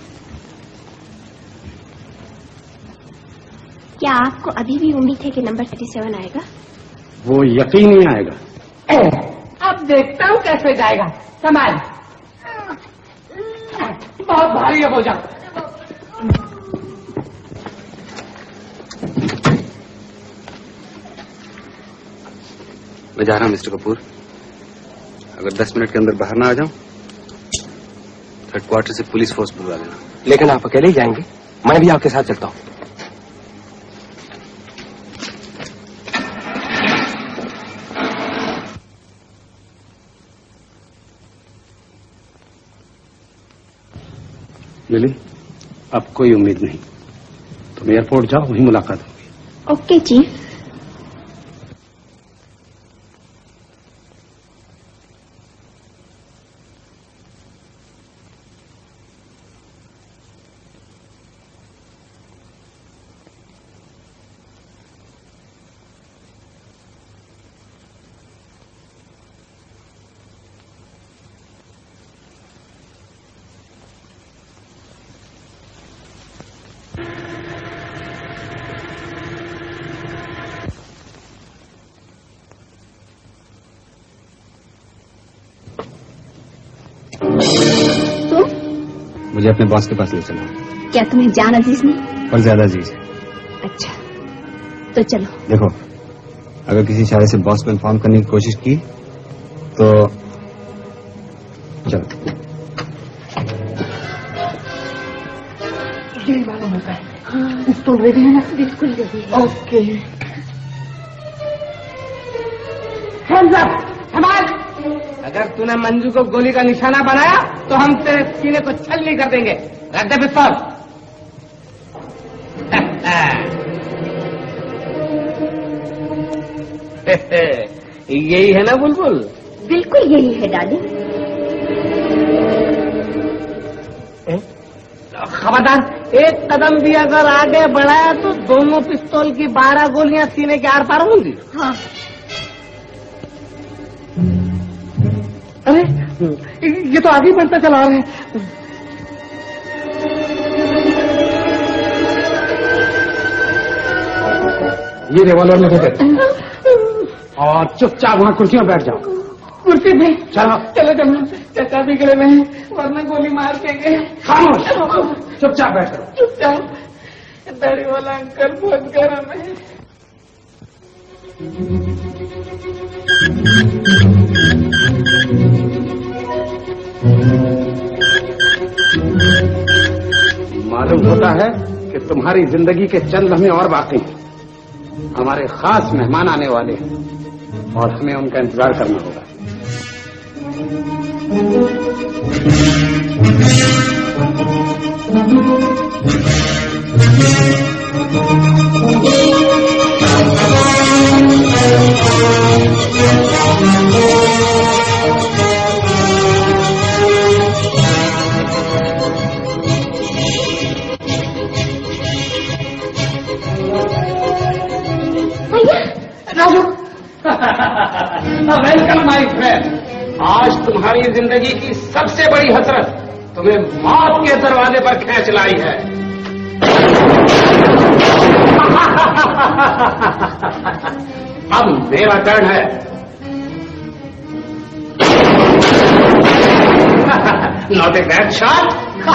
क्या आपको अभी भी उम्मीद है कि नंबर थर्टी सेवन आएगा? वो यकीन नहीं आएगा। अब देखता हूँ कैसे जाएगा। संभाल, बहुत भारी है बोझा। मैं जा रहा हूँ मिस्टर कपूर। अगर दस मिनट के अंदर बाहर ना आ जाऊं थर्ड क्वार्टर से पुलिस फोर्स बुलवा देना। लेकिन आप अकेले ही जाएंगे? मैं भी आपके साथ चलता हूँ। लिली, अब कोई उम्मीद नहीं। तुम एयरपोर्ट जाओ, वहीं मुलाकात होगी। Okay chief. मुझे अपने बॉस के पास ले चलो। क्या तुम्हें जान अजीज नहीं? और ज्यादा अजीज है। अच्छा तो चलो। देखो, अगर किसी इशारे से बॉस को इन्फॉर्म करने की कोशिश की तो चलो। यही मालूम होता है। पिस्तौल रेडी है ना? बिल्कुल रेडी है। ओके। हैंड्स अप, संभाल। अगर तूने मंजू को गोली का निशाना बनाया तो हम तेरे सीने को छलनी कर देंगे। रख दे पिस्तौल। यही है ना बुलबुल? बिल्कुल यही है डाली। खबरदार, एक कदम भी अगर आगे बढ़ाया तो दोनों पिस्तौल की बारह गोलियां सीने के आर पार होंगी। हाँ। अरे ये तो आगे बढ़ता चला रहा है। ये रिवॉल्वर में दे और चुपचाप वहाँ कुर्सियों बैठ जाओ। कुर्सी पे? चलो चलो चलो, चचा बिगड़े में है, वरना गोली मार देंगे। खामोश, चुपचाप बैठ जाओ। चुपचाप। दाढ़ी वाला अंकल बहुत गर्म है। मालूम होता है कि तुम्हारी जिंदगी के चंद लम्हे और बाकी हैं। हमारे खास मेहमान आने वाले हैं और हमें उनका इंतजार करना होगा। Welcome my friend. आज तुम्हारी जिंदगी की सबसे बड़ी हसरत तुम्हें मौत के दरवाजे पर खींच लाई है। अब मेरा टर्न है। Not a bad shot.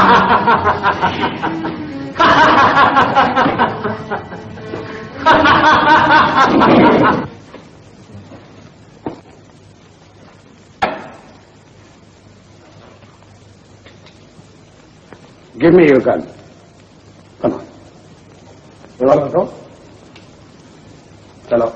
Give me your gun. Come on. Revolver go. चलो।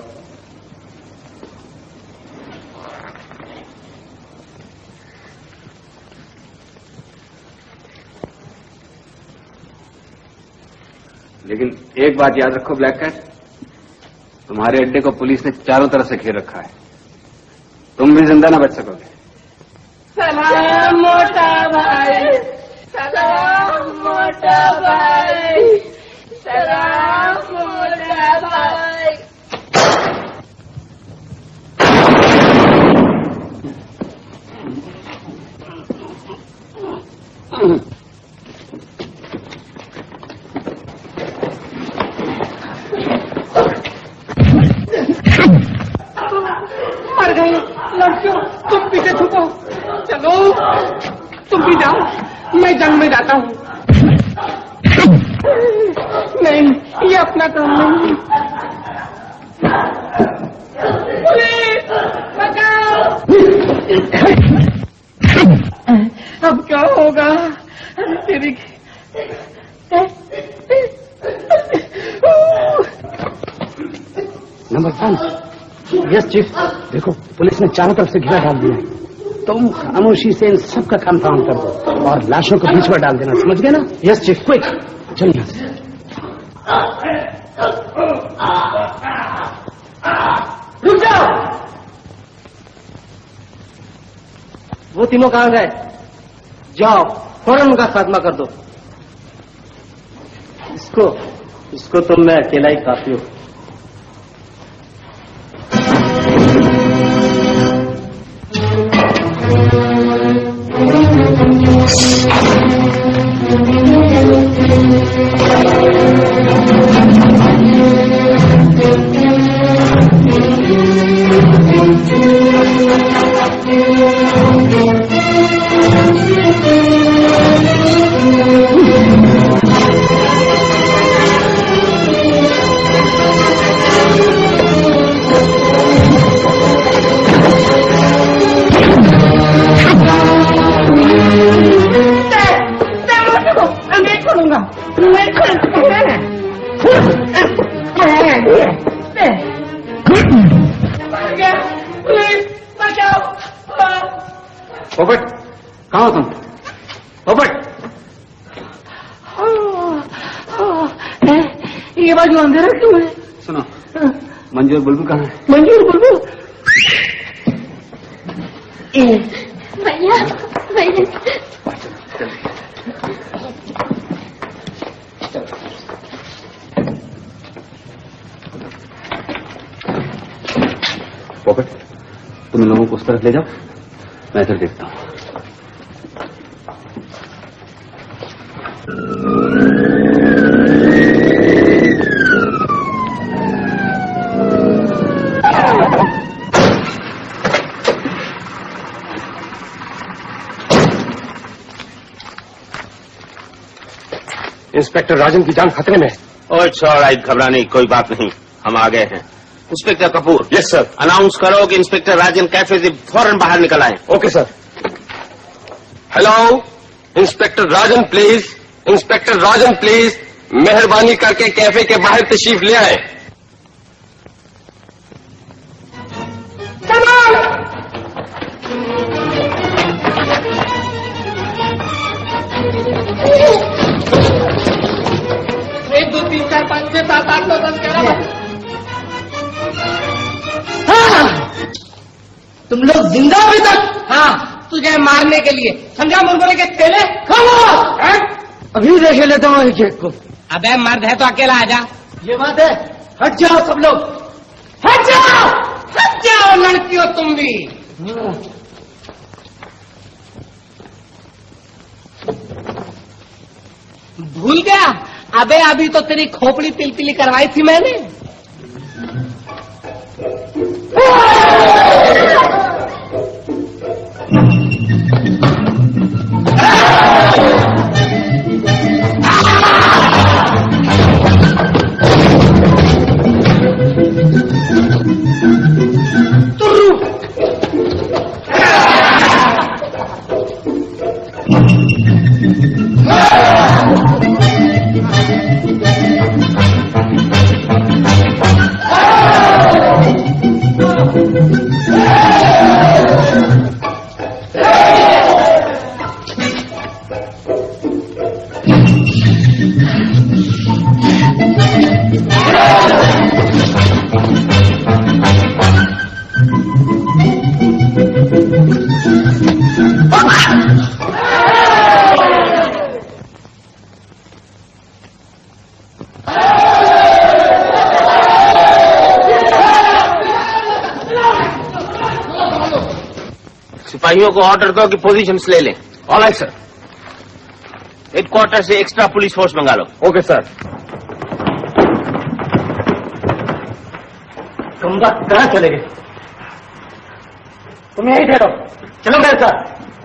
लेकिन एक बात याद रखो ब्लैक कैट, तुम्हारे अड्डे को पुलिस ने चारों तरफ से घेर रखा है। तुम भी जिंदा ना बच सकोगे। सलाम मोटा भाई, सलाम मोटा भाई, सलाम मोटा भाई। मर गए लड़कियों, तुम पीछे छुपो। चलो तुम भी जाओ, मैं जंग में जाता हूँ। नहीं, ये अपना काम नहीं। पुलिस बचाओ! अब क्या होगा? तेरी नंबर वन। Yes chief. देखो पुलिस ने चारों तरफ से घेरा डाल दिया है। तुम खामोशी से इन सबका कंपाउंड कर दो और लाशों को बीच में डाल देना, समझ गए ना? यस चीफ, क्विक चलिए यहाँ से। रुक जाओ। वो तीनों कहाँ गए? जाओ फौरन उनका खात्मा कर दो। इसको इसको तो मैं अकेला ही काफी हूँ। पोपट, कहाँ हो तुम? पोपट, ये बाजू अंधेरा क्यों है? सुनो, मंजू और बुलबुल कहाँ है? मंजू और बुलबुल? भैया भैया पोपट, तुम इन लोगों को उस तरफ ले जाओ, मैं इधर देखता हूँ। इंस्पेक्टर राजन की जान खतरे में है। ओह ऑलराइट, घबराने की कोई बात नहीं, हम आ गए हैं। Inspector Kapoor. Yes sir. Announce करो कि इंस्पेक्टर राजन कैफे से फौरन बाहर निकल आए। Okay sir. Hello, inspector Rajan please, inspector Rajan please, मेहरबानी करके कैफे के बाहर तशरीफ ले आए। एक दो तीन चार पाँच छह सात आठ नौ दस ग्यारह। हाँ, तुम लोग जिंदा अभी तक? हाँ, तुझे मारने के लिए, समझा मुर्गोले के तेले? खामोश! अभी देख लेता हूँ एक एक को। अबे मर्द है तो अकेला आ जा। ये बात है, हट जाओ सब लोग, हट जाओ, हट जाओ लड़कियों तुम भी। भूल गया? अबे अभी तो तेरी खोपड़ी पिलपिली करवाई थी मैंने। सिपाहियों को ऑर्डर दो कि पोजीशंस ले लें। Alright sir. हेडक्वार्टर से एक्स्ट्रा पुलिस फोर्स मंगा लो। Okay sir. कमरा कहाँ चले गए? तुम यही ठहरो, चलो मेरे साथ।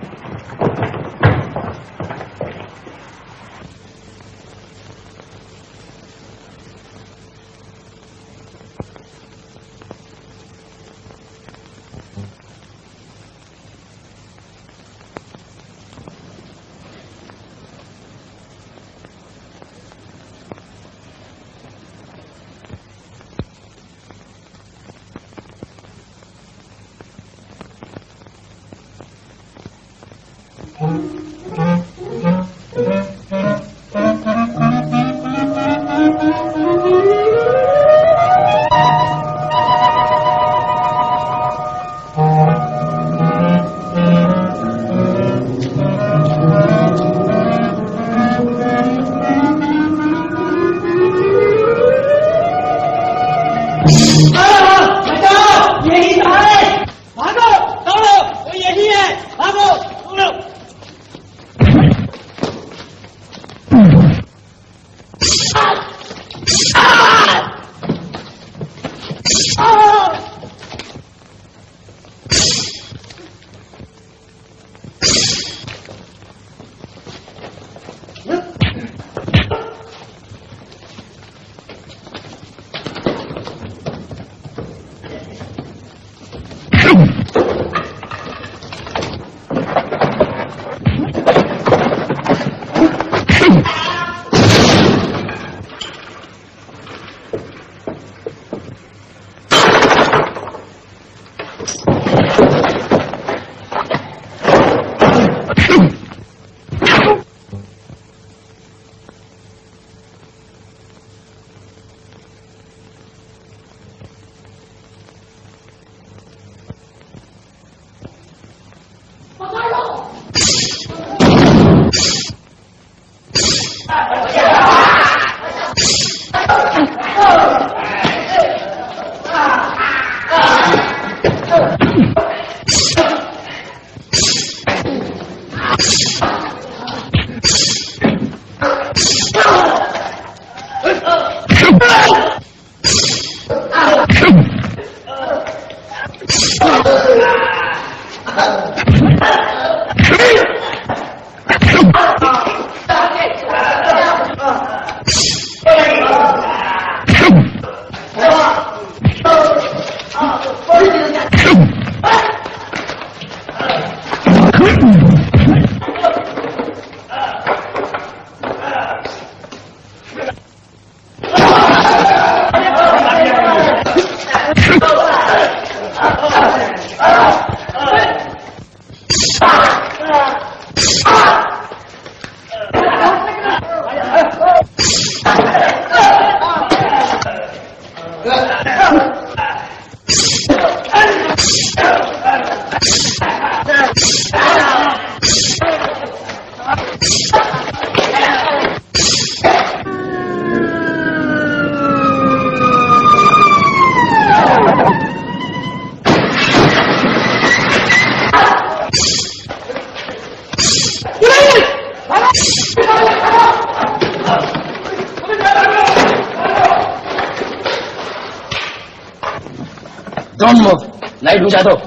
डोंट मूव, लाइट बुझा दो।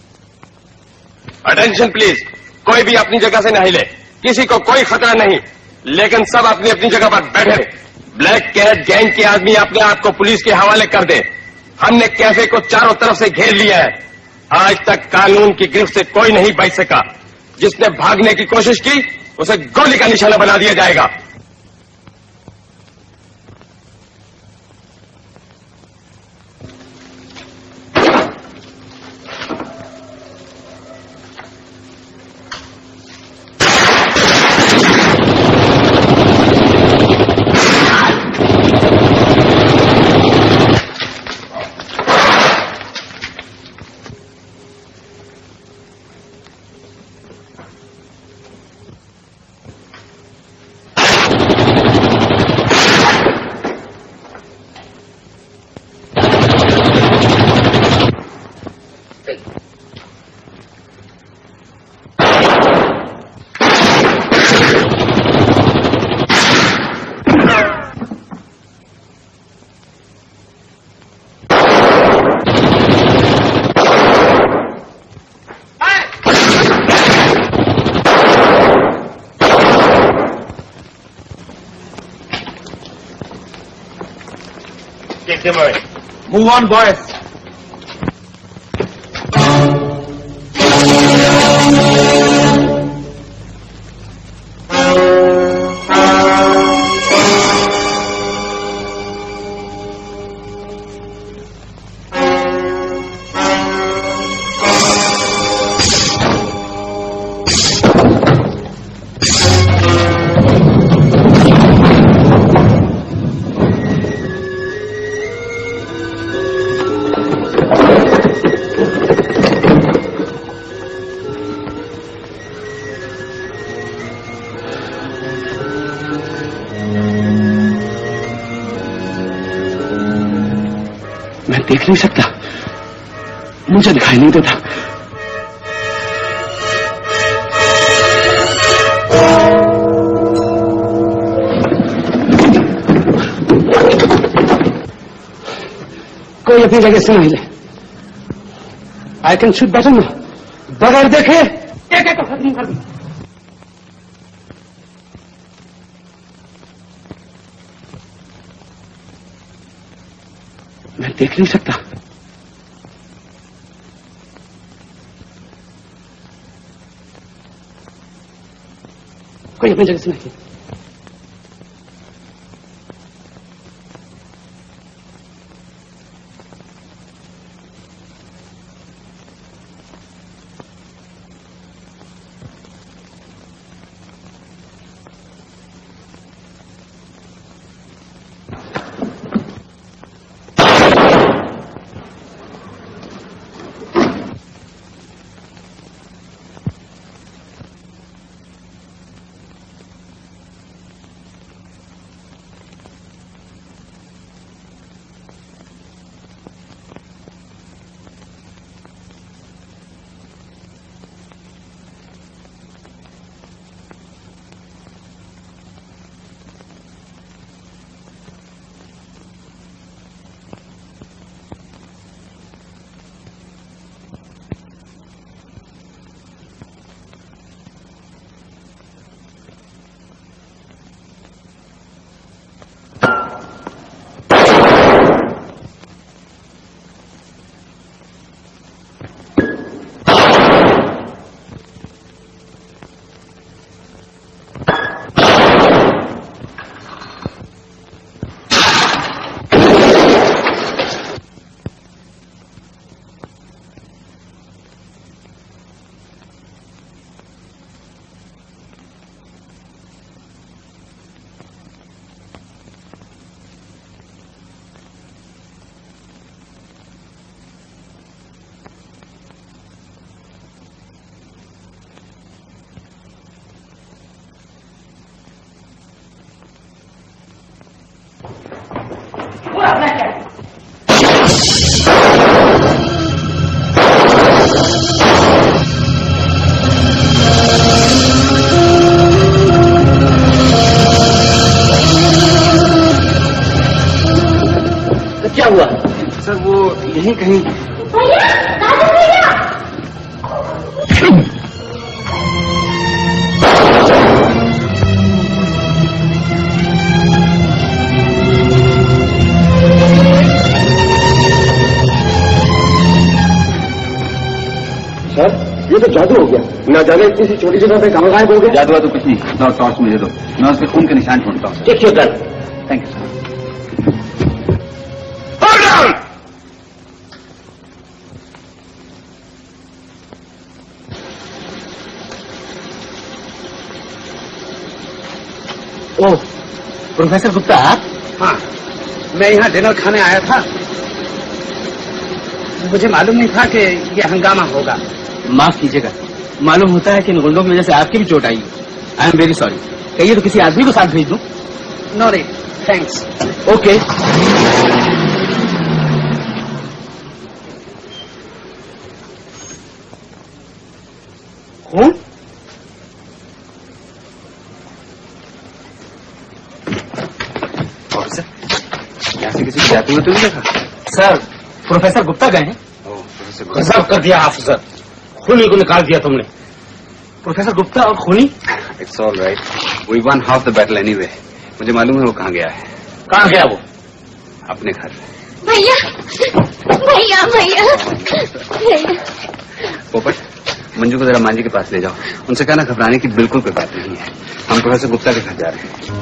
अटेंशन प्लीज, कोई भी अपनी जगह से नहीं ले, किसी को कोई खतरा नहीं, लेकिन सब अपनी अपनी जगह पर बैठे। ब्लैक कैट गैंग के आदमी अपने आप को पुलिस के हवाले कर दे। हमने कैफे को चारों तरफ से घेर लिया है। आज तक कानून की गिरफ्त से कोई नहीं बच सका। जिसने भागने की कोशिश की उसे गोली का निशाना बना दिया जाएगा। Get them away. Move on, boys. देख नहीं सकता, मुझे दिखाई नहीं देता। कोई अपनी जगह से नहीं ले। आई कैन शूट बेटर ना, बगैर देखे एक एक खत्म कर दूं। मैं देख नहीं सकता। कोई अपनी जगह से नहीं। क्या हुआ सर? वो यहीं कहीं भैया, राजन भैया। सर ये तो जादू हो गया। ना जाने इतनी सी छोटी जगह पे कहाँ गायब हो गया। जादू तो कुछ नहीं, दो टॉर्च मुझे दो, मैं उसके खून के निशान ढूंढता हूँ। Take your gun. Thank you sir. Oh, professor Gupta आप? हाँ, मैं यहाँ डिनर खाने आया था। मुझे मालूम नहीं था कि ये हंगामा होगा। माफ कीजिएगा, मालूम होता है कि इन गुंडों की वजह से आपकी भी चोट आई। I am very sorry. कहिए तो किसी आदमी को साथ भेज दूं? नो रे, थैंक्स। ओके। कौन? ऑफिसर, यहाँ से किसी को जाते हुए तो नहीं देखा? सर, प्रोफेसर गुप्ता गए हैं। गजब कर दिया ऑफिसर, खूनी को निकाल दिया तुमने। प्रोफेसर गुप्ता और खूनी? It's all right, we won half the battle anyway. मुझे मालूम है वो कहाँ गया है। कहाँ गया वो? अपने घर। भैया भैया भैया भैया। पोपट, मंजू को जरा मांझी के पास ले जाओ, उनसे कहना घबराने की बिल्कुल कोई बात नहीं है। हम प्रोफेसर गुप्ता के घर जा रहे हैं।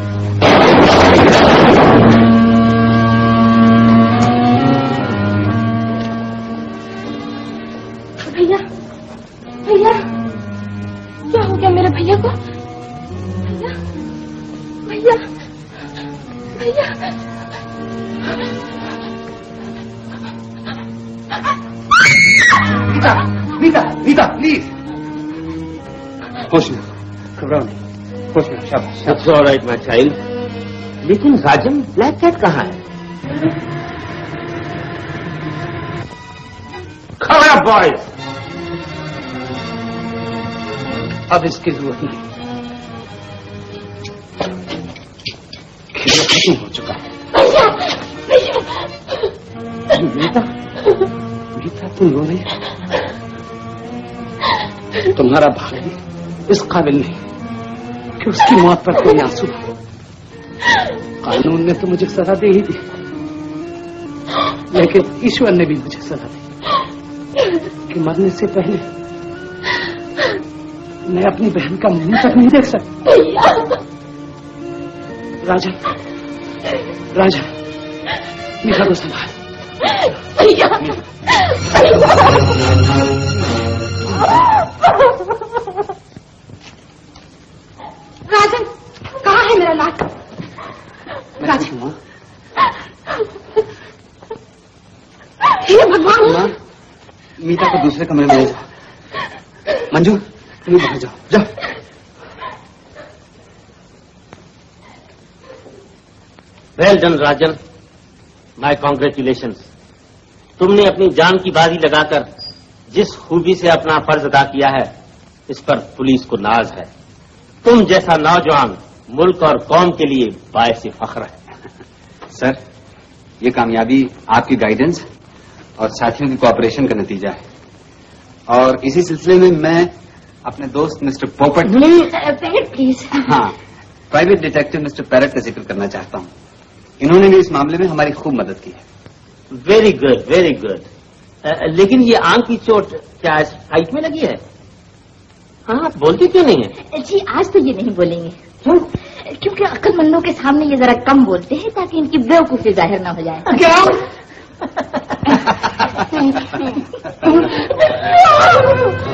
भैया भैया क्या हो गया मेरे भैया को? भैया भैया भैया नीता नीता नीता प्लीज। होश में, घबराओ नहीं, होश में, शाबाश। That's all right, my child. लेकिन राजन, ब्लैक कैट कहाँ है? Cover up, boys. अब इसकी जरूरत नहीं, खेल खत्म हो चुका है। भैया भैया नीता नीता तुम रो रही, तुम्हारा भाई इस काबिल नहीं कि उसकी मौत पर कोई आंसू। कानून ने तो मुझे सजा दे ही दी, लेकिन ईश्वर ने भी मुझे सजा दी कि मरने से पहले मैं अपनी बहन का मुंह तक नहीं देख सकता। राजन राजन मीठा को संभाल। भैया राजन कहाँ है मेरा लाल? राजन हे भगवान। मीता को दूसरे कमरे में ले जाओ। मंजू तुम बाहर जाओ, जाओ। Well done Rajan, my congratulations. तुमने अपनी जान की बाजी लगाकर जिस खूबी से अपना फर्ज अदा किया है, इस पर पुलिस को नाज है। तुम जैसा नौजवान मुल्क और कौम के लिए बायस फख्र है। सर, ये कामयाबी आपकी गाइडेंस और साथियों की कोऑपरेशन का नतीजा है, और इसी सिलसिले में मैं अपने दोस्त मिस्टर पोपट पैरट प्लीज। हाँ, प्राइवेट डिटेक्टिव मिस्टर पैरट का जिक्र करना चाहता हूँ। इन्होंने भी इस मामले में हमारी खूब मदद की है। Very good very good. लेकिन ये आंख की चोट क्या इस फाइट में लगी है? हाँ, आप बोलती क्यों नहीं है? जी आज तो ये नहीं बोलेंगे। क्यों? क्योंकि अक्लमंदों के सामने ये जरा कम बोलते हैं ताकि इनकी बेवकूफी जाहिर ना हो जाए। क्या?